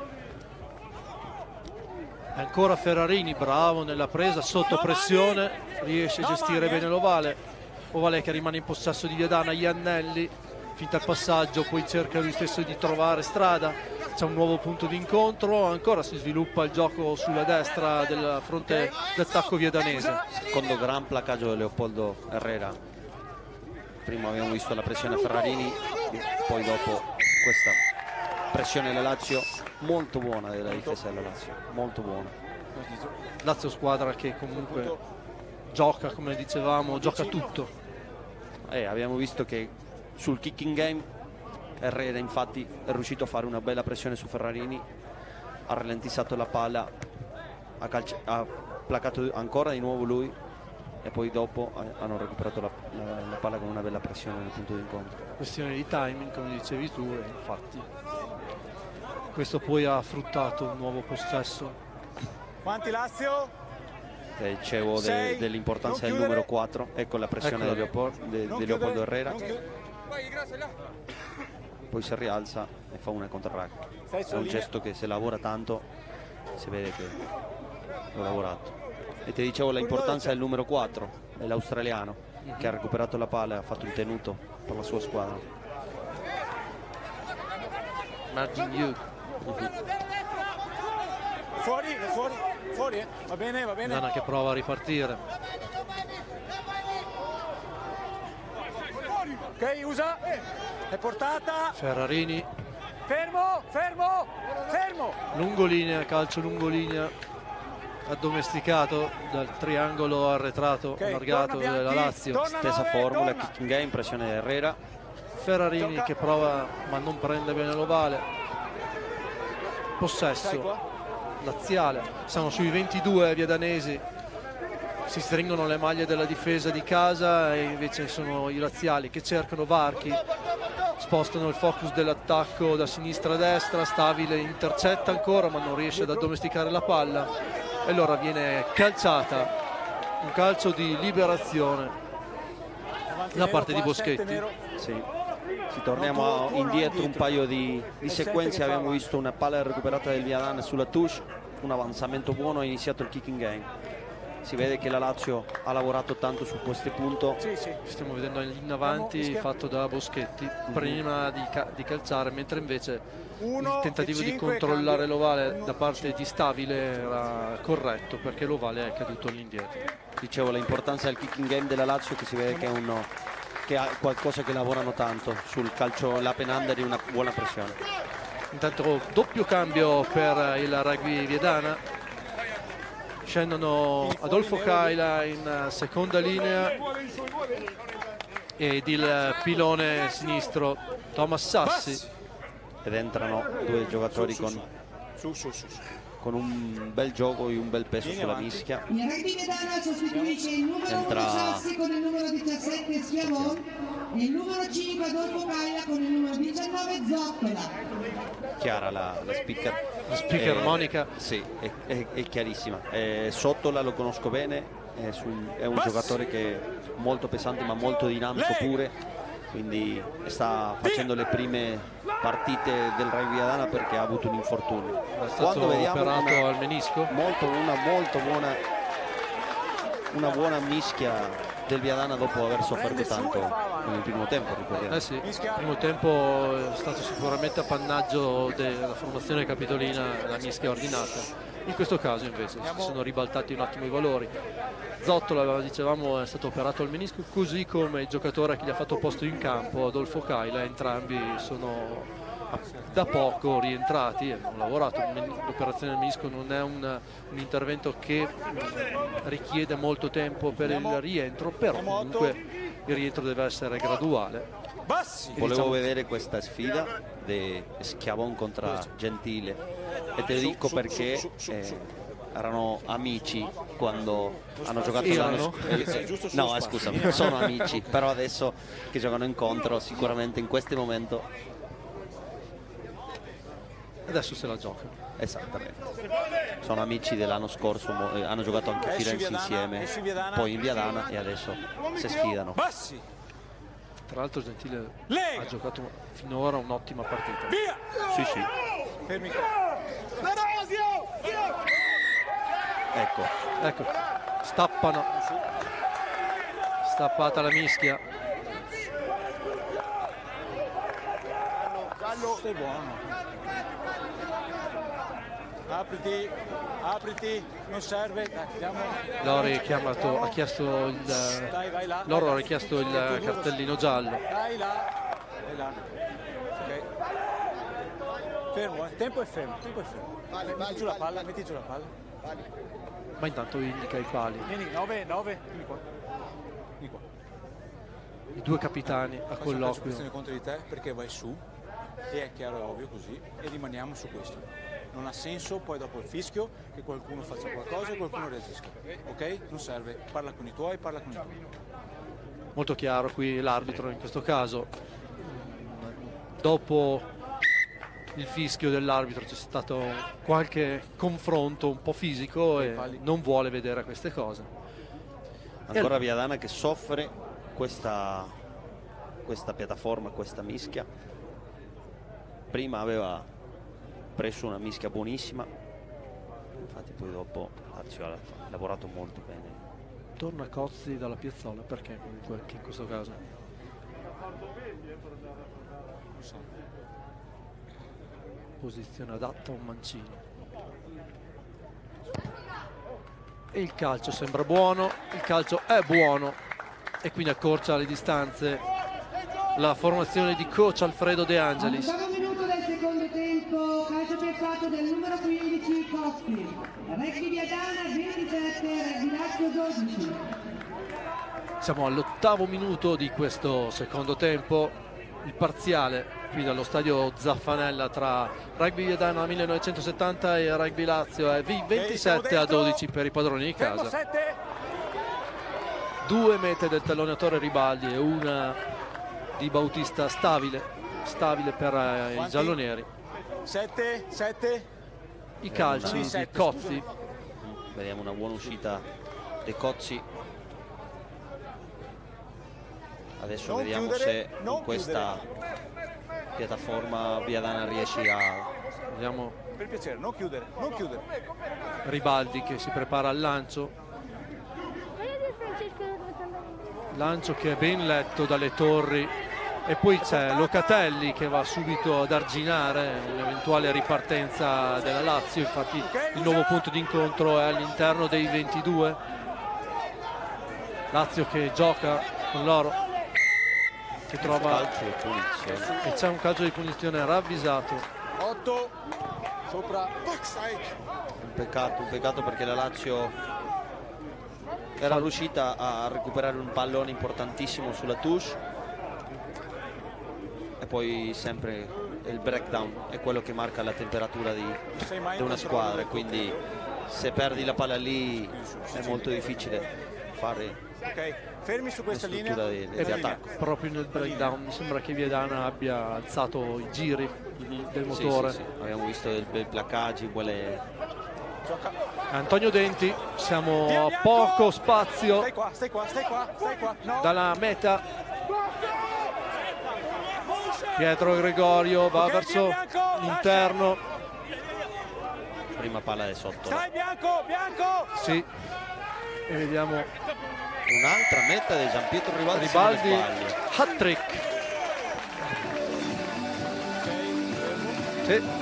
ancora Ferrarini, bravo nella presa sotto pressione, riesce a gestire bene l'Ovale. Ovale che rimane in possesso di Viadana, Iannelli, finta il passaggio, poi cerca lui stesso di trovare strada. C'è un nuovo punto di incontro, ancora si sviluppa il gioco sulla destra del fronte d'attacco viedanese. Secondo gran placaggio di Leopoldo Herrera. Prima abbiamo visto la pressione Ferrarini, poi dopo questa pressione della Lazio, molto buona della difesa della Lazio, molto buona. Lazio squadra che comunque gioca, come dicevamo, gioca tutto. Eh, abbiamo visto che sul kicking game Herrera infatti è riuscito a fare una bella pressione su Ferrarini, ha ralentizzato la palla, ha, ha placato ancora di nuovo lui e poi dopo hanno recuperato la, la, la palla con una bella pressione nel punto di incontro. Questione di timing, come dicevi tu, e infatti questo poi ha fruttato un nuovo possesso. Quanti Lazio? Eh, dicevo de, dell'importanza del numero quattro, ecco la pressione di Leopoldo, de, de Leopoldo Herrera. Poi si rialza e fa una contrarrack. È un gesto che se lavora tanto si vede che l'ho lavorato. E ti dicevo l'importanza del numero quattro, l'australiano, che ha recuperato la palla e ha fatto il tenuto per la sua squadra. Margin Yu. Fuori, fuori, fuori, eh. va bene, va bene. Nana che prova a ripartire. Ok, usa. È portata. Ferrarini. Fermo, fermo, fermo. Lungolinea, calcio lungolinea, addomesticato dal triangolo arretrato, okay, allargato della Lazio. Stessa formula, kicking game, pressione di Herrera. Ferrarini Gioca. che prova ma non prende bene l'Ovale. Possesso laziale, siamo sui ventidue viedanesi. Si stringono le maglie della difesa di casa e invece sono i laziali che cercano varchi, spostano il focus dell'attacco da sinistra a destra. Stabile intercetta ancora ma non riesce ad addomesticare la palla e allora viene calciata, un calcio di liberazione da parte di Boschetti. Sì. Ci torniamo indietro un paio di, di sequenze, abbiamo visto una palla recuperata del Viadana sulla touche, un avanzamento buono, ha iniziato il kicking game. Si vede che la Lazio ha lavorato tanto su questo punto. Sì, sì. Stiamo vedendo in avanti fatto da Boschetti mm-hmm. prima di, ca di calciare, mentre invece il tentativo di controllare l'Ovale da parte di Stabile era corretto perché l'Ovale è caduto all'indietro. Dicevo l'importanza del kicking game della Lazio, che si vede che è uno che ha qualcosa che lavorano tanto sul calcio, la Penander di una buona pressione. Intanto doppio cambio per il rugby Viadana, scendono Adolfo Caila in seconda linea ed il pilone sinistro Thomas Sassi, ed entrano due giocatori con, con un bel gioco e un bel peso sulla mischia. Il rugby Viadana sostituisce il numero uno Sassi con il numero diciassette Schiavon e il numero cinque Adolfo Caila con il numero diciannove Zottola. Chiara la, la speaker, la speaker eh, Monica. Sì, è, è, è chiarissima. Eh, Sottola lo conosco bene, è, sul, è un giocatore che è molto pesante ma molto dinamico pure, quindi sta facendo le prime partite del rugby Viadana perché ha avuto un infortunio. È stato Quando vediamo operato una, al menisco. Molto, una molto buona, una buona mischia del Viadana dopo aver sofferto tanto nel primo tempo, ricordiamo. Eh sì, il primo tempo è stato sicuramente appannaggio della formazione capitolina, la mischia ordinata. In questo caso invece si sono ribaltati un attimo i valori. Zottola, dicevamo, è stato operato al menisco, così come il giocatore che gli ha fatto posto in campo, Adolfo Caila. Entrambi sono da poco rientrati, hanno lavorato. L'operazione del menisco non è un, un intervento che richiede molto tempo per il rientro, però comunque il rientro deve essere graduale. Volevo diciamo... vedere questa sfida di Schiavon contro Gentile, e te lo dico perché eh, erano amici quando hanno giocato l'anno scorso. No, eh, scusami, sono amici, però adesso che giocano incontro sicuramente in questo momento adesso se la giocano. Esattamente, sono amici dell'anno scorso, hanno giocato anche a Firenze insieme, poi in Viadana, e adesso si sfidano. Tra l'altro Gentile ha giocato finora un'ottima partita. Via! Sì, sì. Fermi. Ecco, ecco, stappano, stappata la mischia. Sei buono. Apriti, apriti, non serve. Dai, andiamo. Lori chiamato, ha chiesto il Dai, vai là, Loro vai ha là. richiesto il cartellino giallo. Dai là. Dai là. Ok. Fermo, eh. Tempo è fermo, tempo è fermo. Vale, metti vale, giù la vale, palla, vale. metti giù la palla. Vale. Ma intanto indica i pali. Vieni, nove, nove, vieni qua. Vieni qua. I due capitani a Faccio colloquio. pressione contro di te perché vai su, e è chiaro e ovvio così, e rimaniamo su questo. Non ha senso poi dopo il fischio che qualcuno faccia qualcosa e qualcuno reagisca. Ok? Non serve. Parla con i tuoi, parla con i tuoi. Molto chiaro qui l'arbitro in questo caso. Dopo il fischio dell'arbitro c'è stato qualche confronto un po' fisico e non vuole vedere queste cose. Ancora Viadana che soffre questa, questa piattaforma, questa mischia. Prima aveva preso una mischia buonissima, infatti poi dopo Lazio ha lavorato molto bene. Torna Cozzi dalla piazzola, perché comunque anche in questo caso? Posizione adatta a un mancino. E il calcio sembra buono, il calcio è buono e quindi accorcia le distanze la formazione di coach Alfredo De Angelis. Al minuto del secondo tempo, calcio piazzato del numero quindici Cozzi. Rugby Viadana ventisette, Rugby Lazio dodici. Siamo all'ottavo minuto di questo secondo tempo. Il parziale qui dallo stadio Zaffanella tra Rugby Viadana millenovecentosettanta e Rugby Lazio è ventisette a dodici per i padroni di casa. Due mete del talonatore Ribaldi e una di Bautista stabile, stabile per eh, i gialloneri. sette, sette. I calci di sette, Cozzi. Vediamo una buona uscita di Cozzi. Adesso Non vediamo chiudere, se non in questa piattaforma Viadana riesce a... Vediamo Per piacere, non chiudere, non chiudere. Ribaldi che si prepara al lancio. Lancio che è ben letto dalle torri. E poi c'è Locatelli che va subito ad arginare un'eventuale ripartenza della Lazio. Infatti il nuovo punto di incontro è all'interno dei ventidue. Lazio che gioca con loro, che trova, e c'è un calcio di punizione ravvisato. otto sopra. Un peccato, un peccato perché la Lazio era riuscita a recuperare un pallone importantissimo sulla touche. E poi sempre il breakdown è quello che marca la temperatura di, di una squadra, quindi se perdi la palla lì è molto difficile fare Ok, fermi su questa linea. di, di, di attacco. Proprio nel breakdown mi sembra che Viadana abbia alzato i giri del motore. Sì, sì, sì. Abbiamo visto i placaggi, quelle... Antonio Denti, siamo a poco spazio Stai qua, stai qua, stai qua, stai qua. No. dalla meta. Pietro Gregorio va Ok, verso Bianco, l'interno. Prima palla è sotto. Stai bianco, bianco. Sì, e vediamo un'altra meta di Gianpietro Ribaldi, Ribaldi hat trick. Sì.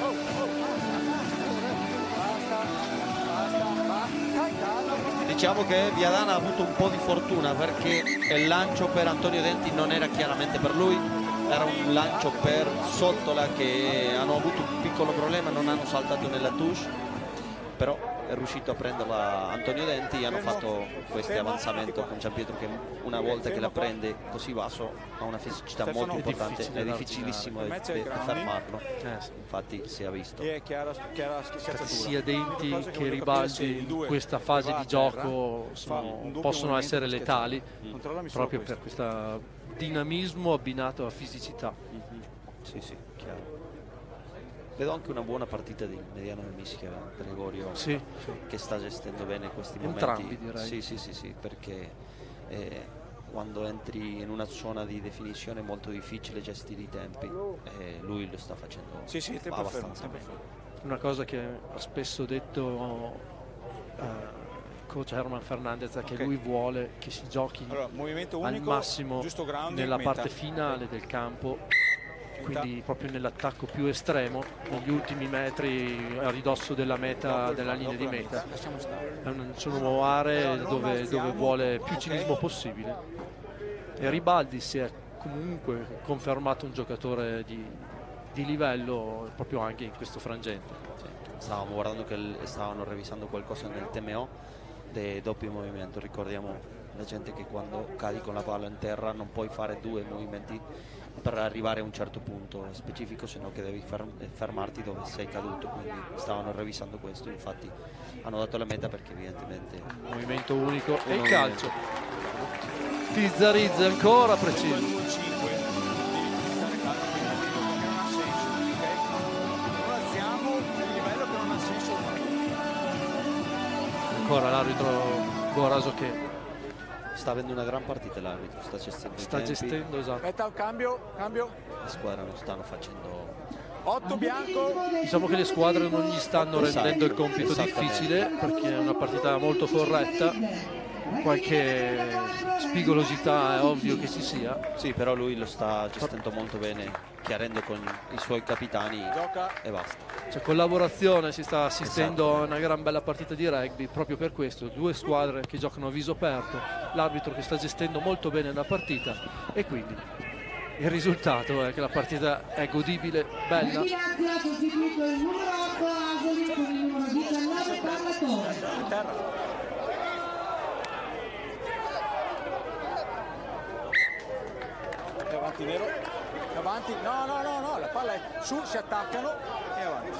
Diciamo che Viadana ha avuto un po' di fortuna perché il lancio per Antonio Denti non era chiaramente per lui, era un lancio per Sottola, che hanno avuto un piccolo problema, non hanno saltato nella touche, però è riuscito a prenderla Antonio Denti e hanno fatto questo avanzamento con Gianpietro, che una volta che la prende così basso ha una fisicità molto importante, è difficilissimo di fermarlo, infatti si è visto. Sia Denti che Ribaldi in questa fase di gioco sono, possono essere letali, proprio per questo dinamismo abbinato a fisicità. Mm-hmm. Sì, sì, chiaro. Vedo anche una buona partita di Mediano del Mischia, Gregorio, sì, sì. che sta gestendo bene questi Entrambi, momenti. direi. Sì, sì, sì, sì, perché eh, quando entri in una zona di definizione è molto difficile gestire i tempi, e lui lo sta facendo sì, sì, abbastanza bene. Una cosa che ha spesso detto uh, coach Herman Fernandez è che okay. lui vuole che si giochi allora, movimento unico, al massimo grounding, nella meta. parte finale del campo, quindi proprio nell'attacco più estremo, negli ultimi metri a ridosso della meta, della linea di meta. Sono aree dove, dove vuole più cinismo possibile, e Ribaldi si è comunque confermato un giocatore di, di livello proprio anche in questo frangente. Stavamo guardando che stavano revisando qualcosa nel T M O del doppio movimento. Ricordiamo la gente che quando cadi con la palla in terra non puoi fare due movimenti per arrivare a un certo punto specifico, se no che devi fermarti dove sei caduto, quindi stavano revisando questo, infatti hanno dato la meta perché evidentemente movimento unico e il calcio. Tizzarizza ancora preciso. Ancora l'arbitro Boraso che sta avendo una gran partita, l'arbitro sta gestendo sta i tempi. gestendo, esatto. Aspetta, cambio, cambio. La squadra non stanno facendo otto bianco. Diciamo che le squadre non gli stanno esatto, rendendo il compito difficile, perché è una partita molto corretta, qualche spigolosità è ovvio che ci sia. Sì, però lui lo sta gestendo molto bene, chiarendo con i suoi capitani Gioca. E basta. C'è collaborazione, si sta assistendo esatto. a una gran bella partita di rugby proprio per questo, due squadre che giocano a viso aperto, l'arbitro che sta gestendo molto bene la partita, e quindi il risultato è che la partita è godibile, bella. Ha sostituito il numero otto Asoli con il numero diciannove Parlatore. Avanti Nero, avanti, no no no no, la palla è su, si attaccano e avanti.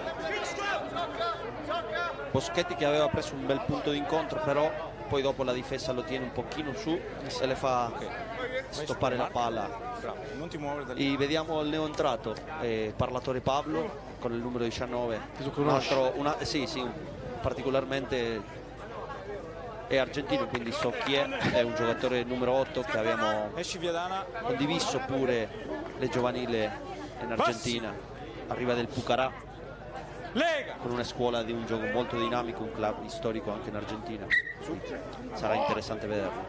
Boschetti che aveva preso un bel punto d'incontro, però poi dopo la difesa lo tiene un pochino su e se le fa okay. stoppare la palla. Bravo, non ti muovere da lì. E vediamo il neoentrato, eh, Parlatore Pablo con il numero diciannove, un altro, una, sì, sì, particolarmente è argentino, quindi so chi è, è un giocatore numero otto che abbiamo condiviso pure le giovanile in Argentina, arriva del Pucará con una scuola di un gioco molto dinamico, un club storico anche in Argentina, sarà interessante vederlo.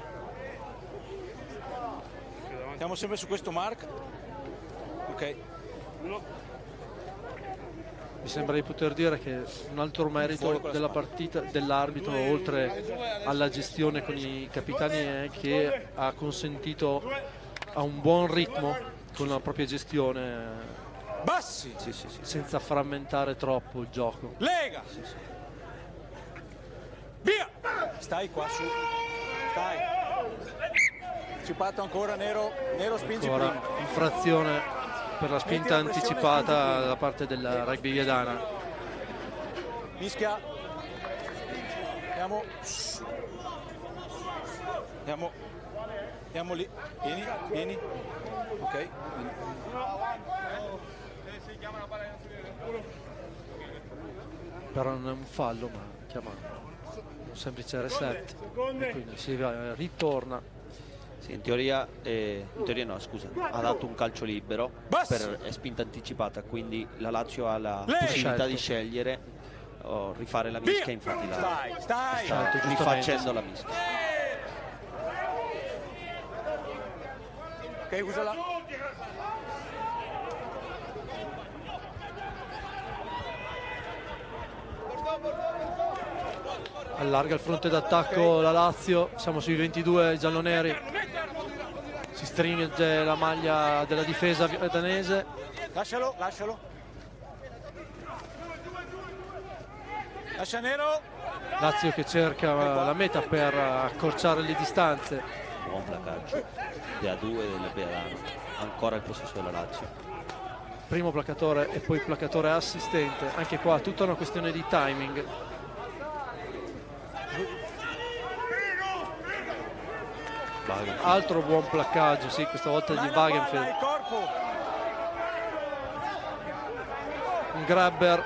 Siamo sempre su questo Mark, ok. Mi sembra di poter dire che un altro merito della partita dell'arbitro, oltre alla gestione con i capitani, è che ha consentito a un buon ritmo con la propria gestione, Bassi, sì, sì, sì. senza frammentare troppo il gioco. Lega, sì, sì. Via, stai qua su, stai. Cipato ancora Nero, Nero spingi ancora prima. Infrazione per la spinta anticipata da parte della rugby viadana. Mischia, andiamo, andiamo, andiamo lì, vieni, vieni, ok. Però non è un fallo, ma chiama un semplice reset, e quindi si ritorna. Sì, in teoria, eh, in teoria no, scusa, ha dato un calcio libero per spinta anticipata, quindi la Lazio ha la Lei. possibilità Scelto. di scegliere o rifare la mischia, infatti la Stai, stai. sta Scelto, rifacendo la mischia. Ok, usala. Allarga il fronte d'attacco la Lazio, siamo sui ventidue gialloneri, si stringe la maglia della difesa danese. Lascialo, lascialo. Lascia Nero. Lazio che cerca la meta per accorciare le distanze. Buon placaggio da due del Viadana, ancora il possesso della Lazio. Primo placatore e poi placatore assistente, anche qua tutta una questione di timing. Altro buon placcaggio, sì, questa volta di Wagenfeld. Un grabber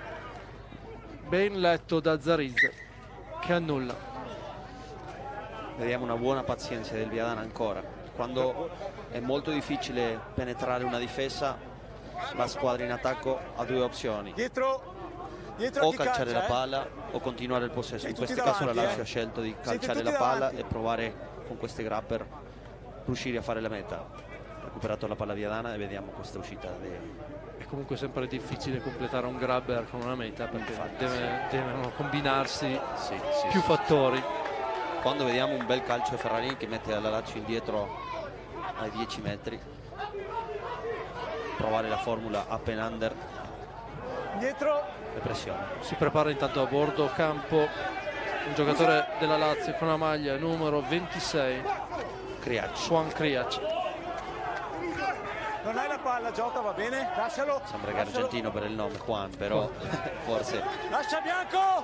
ben letto da Zariz che annulla. Vediamo una buona pazienza del Viadana ancora. Quando è molto difficile penetrare una difesa, la squadra in attacco ha due opzioni: Dietro, dietro o chi calciare calcia, la eh? palla o continuare il possesso. Sei In questo tutti caso la davanti, Lazio eh? ha scelto di Siete calciare tutti la palla davanti. e provare con queste grabber riuscire a fare la meta. Ha recuperato la palla Viadana e vediamo questa uscita. De... È comunque sempre difficile completare un grabber con una meta, perché Infatti, deve, devono combinarsi sì, sì, più sì, fattori. Quando vediamo un bel calcio Ferrarini che mette la Lazio indietro ai dieci metri, provare la formula up and under Dietro. e pressione. Si prepara intanto a bordo campo un giocatore della Lazio con la maglia numero ventisei, Kriac. Swan Kriac. Non hai la palla, gioca, va bene? Lascialo. Sembra che è lascialo. argentino per il nome, Juan, però forse Lascia Bianco.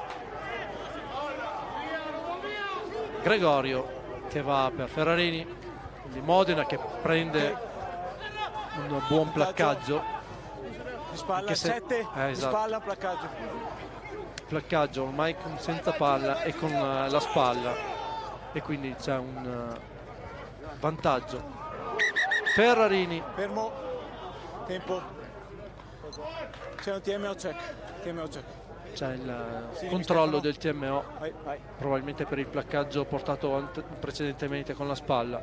Gregorio che va per Ferrarini, quindi Modena che prende un buon placcaggio, Di spalla, Anche se- sette. eh, Di esatto. spalla, placcaggio. placcaggio ormai con- senza palla e con eh, la spalla, e quindi c'è un eh, vantaggio. Ferrarini, Fermo. Tempo. C'è un T M O check. T M O check. c'è il eh, Sì, controllo Stefano. del T M O, Vai, vai. probabilmente per il placcaggio portato ant- precedentemente con la spalla.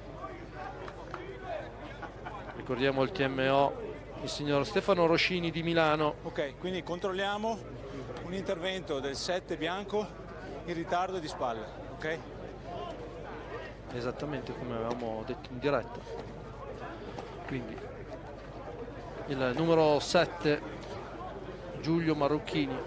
Ricordiamo il T M O, il signor Stefano Roscini di Milano. Ok, quindi controlliamo un intervento del sette bianco in ritardo di spalle. Ok? Esattamente come avevamo detto in diretta. Quindi il numero sette Giulio Marrucchini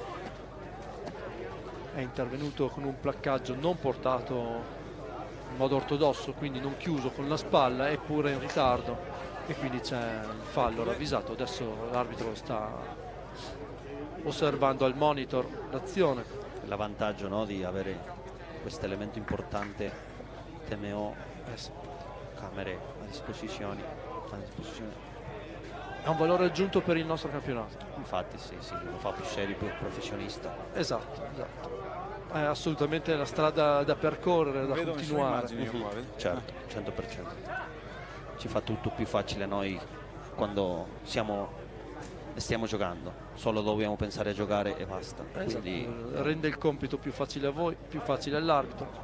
è intervenuto con un placcaggio non portato in modo ortodosso, quindi non chiuso con la spalla, eppure in ritardo, e quindi c'è il fallo ravvisato. Adesso l'arbitro sta osservando al monitor l'azione. l'avvantaggio, no, di avere questo elemento importante, T M O, Eh sì. camere a disposizione, a disposizione. È un valore aggiunto per il nostro campionato. Infatti sì, sì, lo fa più serio, più professionista. Esatto, esatto. È assolutamente la strada da percorrere, da Vedo nessuna continuare. immagine io qua, vedi? Certo, cento per cento. Ci fa tutto più facile a noi quando siamo e stiamo giocando. Solo dobbiamo pensare a giocare e basta. Esatto. Quindi Rende il compito più facile a voi, più facile all'arbitro.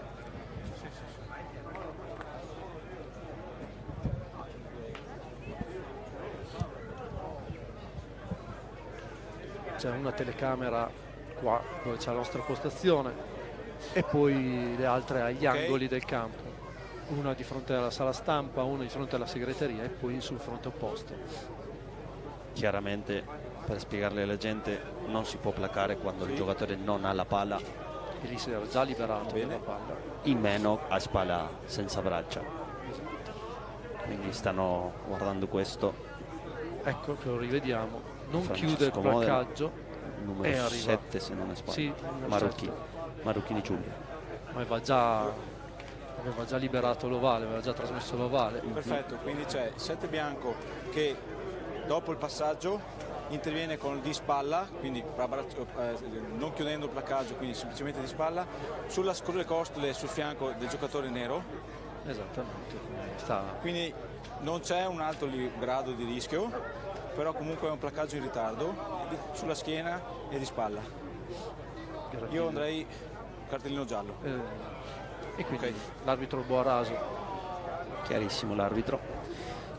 C'è una telecamera qua dove c'è la nostra postazione e poi le altre agli Ok. angoli del campo, una di fronte alla sala stampa, una di fronte alla segreteria e poi sul fronte opposto. chiaramente, per spiegarle alla gente, non si può placare quando il giocatore non ha la palla, E lì si era già liberato della palla. in meno a spalla senza braccia. Quindi stanno guardando questo. Ecco che lo rivediamo, non Francesco chiude il Modena, placcaggio e numero arriva. sette se non è sbaglio. Sì, numero Marrucchini, sette. Marrucchini Giulio. Ma aveva già, aveva già liberato l'ovale, aveva già trasmesso l'ovale. Perfetto, quindi c'è il sette bianco che dopo il passaggio interviene con il di spalla, quindi abbraccio- eh, non chiudendo il placcaggio, quindi semplicemente di spalla, sulla sulle costole sul fianco del giocatore nero, Esattamente, come sta. quindi non c'è un alto li- grado di rischio, però comunque è un placcaggio in ritardo di- sulla schiena e di spalla. Io andrei cartellino giallo. Eh, e quindi Ok. l'arbitro Boaraso. Chiarissimo l'arbitro.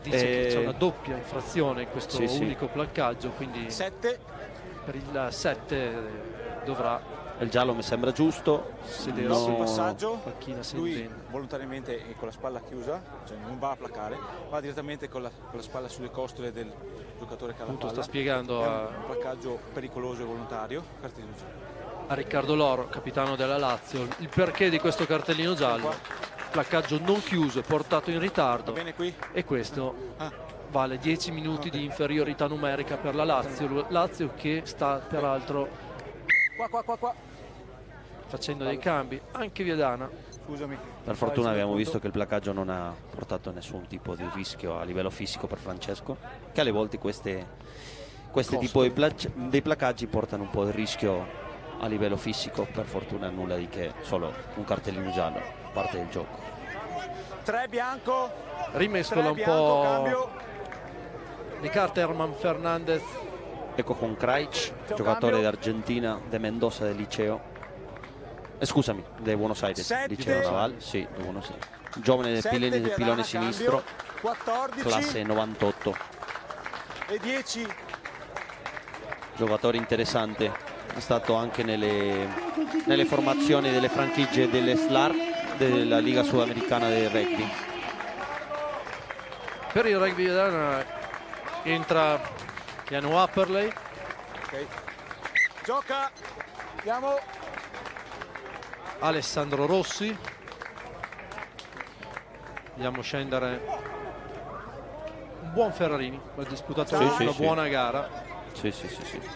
dice E... che c'è una doppia infrazione in questo sì, unico sì. placcaggio, quindi sette. per il sette dovrà Il giallo mi sembra giusto. sedere No. Sul su passaggio panchina lui sedente. volontariamente è con la spalla chiusa, cioè non va a placare, va direttamente con la, con la spalla sulle costole del giocatore che ha la Appunto palla. sta spiegando È a, un placcaggio pericoloso e volontario, cartellino giallo. a Riccardo Loro, capitano della Lazio, il perché di questo cartellino giallo. Placcaggio non chiuso e portato in Va ritardo, bene qui? e questo Ah, vale dieci minuti di inferiorità numerica per la Lazio. Lazio che sta peraltro qua qua qua qua. facendo dei cambi, anche Viadana. Scusami. Per fortuna abbiamo visto che il placaggio non ha portato nessun tipo di rischio a livello fisico per Francesco, che alle volte queste, queste tipo di plac- dei placaggi portano un po' di rischio a livello fisico. Per fortuna nulla di che, solo un cartellino giallo, parte del gioco. tre bianco. Rimescola tre un bianco, po' cambio. le carte Herman Fernandez. Ecco con Krajc, un giocatore cambio. d'Argentina, de Mendoza del liceo. Eh, scusami, de Buenos Aires, Sette. liceo naval, sì, de Buenos Aires. Giovane del sette, pilone, del Viadana, pilone cambio. sinistro, quattordici classe novantotto. e dieci. Giocatore interessante, è stato anche nelle, nelle formazioni delle franchigie delle S L A R, della Liga Sudamericana del Rugby. Per il Rugby Viadana entra Keanu Apperley. Ok. Gioca. Andiamo. Alessandro Rossi. Vediamo scendere un buon Ferrarini, ha disputato Sì, una sì, sì. buona gara. Sì, sì, sì, sì.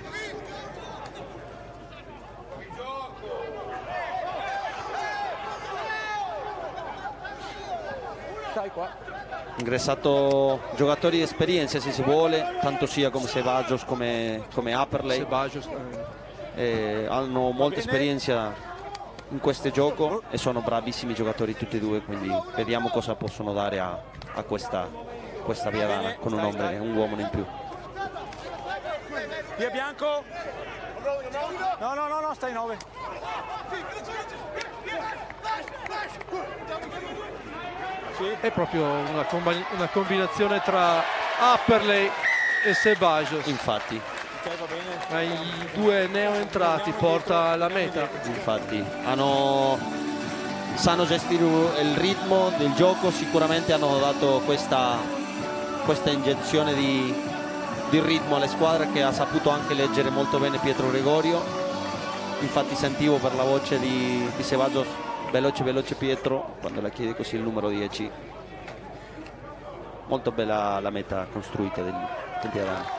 Stai qua. Ingressato giocatori di esperienza se si vuole, tanto sia come Sebajos come, come Apperley. Sebajos, eh, Eh, hanno molta bene. esperienza in questo gioco e sono bravissimi giocatori tutti e due, quindi vediamo cosa possono dare a, a questa, questa Viadana con un, hombre, un uomo in più. Via bianco. No, no, no, no, stai nove. Sì. è proprio una, comba- una combinazione tra Apperley e Sebajos. Infatti, Ok, va bene. Ma i due neoentrati porta alla meta. infatti hanno, sanno gestire il ritmo del gioco, sicuramente hanno dato questa, questa iniezione di, di ritmo alle squadre, che ha saputo anche leggere molto bene Pietro Gregorio. Infatti sentivo per la voce di, di Sebajos, veloce veloce Pietro, quando la chiede così il numero dieci. Molto bella la meta costruita del, del Viadana.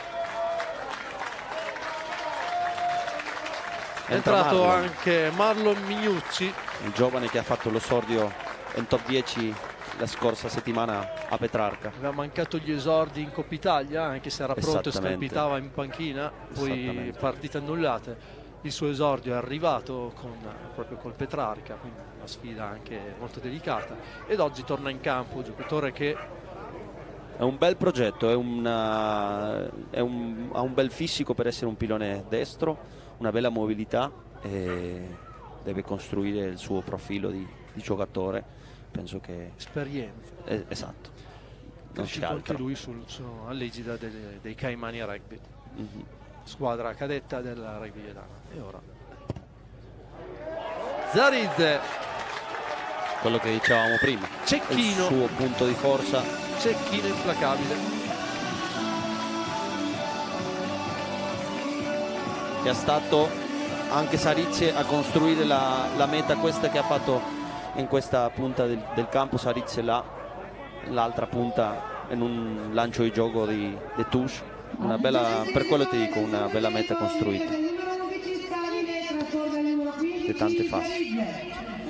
È entrato Marlon, anche Marlon Mignucci, il giovane che ha fatto l'esordio in top dieci la scorsa settimana a Petrarca. aveva mancato gli esordi in Coppa Italia, anche se era pronto e Esattamente. scalpitava in panchina, poi Esattamente. partite annullate. Il suo esordio è arrivato con, proprio col Petrarca, quindi una sfida anche molto delicata, ed oggi torna in campo, giocatore che È un bel progetto, è una, è un, ha un bel fisico per essere un pilone destro, una bella mobilità, e deve costruire il suo profilo di, di giocatore. Penso che esperienza, eh, esatto, non c'è cresciuto anche altro. lui sul, su, all'egida dei, dei Caimani Rugby, Mhm. squadra cadetta della Rugby Viadana. E ora Zaridze, Quello che dicevamo prima, Cecchino. il suo punto di forza. Cecchino implacabile. Che ha stato anche Sarizze a costruire la, la meta questa che ha fatto in questa punta del, del campo. Sarizze là, l'altra punta in un lancio di gioco di, di Touche, una bella, per quello ti dico, una bella meta costruita di tante fasi.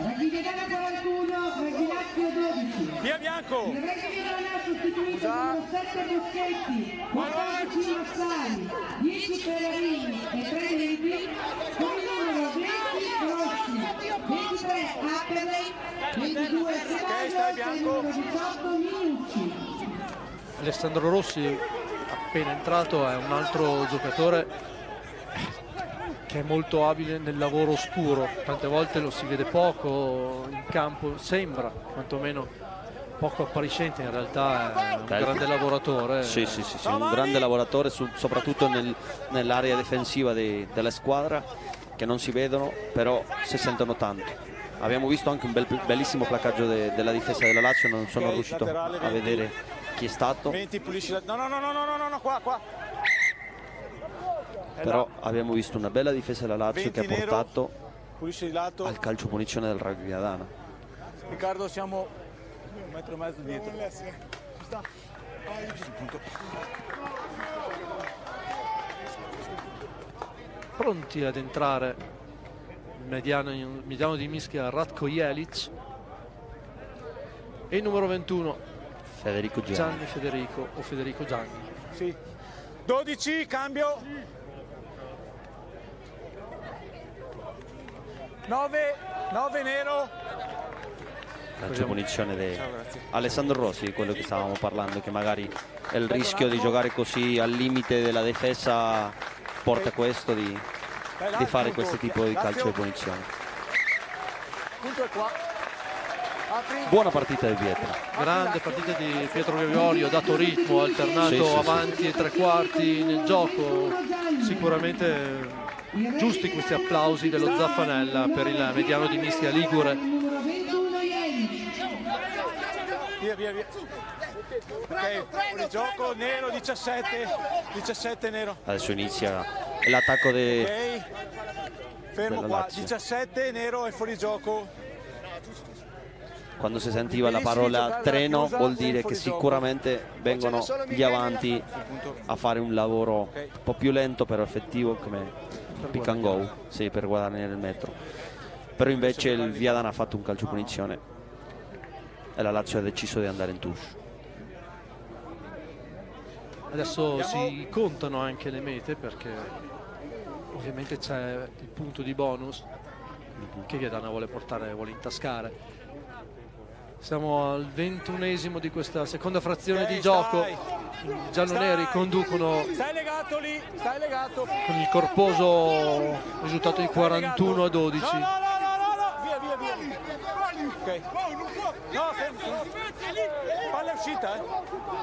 Via bianco. Scusa. sette Boschetti, quattordici Massari, dieci Ferrarini e tre Levi, con il numero venti Rossi, ventitré Apperley, ventidue Sebajos e il numero diciotto Mignucci. Alessandro Rossi, appena entrato, è un altro giocatore che è molto abile nel lavoro oscuro. Tante volte lo si vede poco in campo, sembra quantomeno poco appariscente, in realtà è un Beh, grande lavoratore. Sì, sì, sì, sì, un grande lavoratore su, soprattutto nel, nell'area difensiva di, della squadra, che non si vedono però si sentono tanto. Abbiamo visto anche un bel, bellissimo placaggio de, della difesa della Lazio, non sono Ok, riuscito laterale, a vedere chi è stato, venti, pulisci la... No, no, no, no, no, no, no, qua, qua. È però là. abbiamo visto una bella difesa della Lazio che ha venti nero, portato pulisci di lato. al calcio punizione del Rugby Viadana. Riccardo, siamo un metro e mezzo dietro. Ci sta. Pronti ad entrare il mediano, il mediano di mischia Ratko Jelic e il numero ventuno Federico Gianni. Gianni Federico o Federico Gianni. Sì. dodici, cambio. nove, nove nero. Calcio punizione di Ciao, grazie. Alessandro Rossi, quello che stavamo parlando, che magari è il rischio di giocare così al limite della difesa, porta questo di, Dai, là, di fare punto. questo tipo di calcio di Lazio. punizione. Punto è qua. Apri. Buona partita di Pietra. Grande partita di Pietro Violio, ha dato ritmo, ha alternato Sì, sì, sì. avanti e tre quarti nel gioco. Sicuramente giusti questi applausi dello Zaffanella per il mediano di mischia ligure. Numero ventuno Jelic. Via, via, via. Ok, fuori gioco, nero, diciassette. diciassette nero. Adesso inizia l'attacco di Ok. Fermo Della qua, Lazio. diciassette nero e fuori gioco. quando si sentiva la parola treno, vuol dire che sicuramente vengono gli avanti a fare un lavoro un po' più lento però effettivo come pick and go, sì, per guadagnare il metro. Però invece il Viadana ha fatto un calcio punizione e la Lazio ha deciso di andare in touche. Adesso si contano anche le mete perché ovviamente c'è il punto di bonus che Viadana vuole portare, vuole intascare. Siamo al ventunesimo di questa seconda frazione Okay, di gioco. stai. I gialloneri Stai. conducono Stai legato lì, stai legato. con il corposo risultato di quarantuno a dodici. No, no, no, no, no, via, via, via. Ok. No, fermo, fermo. Palla è uscita, eh.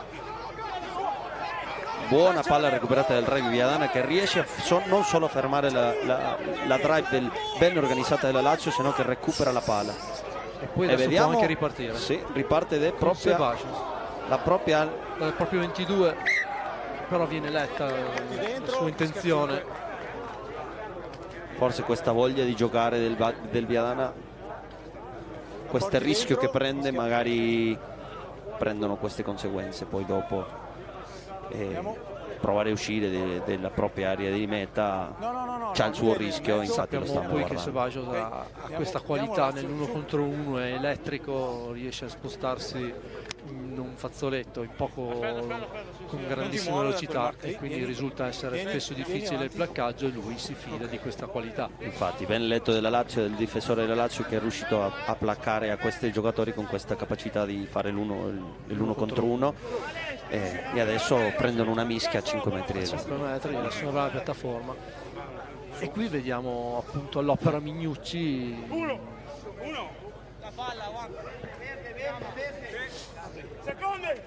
Buona palla recuperata dal Rugby Viadana che riesce a so, non solo a fermare la, la, la drive del, ben organizzata della Lazio, se no che recupera la palla. E poi E adesso vediamo, può anche ripartire. sì, riparte de Con propria, Sebastian. la propria Dal proprio ventidue, però viene letta la sua intenzione. forse questa voglia di giocare del, Va- del Viadana, questo rischio che prende, magari prendono queste conseguenze poi dopo e provare a uscire de- della propria area di meta No, no, no, no, c'ha no, il suo via, via, rischio, in mezzo. infatti lo Sappiamo stiamo poi che guardando. Sebajos ha, ha Andiamo- questa andiamo qualità Lazio, nell'uno su. contro uno, è elettrico, riesce a spostarsi in un fazzoletto in poco, con grandissima muove da velocità quel marco e lì, quindi vieni, risulta essere vieni, spesso vieni difficile il avanti. placcaggio e lui si fida di questa qualità. Infatti ben letto della Lazio, del difensore della Lazio, che è riuscito a, a placcare a questi giocatori con questa capacità di fare l'uno, l'uno contro uno e, e adesso prendono una mischia a cinque metri. cinque metri sulla piattaforma. E qui vediamo appunto all'opera Mignucci. Uno, uno. La palla, guarda. Verde, verde, verde. Seconde.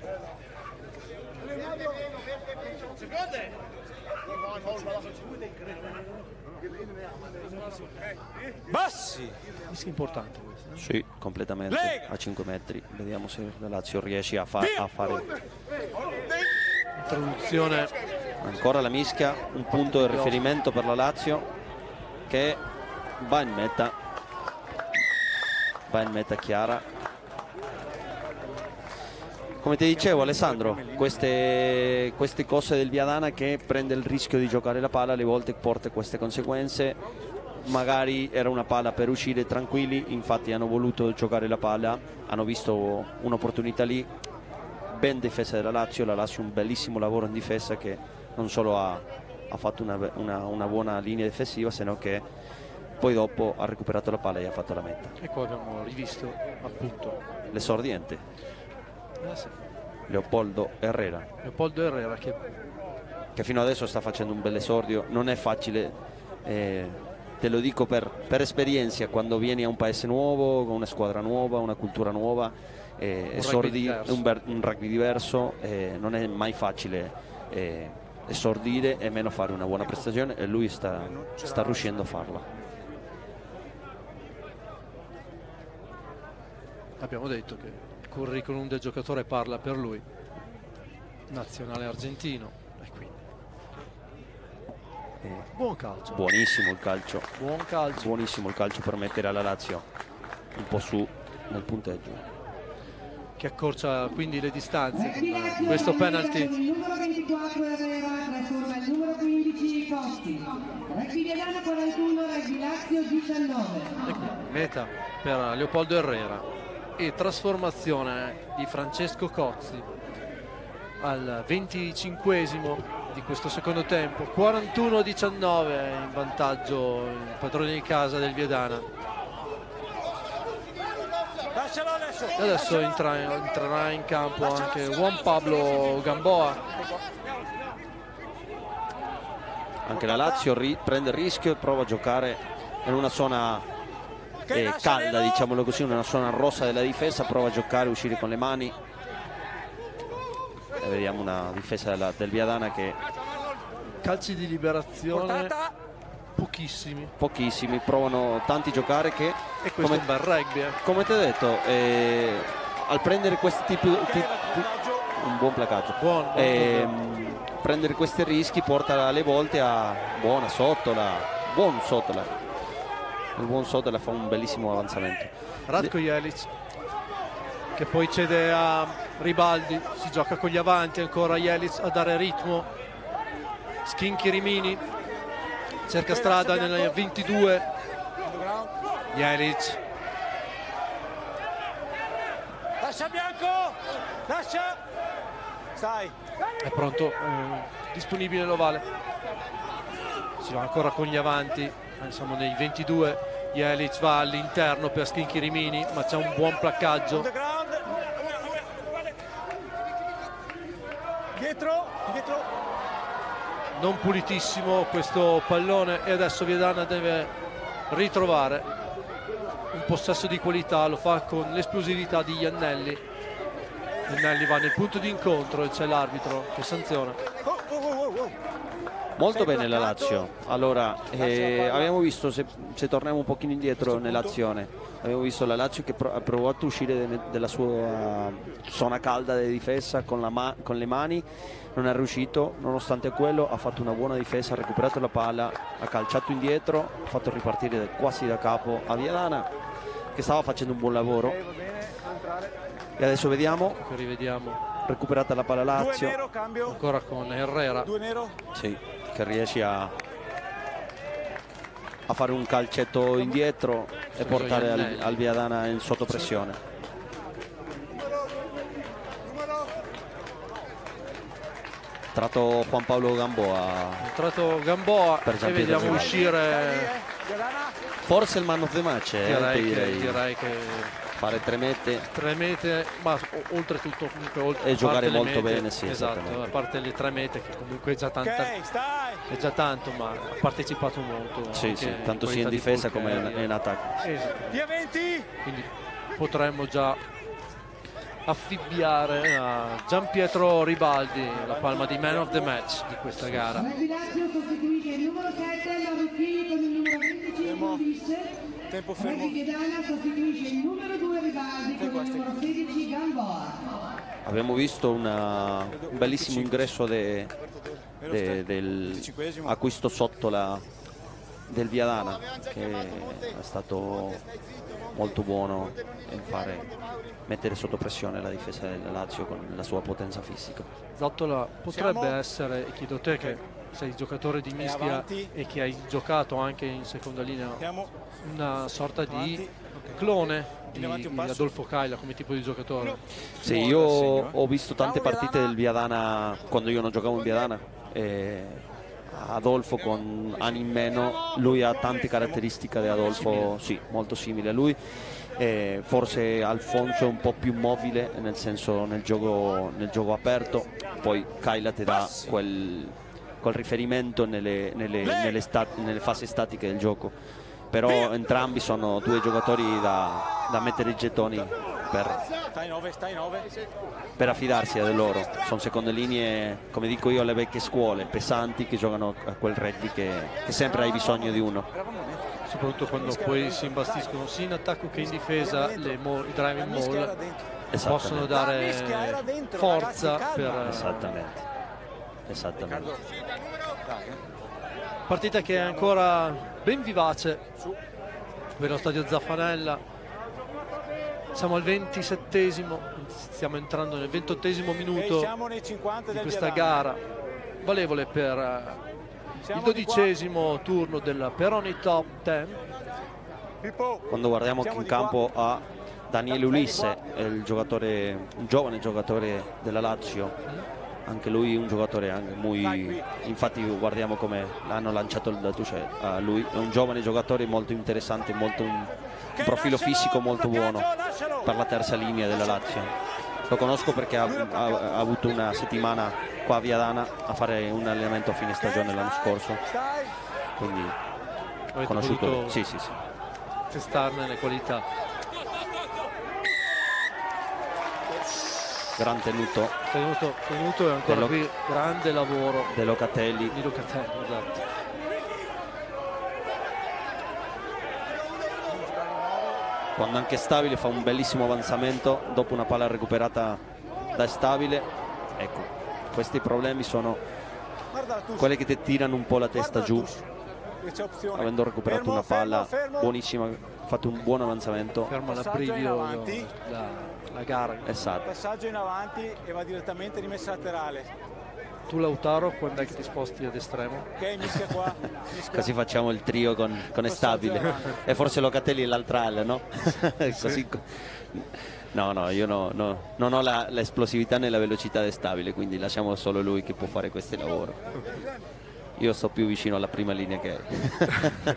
Seconde. Bassi. Mischia importante questa. Sì, completamente Lega. a cinque metri. Vediamo se la Lazio riesce a, fa- a fare Introduzione ancora la mischia, un punto di riferimento per la Lazio che va in meta, va in meta chiara. Come ti dicevo Alessandro, queste, queste cose del Viadana che prende il rischio di giocare la palla alle volte porta queste conseguenze. Magari era una palla per uscire tranquilli, infatti hanno voluto giocare la palla, hanno visto un'opportunità lì, ben difesa della Lazio, la Lazio un bellissimo lavoro in difesa che non solo ha, ha fatto una, una, una buona linea difensiva, se no che poi dopo ha recuperato la palla e ha fatto la meta. e qua abbiamo rivisto appunto L'esordiente, eh sì, Leopoldo Herrera, Leopoldo Herrera che che fino adesso sta facendo un bel esordio. Non è facile, eh, te lo dico per, per esperienza, quando vieni a un paese nuovo, con una squadra nuova, una cultura nuova, eh, Un esordi- rugby diverso. un, ber- un rugby diverso, eh, non è mai facile eh, esordire e meno fare una buona prestazione, e lui sta, sta riuscendo a farla. Abbiamo detto che il curriculum del giocatore parla per lui, nazionale argentino, e quindi Eh, buon calcio, buonissimo il calcio, buon calcio. buonissimo il calcio per mettere alla Lazio un po' su nel punteggio. Che accorcia quindi le distanze Rugby con Lazio, questo con penalty. il numero ventiquattro Herrera trasforma il numero quindici Costi. Rugby Viadana quarantuno, Rugby Lazio diciannove. E quindi meta per Leopoldo Herrera e trasformazione di Francesco Cozzi al venticinquesimo di questo secondo tempo, quarantuno a diciannove in vantaggio il padrone di casa del Viadana. Lascialo adesso. E adesso entra- entrerà in campo anche Juan Pablo Gamboa. Anche la Lazio ri- prende il rischio e prova a giocare in una zona eh, calda, diciamolo così, una zona rossa della difesa, prova a giocare, uscire con le mani. E vediamo una difesa della- del Viadana che Calci di liberazione Portata. pochissimi, pochissimi, provano tanti a giocare che, e questo come, è un bel rugby, eh. come ti ho detto, eh, al prendere questi tipi, ti- ti- un buon placaggio, Buon, buon, Ehm, prendere questi rischi porta alle volte a buona Sottola, buon Sottola, il buon Sottola fa un bellissimo avanzamento. Ratko Jelic che poi cede a Ribaldi, si gioca con gli avanti, ancora Jelic a dare ritmo, Skinchi Rimini cerca strada nel ventidue, Jelic Lascia Bianco. Lascia. Stai. è pronto, eh, disponibile l'ovale, si va ancora con gli avanti, eh, siamo nei ventidue, Jelic va all'interno per Skinchi Rimini, ma c'è un buon placcaggio. Underground. Dietro. Dietro. Non pulitissimo questo pallone, e adesso Viadana deve ritrovare un possesso di qualità, lo fa con l'esplosività di Iannelli. Iannelli va nel punto di incontro e c'è l'arbitro che sanziona. Oh, oh, oh, oh, oh. Molto Sei bene la placcato. Lazio. Allora, eh, palla. abbiamo visto, se, se torniamo un pochino indietro Questo nell'azione, abbiamo visto la Lazio che pro- ha provato a uscire de- dalla sua zona calda di difesa con, la ma- con le mani, non è riuscito, nonostante quello ha fatto una buona difesa, ha recuperato la palla, ha calciato indietro, ha fatto ripartire quasi da capo a Viadana, che stava facendo un buon lavoro. E adesso vediamo, Che rivediamo recuperata la palla Due Lazio, nero, cambio. ancora con Herrera. Due nero. sì, che riesce a, a fare un calcetto indietro e portare al, al Viadana in sotto pressione. Tratto Juan Pablo Gamboa, Entrato Gamboa Per e Gian Pietro vediamo Rivaldi. uscire, forse il man of the match, eh, direi, ti che, direi. direi che Fare tre mete tre mete, ma o- oltretutto comunque oltre, E a giocare parte le molto mete, bene, sì, esatto, esattamente. a parte le tre mete che comunque è già tanta, Ok, stai. è già tanto, ma ha partecipato molto, sì, anche sì, tanto sia in qualità di difesa come in, Pulcari. in attacco. Esatto. Via venti. Quindi potremmo già affibbiare a Gian Pietro Ribaldi la palma di man of the match di questa gara. Rugby Lazio sostituisce il numero sette Marrucchini con il numero venticinque Ulisse. Tempo fermo. Rugby Viadana sostituisce il numero due Rivaldi con il numero sedici Gamboa. Abbiamo visto una- un bellissimo ingresso de- de- del acquisto sotto la, del Viadana, che è stato molto buono in fare mettere sotto pressione la difesa della Lazio con la sua potenza fisica. Zottola potrebbe Siamo- essere, e chiedo te che sei giocatore di Mischia avanti. e che hai giocato anche in seconda linea, Siamo una sorta di avanti. Ok. clone di, In avanti un di passo. Adolfo Caila come tipo di giocatore. Sì, Buono io il segno, eh. ho visto tante Bravo, partite Viadana. del Viadana quando io non giocavo in Viadana. E Adolfo con anni in meno, lui ha tante caratteristiche di Adolfo, sì, molto simili a lui. E forse Alfonso è un po' più mobile nel senso nel gioco, nel gioco aperto, poi Kaila ti dà quel, quel riferimento nelle, nelle, nelle, stat- nelle fasi statiche del gioco, però entrambi sono due giocatori da, da mettere i gettoni per, Stai nove, stai nove. per affidarsi a loro. Sono seconde linee, come dico io, alle vecchie scuole, pesanti, che giocano a quel rugby che, che sempre hai bisogno di uno. Soprattutto quando poi si imbastiscono sia in attacco che in difesa, le mo- i driving maul possono dare forza per... Esattamente, esattamente. Partita che è ancora ben vivace per lo stadio Zaffanella. Siamo al ventisettesimo, stiamo entrando nel ventottesimo minuto di questa gara, valevole per il dodicesimo turno del Peroni Top dieci. Quando guardiamo che in campo a Daniele Ulisse, il giocatore, un giovane giocatore della Lazio, anche lui un giocatore anche muy, infatti guardiamo come l'hanno lanciato il Datuce a lui, è un giovane giocatore molto interessante, molto un, un profilo fisico molto buono per la terza linea della Lazio. Lo conosco perché ha, ha, ha avuto una settimana qua a Viadana a fare un allenamento a fine stagione l'anno scorso, quindi ho conosciuto lui. Sì, sì, sì. Testarne le qualità. Gran tenuto, Tenuto, tenuto e ancora Dello- qui grande lavoro De Locatelli. di Locatelli, esatto. Quando anche Stabile fa un bellissimo avanzamento dopo una palla recuperata da Stabile. Ecco, questi problemi sono quelli che ti tirano un po' la testa giù, avendo recuperato una palla buonissima, fatto un buon avanzamento. Ferma l'abbrivio la, la gara. Esatto. Passaggio in avanti e va direttamente rimessa laterale. Tu Lautaro, quando è che ti sposti ad estremo? Ok, mischia qua. Mischia. Così facciamo il trio con, con Stabile e forse Locatelli l'altra ala, no? Così. No, no, io no, no, non ho la- l'esplosività né la velocità di Stabile, quindi lasciamo solo lui che può fare questo lavoro. Io sto più vicino alla prima linea che è.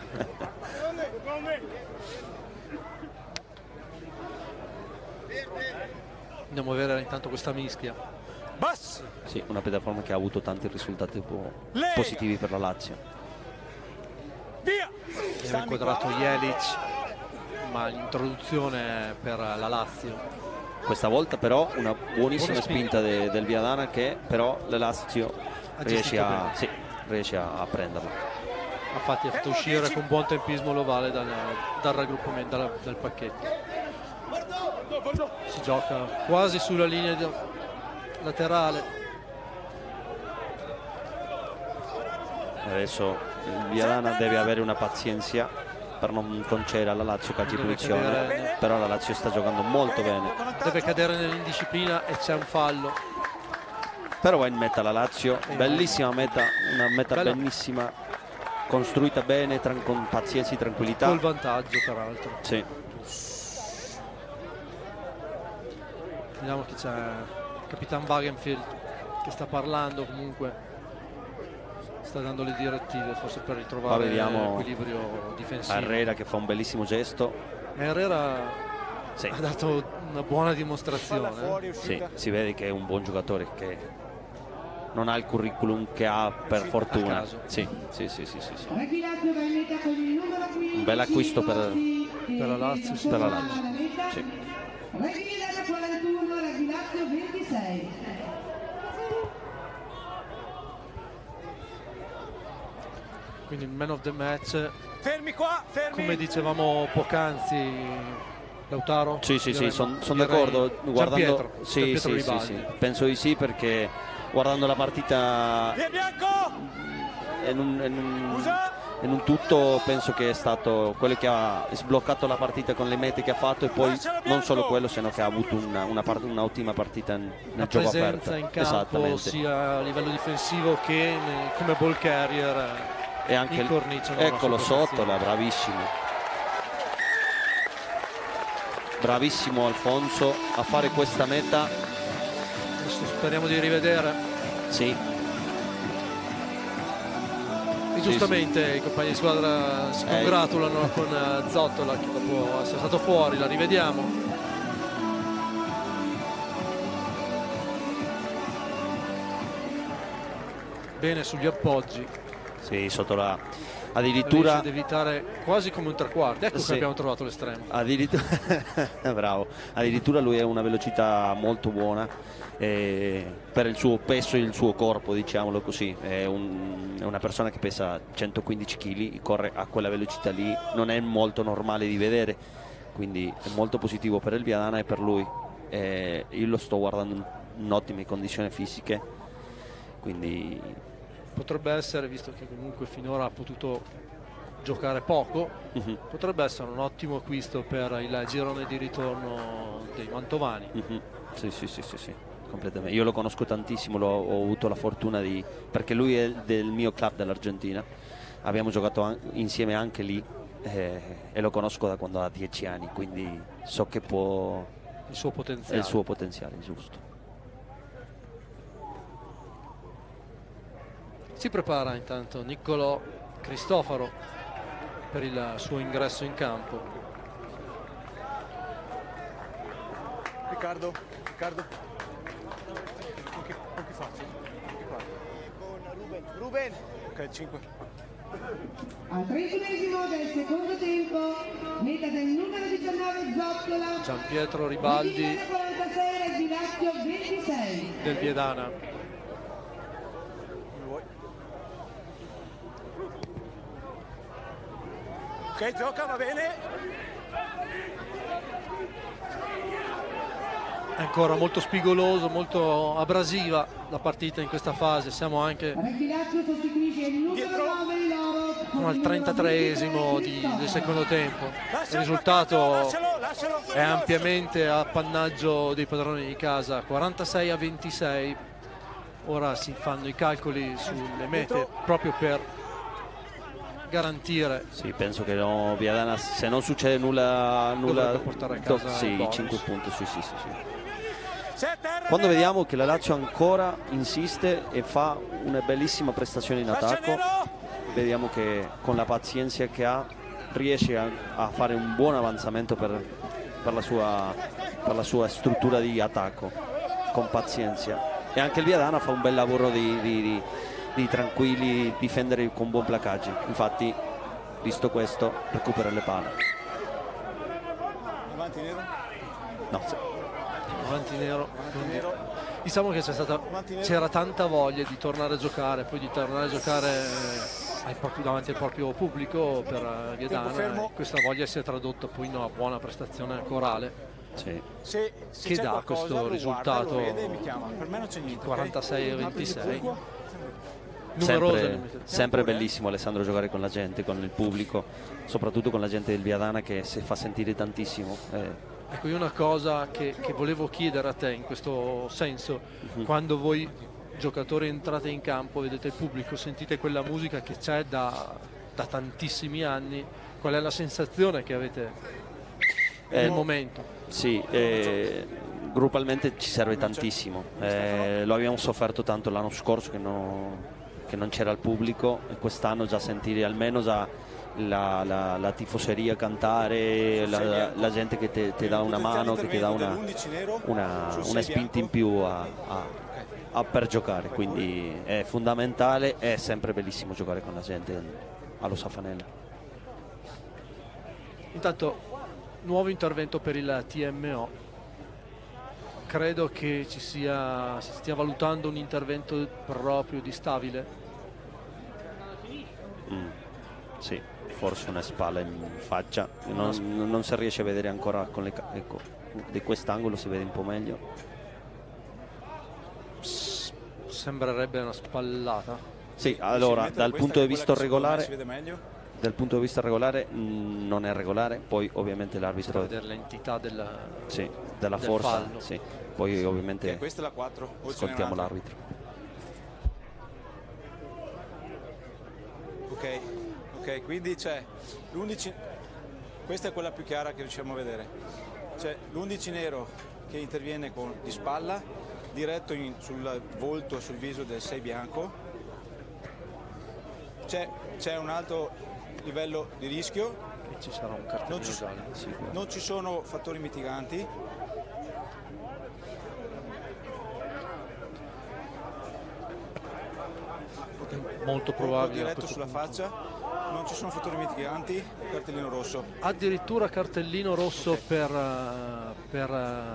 Andiamo a vedere intanto questa mischia. Bas! Sì, una piattaforma che ha avuto tanti risultati po- Lega. positivi per la Lazio. Via! Abbiamo inquadrato Jelic, ma l'introduzione per la Lazio. Questa volta però una buonissima Buona spinta de- del Viadana, che però la Lazio Ha riesce gestito a, bene. sì, riesce a, a prenderla. Infatti ha fatto uscire con buon tempismo l'ovale dal, dal raggruppamento, dal, dal pacchetto. Si gioca quasi sulla linea di- laterale. Adesso il Viadana deve avere una pazienza per non concedere alla Lazio calci di Deve punizione, cadere- però la Lazio sta giocando molto bene. Deve cadere nell'indisciplina e c'è un fallo. Però va in meta la Lazio, bellissima meta, una meta Bella. benissima, costruita bene, tran- con pazienza e tranquillità. Col vantaggio peraltro. Sì. Vediamo che c'è il Capitan Wagenfield che sta parlando, comunque sta dando le direttive forse per Qua ritrovare vediamo l'equilibrio difensivo. Herrera che fa un bellissimo gesto. Herrera Sì. ha dato una buona Palla dimostrazione. fuori, Sì, uscita. si vede che è un buon giocatore, che non ha il curriculum che ha per fortuna. caso. Sì, sì, sì, sì, sì, sì. Rugby Lazio va in meta con il numero quindici. Un bel acquisto per- Rossi, e per la Lazio, sì. Per la Lazio. alla meta. Sì. Rugby Milano quarantuno, Rugby Lazio ventisei. Quindi il man of the match, Fermi qua, fermi! come dicevamo poc'anzi, Lautaro? Sì, sì, sì, Direi- sono direi d'accordo. Guardando, Gianpietro, sì, Gianpietro sì, sì, Ribaldi. sì, penso di sì, perché guardando la partita Via Bianco! in un, in un- Scusa! in un tutto, penso che è stato quello che ha sbloccato la partita con le mete che ha fatto, e poi non solo quello, sino che ha avuto una, una part- un'ottima partita nel La gioco presenza aperto. in campo Esattamente. sia a livello difensivo che ne- come ball carrier. E anche il- incorniciano la eccolo sua sotto, posizione. là, bravissimo. Bravissimo Alfonso a fare questa meta. Adesso speriamo di rivedere. Sì, E giustamente i compagni di squadra si Eh. congratulano con eh, Zottola che dopo essere stato fuori, la rivediamo. Bene sugli appoggi, Sì, sotto la... addirittura... riesce ad evitare quasi come un tre quarti. Ecco sì. che abbiamo trovato l'estremo. Addirittura... bravo. Addirittura lui ha una velocità molto buona eh, per il suo peso e il suo corpo, diciamolo così. È, un... è una persona che pesa centoquindici chili, corre a quella velocità lì, non è molto normale di vedere, quindi è molto positivo per il Viadana e per lui. Eh, io lo sto guardando in ottime condizioni fisiche, quindi potrebbe essere, visto che comunque finora ha potuto giocare poco, uh-huh. potrebbe essere un ottimo acquisto per il girone di ritorno dei mantovani. Uh-huh. sì, sì, sì, sì, sì, completamente. Io lo conosco tantissimo, l'ho, ho avuto la fortuna di, perché lui è del mio club dell'Argentina, abbiamo giocato an- insieme anche lì eh, e lo conosco da quando ha dieci anni, quindi so che può... il suo potenziale. il suo potenziale, giusto. Si prepara intanto Niccolò Cristofaro per il suo ingresso in campo. Riccardo, Riccardo. Con chi, con chi faccio? Con chi parlo? Con Ruben. Ruben. Ok, cinque. Al trentunesimo del secondo tempo, meta del numero diciannove Zottola, Gianpietro Ribaldi quarantasei Reggilazio ventisei del Viadana. Come vuoi. Ok, gioca, va bene. È ancora molto spigoloso, molto abrasiva la partita in questa fase. Siamo anche Reggilazio sostituisce il numero nove di loro al trentatreesimo di, del secondo tempo. Il risultato è ampiamente a appannaggio dei padroni di casa, quarantasei a ventisei. Ora si fanno i calcoli sulle mete proprio per garantire. Sì, penso che no, Viadana, se non succede nulla, nulla dovrebbe portare a casa sì, il bonus. cinque punti, sì, sì, sì, sì. Quando vediamo che la Lazio ancora insiste e fa una bellissima prestazione in attacco, vediamo che con la pazienza che ha riesce a, a fare un buon avanzamento per, per, la sua, per la sua struttura di attacco, con pazienza. E anche il Viadana fa un bel lavoro di, di, di, di tranquilli difendere con buon placaggio. Infatti, visto questo, recupera le palle. Avanti nero. No. Avanti nero, quindi diciamo che c'è stata, c'era tanta voglia di tornare a giocare, poi di tornare a giocare eh, ai propri, davanti al proprio pubblico per uh, Viadana. Questa voglia si è tradotta poi in una buona prestazione corale, sì. Se, se che c'è dà qualcosa, questo lo risultato guarda, lo vede e mi chiama. Per me non c'è niente, quarantasei a okay? ventisei. Sempre, Numerose, sempre bellissimo Alessandro giocare con la gente, con il pubblico, soprattutto con la gente del Viadana che si fa sentire tantissimo. Eh. Ecco, io una cosa che, che volevo chiedere a te in questo senso, uh-huh. quando voi giocatori entrate in campo, vedete il pubblico, sentite quella musica che c'è da, da tantissimi anni, qual è la sensazione che avete eh, nel momento? Sì, eh, gruppalmente ci serve tantissimo, eh, lo abbiamo sofferto tanto l'anno scorso che, no, che non c'era il pubblico, e quest'anno già sentire almeno già La, la, la tifoseria cantare, la, la gente che ti dà una mano, che ti dà una, una, una spinta in più a, a, a per giocare, quindi è fondamentale, è sempre bellissimo giocare con la gente allo Safanella. Intanto nuovo intervento per il T M O, credo che ci sia, si stia valutando un intervento proprio di Stabile. Mm, sì, forse una spalla in faccia, non, non si riesce a vedere ancora con le, ecco, di quest'angolo si vede un po' meglio. Sembrerebbe una spallata. Sì, allora dal punto di vista regolare dal punto di vista regolare mh, non è regolare, poi ovviamente l'arbitro per vedere l'entità della, sì, della del forza, fallo. sì. Poi ovviamente okay, questa è la quattro, ascoltiamo l'arbitro. Ok, ok, quindi c'è l'undici, questa è quella più chiara che riusciamo a vedere. C'è l'undici nero che interviene con, di spalla, diretto in, sul volto, sul viso del sei bianco. C'è, c'è un alto livello di rischio. E ci sarà un cartellino non ci, giallo. sì, non ci sono fattori mitiganti. molto probabile. Diretto sulla faccia, non ci sono fattori mitiganti, cartellino rosso. Addirittura cartellino rosso okay. per, uh, per,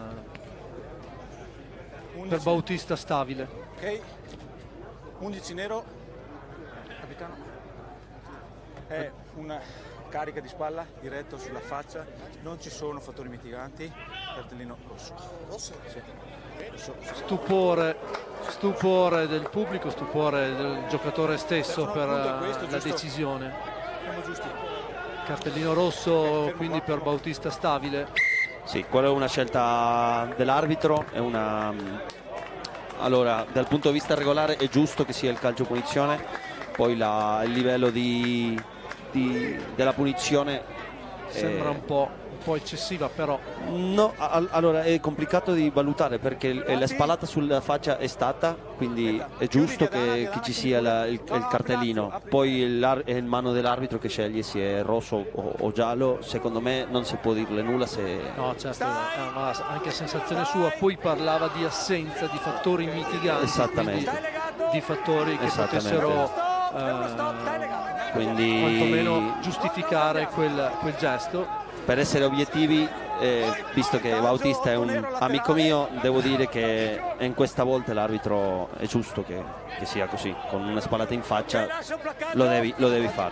uh, per Bautista Stabile. Ok, undici nero, capitano. È una carica di spalla diretto sulla faccia, non ci sono fattori mitiganti, cartellino rosso. Rosso? Sì. Rosso. Stupore, stupore del pubblico, stupore del giocatore stesso per questo, la giusto? decisione. Siamo giusti. Cartellino rosso quindi per Bautista Stabile. Sì, quella è una scelta dell'arbitro, è una... Allora, dal punto di vista regolare è giusto che sia il calcio punizione, poi la, il livello di, di, della punizione sembra è... un po', un po' eccessiva, però no, a, allora è complicato di valutare perché la spallata sulla faccia è stata, quindi è giusto che, che ci sia la, il, il cartellino, poi è in mano dell'arbitro che sceglie se è rosso o, o giallo. Secondo me non si può dirle nulla se... No, certo, eh, ma anche a sensazione sua. Poi parlava di assenza di fattori mitiganti, esattamente, di fattori che potessero eh, quindi quantomeno giustificare quel, quel gesto. Per essere obiettivi, eh, visto che Bautista è un amico mio, devo dire che in questa volta l'arbitro è giusto che, che sia così, con una spallata in faccia lo devi, lo devi fare.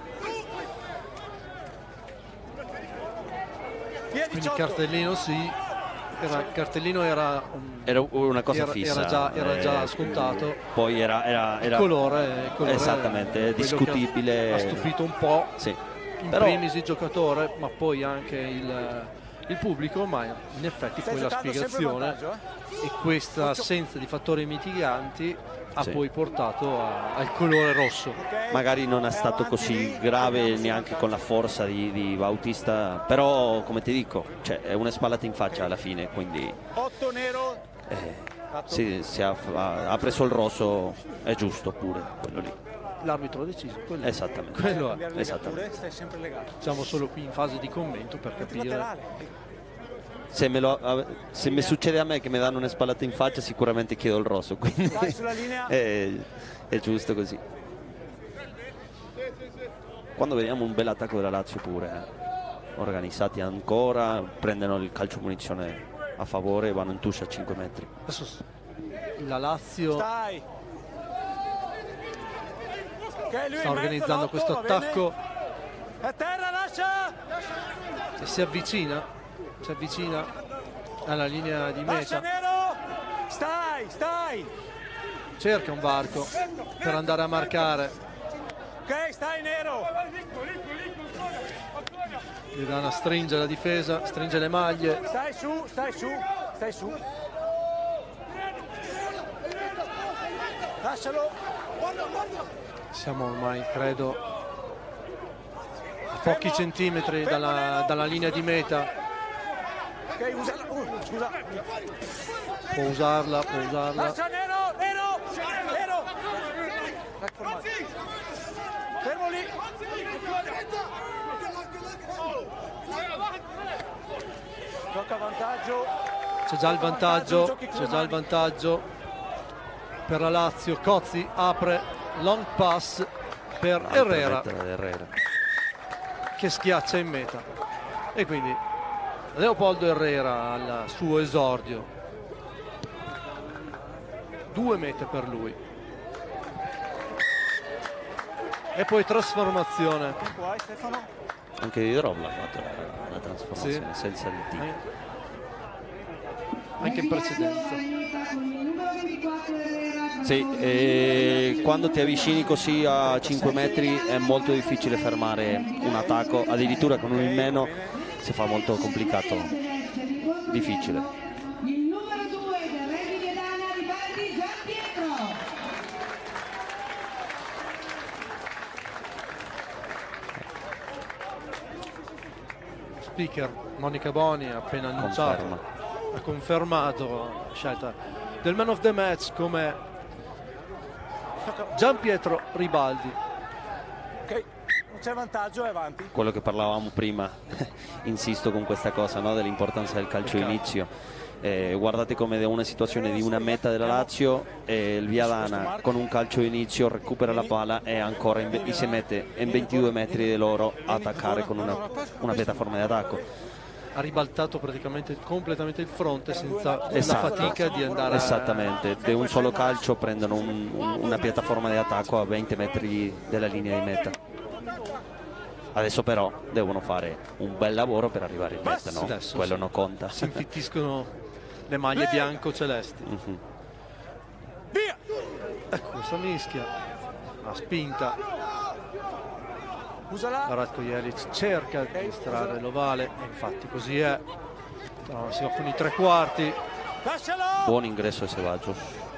Quindi cartellino sì, era, il cartellino era, um, era una cosa era, fissa, era già, era già eh, scontato. Poi era, era, era il colore, il colore esattamente, discutibile. Ha stupito un po'. Sì. In Però... primis il giocatore, ma poi anche il, il pubblico, ma in effetti poi la spiegazione e questa assenza di fattori mitiganti ha sì. poi portato a, al colore rosso. Magari non è stato così grave neanche con la forza di, di Bautista, però come ti dico, cioè, è una spallata in faccia alla fine, quindi eh, sì, si ha, ha preso il rosso, è giusto pure quello lì. L'arbitro ha deciso quello. Esattamente. Quello è. Esattamente. Siamo solo qui in fase di commento per capire. Se, me lo, se mi succede a me che mi danno una spallata in faccia, sicuramente chiedo il rosso, quindi è, è giusto così. Quando vediamo un bel attacco della Lazio pure, eh, organizzati ancora, prendono il calcio munizione a favore e vanno in touche a cinque metri. Adesso la Lazio sta organizzando questo attacco e si avvicina si avvicina alla linea di meta, stai, stai. cerca un varco per andare a marcare. Ok, stai nero. Lidana stringe la difesa, stringe le maglie. Stai su, stai su, stai su. Lascialo. Siamo ormai, credo, a pochi centimetri dalla, dalla linea di meta. Ok, usala. Uh, scusa. Può usarla, può usarla. Lascia nero, nero, nero. Fermo lì. Gioca vantaggio. C'è già il vantaggio, c'è già il vantaggio per la Lazio. Cozzi apre. Long pass per Herrera, Herrera che schiaccia in meta, e quindi Leopoldo Herrera al suo esordio, due mete per lui e poi trasformazione. Anche di Drovla ha fatto la, la trasformazione sì. senza il T, anche in precedenza. Sì, e quando ti avvicini così a cinque metri è molto difficile fermare un attacco, addirittura con uno in meno si fa molto complicato, difficile. Il numero due del Re di Ledana Ribaldi Gianpietro. Speaker Monica Boni ha appena annunciato, Conferma. ha confermato la scelta del man of the match come Gianpietro Ribaldi. Ok, non c'è vantaggio, è avanti. Quello che parlavamo prima, insisto con questa cosa, no? Dell'importanza del calcio inizio. Eh, guardate come da una situazione di una meta della Lazio e il Viadana con un calcio d'inizio recupera la palla e ancora in, e si mette in ventidue metri di loro a attaccare con una, una piattaforma di attacco. Ha ribaltato praticamente completamente il fronte senza Esatto. la fatica di andare Esattamente, da un solo calcio prendono un, una piattaforma di attacco a venti metri dalla linea di meta. Adesso però devono fare un bel lavoro per arrivare in meta, no? Adesso Quello sì. non conta. Si infittiscono le maglie bianco-celesti. Mm-hmm. Via! Ecco questa mischia, la spinta. Usala. Ratko Jelic cerca di estrarre l'ovale e infatti così è. No, si va con i tre quarti. Lascialo! Buon ingresso a Sevaggios.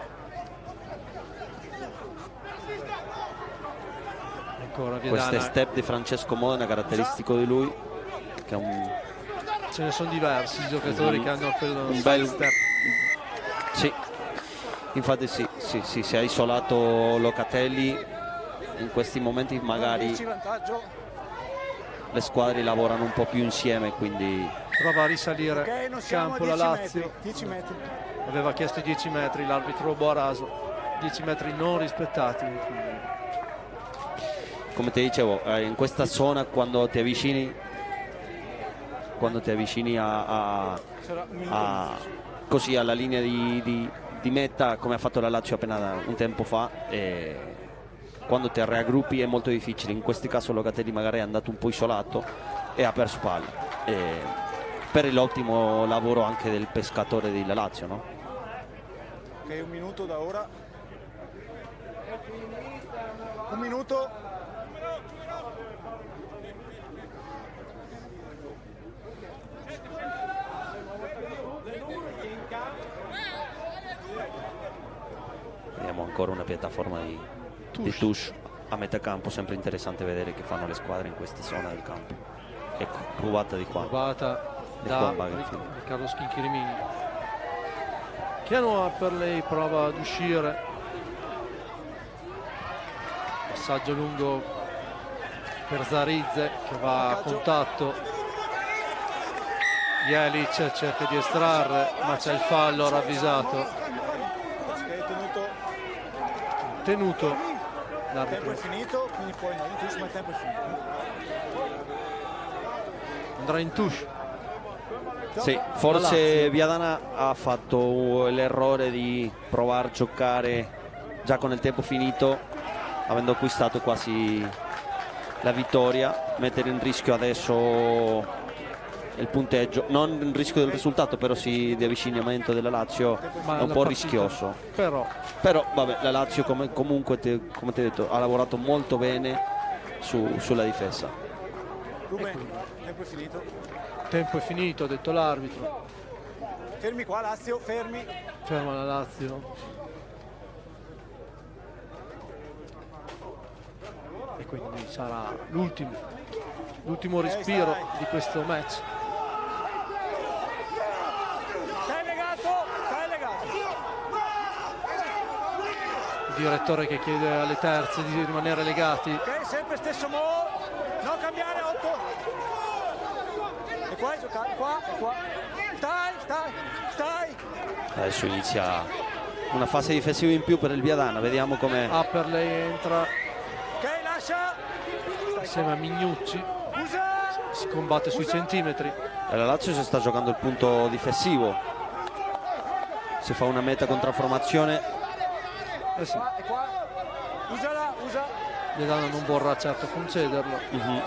Ancora Questo è Viadana. step di Francesco Modena, caratteristico di lui, che è un, Ce ne sono diversi i giocatori un, che hanno quello un bel step. sì, infatti sì, sì, sì, si è isolato Locatelli. In questi momenti magari Vantaggio. le squadre lavorano un po' più insieme, quindi Prova a risalire Ok, non il siamo campo a la dieci Lazio. metri. dieci metri. Aveva chiesto dieci metri, l'arbitro Boaraso. dieci metri non rispettati. Quindi come ti dicevo, eh, in questa zona quando ti avvicini quando ti avvicini a, a, Sarà un minuto. a così alla linea di, di, di meta, come ha fatto la Lazio appena un tempo fa, e quando ti raggruppi è molto difficile. In questo caso Locatelli magari è andato un po' isolato e ha perso palla, e per l'ottimo lavoro anche del pescatore della Lazio, no? Ok, un minuto da ora. Un minuto. Vediamo ancora una piattaforma di di touche a metà campo, sempre interessante vedere che fanno le squadre in questa zona del campo. Ecco, rubata di qua. rubata E da qua Bagenfield. Riccardo Schinchirimini. Chiano per lei, prova ad uscire. Passaggio lungo per Zarizze che va a contatto. Jelic cerca di estrarre, ma c'è il fallo ravvisato. Ok, tenuto. Tenuto Il tempo l'arbitro. è finito, quindi puoi andare in touche, ma il tempo è finito. Andrà in touche. Sì, forse Viadana ha fatto l'errore di provare a giocare già con il tempo finito, avendo acquistato quasi la vittoria, mettere in rischio adesso il punteggio, non in rischio del risultato, però sì di avvicinamento della Lazio, Ma è un la po' partita- rischioso. Però Però vabbè, la Lazio come, comunque te, come ti ho detto ha lavorato molto bene su- sulla difesa. Ruben, il tempo è finito. tempo è finito, ha detto l'arbitro. Fermi qua Lazio, fermi. Ferma la Lazio. E quindi sarà l'ultimo, l'ultimo respiro di questo match. Stai legato, stai legato. Il direttore che chiede alle terze di rimanere legati. Ok, sempre stesso mo. Non cambiare, otto. E qua è giocare, qua, e qua. Stai, stai, stai. Adesso inizia una fase difensiva in più per il Viadana, vediamo come Apperley entra Ok, lascia. insieme a Mignucci, Usa. si combatte sui centimetri. la Lazio si sta giocando il punto difensivo, si fa una meta controformazione. Eh sì, E qua. Usala, usa. Viadana non vorrà certo concederlo. Mhm.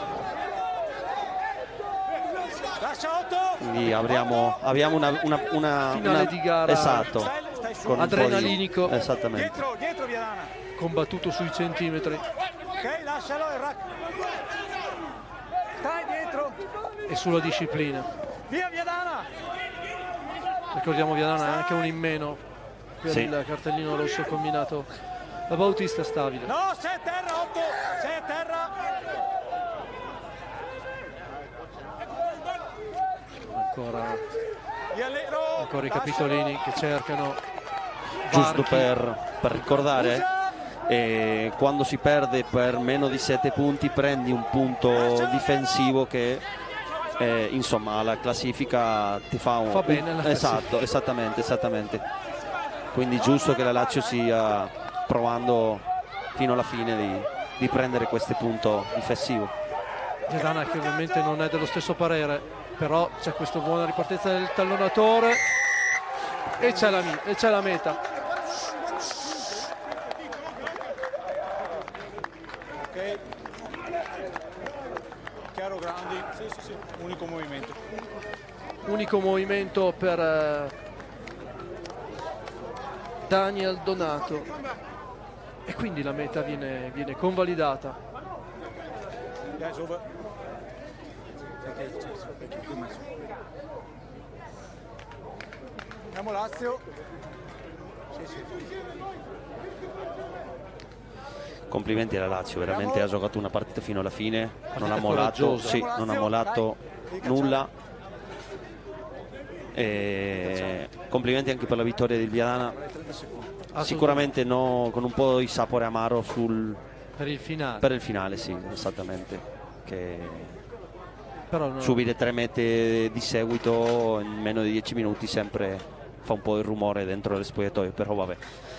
Lascia otto. Quindi abbiamo, abbiamo una, una, una, Finale una- di gara. esatto, Stai, stai su. con un po' di- Adrenalinico. esattamente. Dietro, dietro Viadana. Combattuto sui centimetri Ok, lascialo e rac. Stai dietro. e sulla disciplina. Via Viadana. Ricordiamo Viadana è anche un in meno per Sì. il cartellino rosso combinato da Bautista Stabile. No, sei a terra, otto. Sei a terra. Ancora, Via le... no, ancora i lascialo. capitolini che cercano Giusto varchi. per, per ricordare, Usa. eh, quando si perde per meno di sette punti prendi un punto difensivo che eh, insomma la classifica ti fa un... Fa bene la esatto, esattamente, esattamente. Quindi giusto che la Lazio stia provando fino alla fine di, di prendere questo punto difensivo. Viadana che ovviamente non è dello stesso parere, però c'è questa buona ripartenza del tallonatore e c'è la, e c'è la meta. Ok, chiaro, grandi, sì, sì, sì. Unico movimento. Unico movimento per eh, Daniel Donato e quindi la meta viene, viene convalidata. Yeah, it's over. Andiamo Lazio. Sì, sì. Complimenti alla Lazio, veramente ha giocato una partita fino alla fine, non ha Partita mollato, coraggiosa. sì, non ha mollato nulla. E complimenti anche per la vittoria del Viadana, sicuramente no, con un po' di sapore amaro sul, Per il finale. per il finale, sì, esattamente. Che Però no, subire tre mete di seguito in meno di dieci minuti sempre fa un po' il rumore dentro le spogliatoie, però vabbè,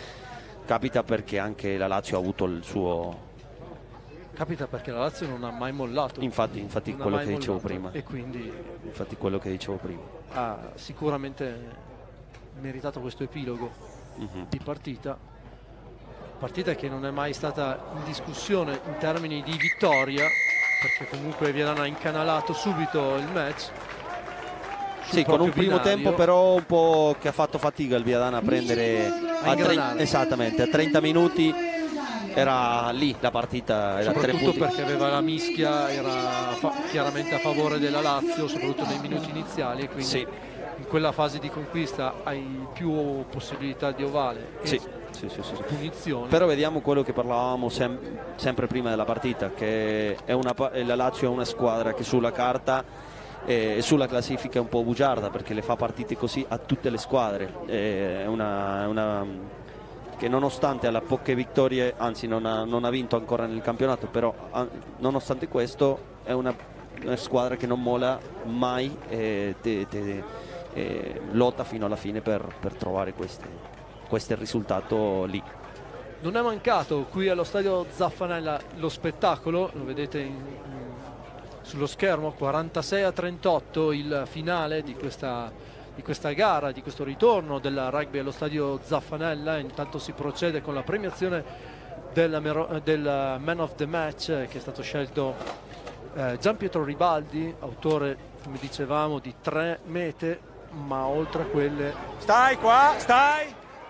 capita perché anche la Lazio ha avuto il suo... capita perché la Lazio non ha mai mollato. Infatti, infatti Non ha quello mai che dicevo mollato. prima. E quindi Infatti quello che dicevo prima. ha sicuramente meritato questo epilogo Mhm. di partita. Partita che non è mai stata in discussione in termini di vittoria, perché comunque Viadana ha incanalato subito il match. sul Sì, con un proprio primo binario. tempo però un po' che ha fatto fatica il Viadana a prendere a tre- ingranare. esattamente, a trenta minuti era lì la partita, era tre Soprattutto punti. perché aveva la mischia, era fa- chiaramente a favore della Lazio, soprattutto nei minuti iniziali, e quindi Sì. in quella fase di conquista hai più possibilità di ovale e Sì, sì, sì, sì, sì. punizioni. Però vediamo quello che parlavamo sem- sempre prima della partita, che è una pa- la Lazio è una squadra che sulla carta e sulla classifica è un po' bugiarda, perché le fa partite così a tutte le squadre. È una, è una che nonostante ha poche vittorie, anzi non ha, non ha vinto ancora nel campionato, però a- nonostante questo è una, una squadra che non molla mai e te- te- e lotta fino alla fine per, per trovare queste, questo risultato lì. Non è mancato qui allo stadio Zaffanella lo spettacolo, lo vedete in- in- sullo schermo, quarantasei a trentotto il finale di questa, di questa gara, di questo ritorno del rugby allo stadio Zaffanella. Intanto si procede con la premiazione del, mero- del Man of the Match, eh, che è stato scelto eh, Gianpietro Ribaldi, autore, come dicevamo, di tre mete, ma oltre a quelle Stai qua, stai.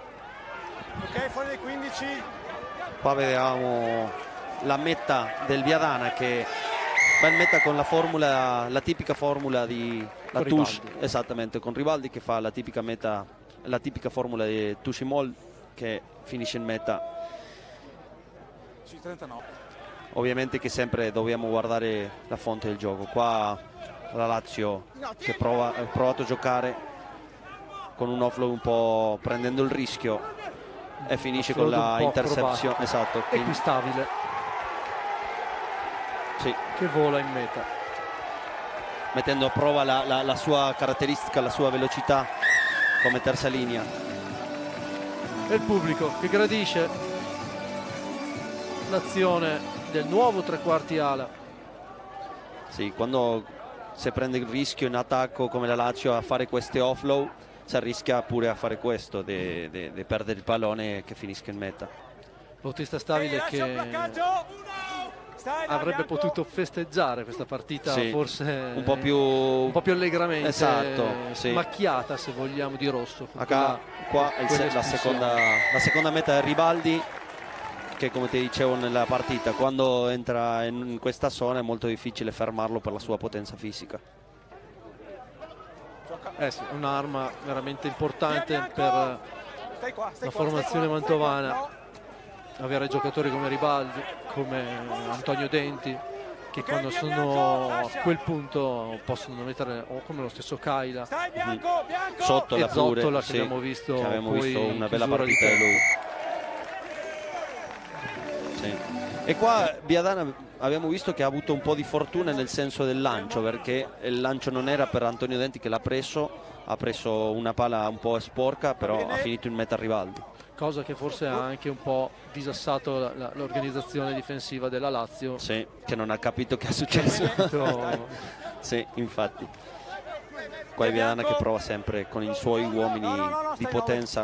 Ok, fuori dai quindici. Qua vedevamo la meta del Viadana, che bel meta con la formula, la tipica formula di la Con touche, Ribaldi. esattamente, con Ribaldi che fa la tipica meta, la tipica formula di touche moll che finisce in meta. Sì, trentanove. Ovviamente che sempre dobbiamo guardare la fonte del gioco. Qua la Lazio che prova, ha provato a giocare con un offload un po' prendendo il rischio e finisce con offload la un po' intercezione, acrobatico. esatto, quindi- Equistabile sì, che vola in meta. mettendo a prova la, la- la sua caratteristica, la sua velocità come terza linea. E il pubblico che gradisce l'azione del nuovo tre quarti ala. Sì, quando si prende il rischio in attacco come la Lazio a fare queste offload, si rischia pure a fare questo, di perdere il pallone che finisca in meta. Bautista Stabile che avrebbe potuto festeggiare questa partita, Sì, forse un po' più, un po' più allegramente, Esatto, sì. macchiata, se vogliamo, di rosso. con Acá, quella- qua il se- la, quell'espulsione. seconda, la seconda meta è Ribaldi, che come ti dicevo nella partita, quando entra in questa zona è molto difficile fermarlo per la sua potenza fisica. Eh sì, è un'arma veramente importante per Stai qua, stai la qua, formazione stai qua, mantovana. stai qua. Avere giocatori come Ribaldi, come Antonio Denti, che quando sono a quel punto possono mettere, o come lo stesso Kaila Stai bianco, bianco. Sotto e la pure, Zottola, che sì, abbiamo visto, che abbiamo poi visto in una bella chiusura di partita di tempo. lui. Sì. E qua Viadana abbiamo visto che ha avuto un po' di fortuna nel senso del lancio, perché il lancio non era per Antonio Denti che l'ha preso, ha preso una palla un po' sporca, però ha finito in meta a Rivaldi. Cosa che forse ha anche un po' disassato l'organizzazione difensiva della Lazio. Sì, che non ha capito che è successo. Sì, infatti. Qua è Viadana che prova sempre con i suoi uomini di potenza.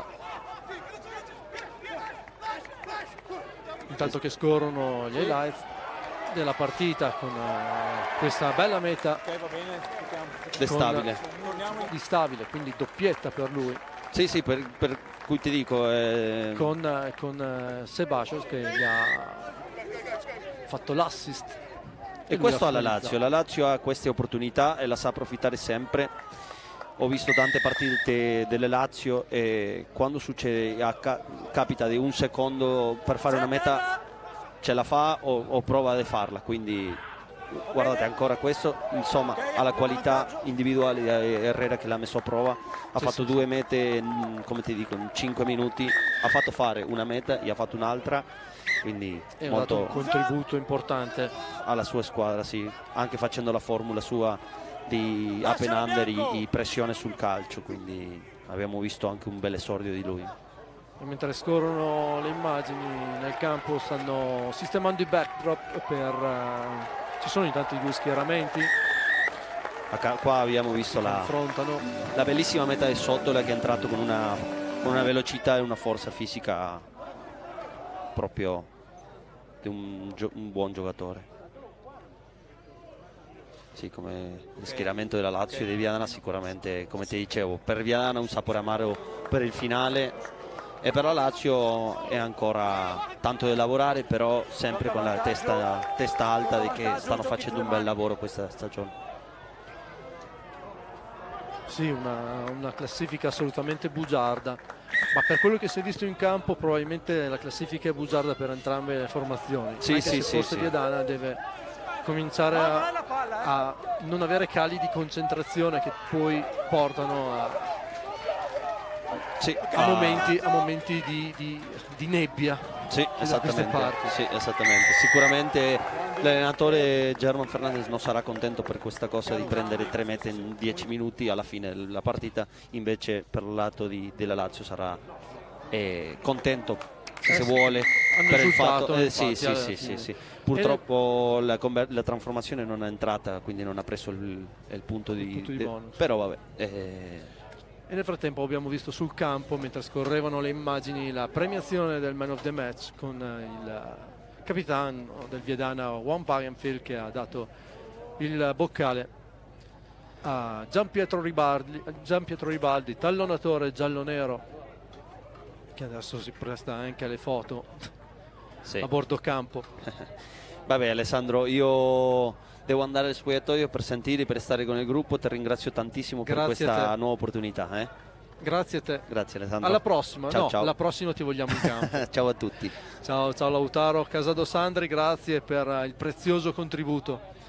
Intanto che scorrono gli highlights della partita con uh, questa bella meta destabile. Di Stabile, quindi doppietta per lui. Sì, sì, per, per cui ti dico eh... con, con uh, Sebasios che gli ha fatto l'assist. E questo ha la Lazio, la Lazio ha queste opportunità e la sa approfittare sempre. Ho visto tante partite delle Lazio e quando succede, capita di un secondo per fare una meta, ce la fa o, o prova a farla, quindi guardate ancora questo, insomma ha la qualità individuale di Herrera che l'ha messo a prova, ha sì, fatto sì, due sì. mete in, come ti dico, in cinque minuti, ha fatto fare una meta, gli ha fatto un'altra, quindi è molto un contributo importante alla sua squadra, sì, anche facendo la formula sua di up and under, di pressione sul calcio, quindi abbiamo visto anche un bel esordio di lui. E mentre scorrono le immagini nel campo stanno sistemando i backdrop per uh, ci sono intanto i due schieramenti. Qua abbiamo visto la, la bellissima meta di Sottola che è entrato con una, con una velocità e una forza fisica proprio di un, un buon giocatore. Sì, come lo schieramento della Lazio e di Viadana sicuramente, come ti dicevo, per Viadana un sapore amaro per il finale e per la Lazio è ancora tanto da lavorare, però sempre con la testa, testa alta di che stanno facendo un bel lavoro questa stagione. Sì, una, una classifica assolutamente bugiarda, ma per quello che si è visto in campo probabilmente la classifica è bugiarda per entrambe le formazioni. Sì, anche sì, se sì, forse sì. Viadana deve cominciare a, a non avere cali di concentrazione che poi portano a, sì, a a... momenti, a momenti di, di, di nebbia. Sì, esattamente, sì, esattamente. Sicuramente l'allenatore German Fernandez non sarà contento per questa cosa di prendere tre mete in dieci minuti alla fine della partita, invece per il lato di, della Lazio sarà eh, contento se eh, vuole per il fatto eh, sì, infatti, sì, sì, sì, sì. Purtroppo la, la trasformazione non è entrata, quindi non ha preso il, il punto di, il punto di de, bonus. Però vabbè eh. E nel frattempo abbiamo visto sul campo, mentre scorrevano le immagini, la premiazione del Man of the Match con il capitano del Viadana Juan Pagenfield che ha dato il boccale a Gian Pietro Ribaldi, Gian Pietro Ribaldi, tallonatore giallo-nero che adesso si presta anche alle foto sì. a bordo campo. Vabbè Alessandro, io devo andare al spogliatoio per sentire, per stare con il gruppo, ti ringrazio tantissimo Grazie per questa nuova opportunità. Eh? Grazie a te. Grazie Alessandro. Alla prossima, ciao, no, ciao. alla prossima ti vogliamo in campo. Ciao a tutti. Ciao, ciao Lautaro Casado Sandri, grazie per il prezioso contributo.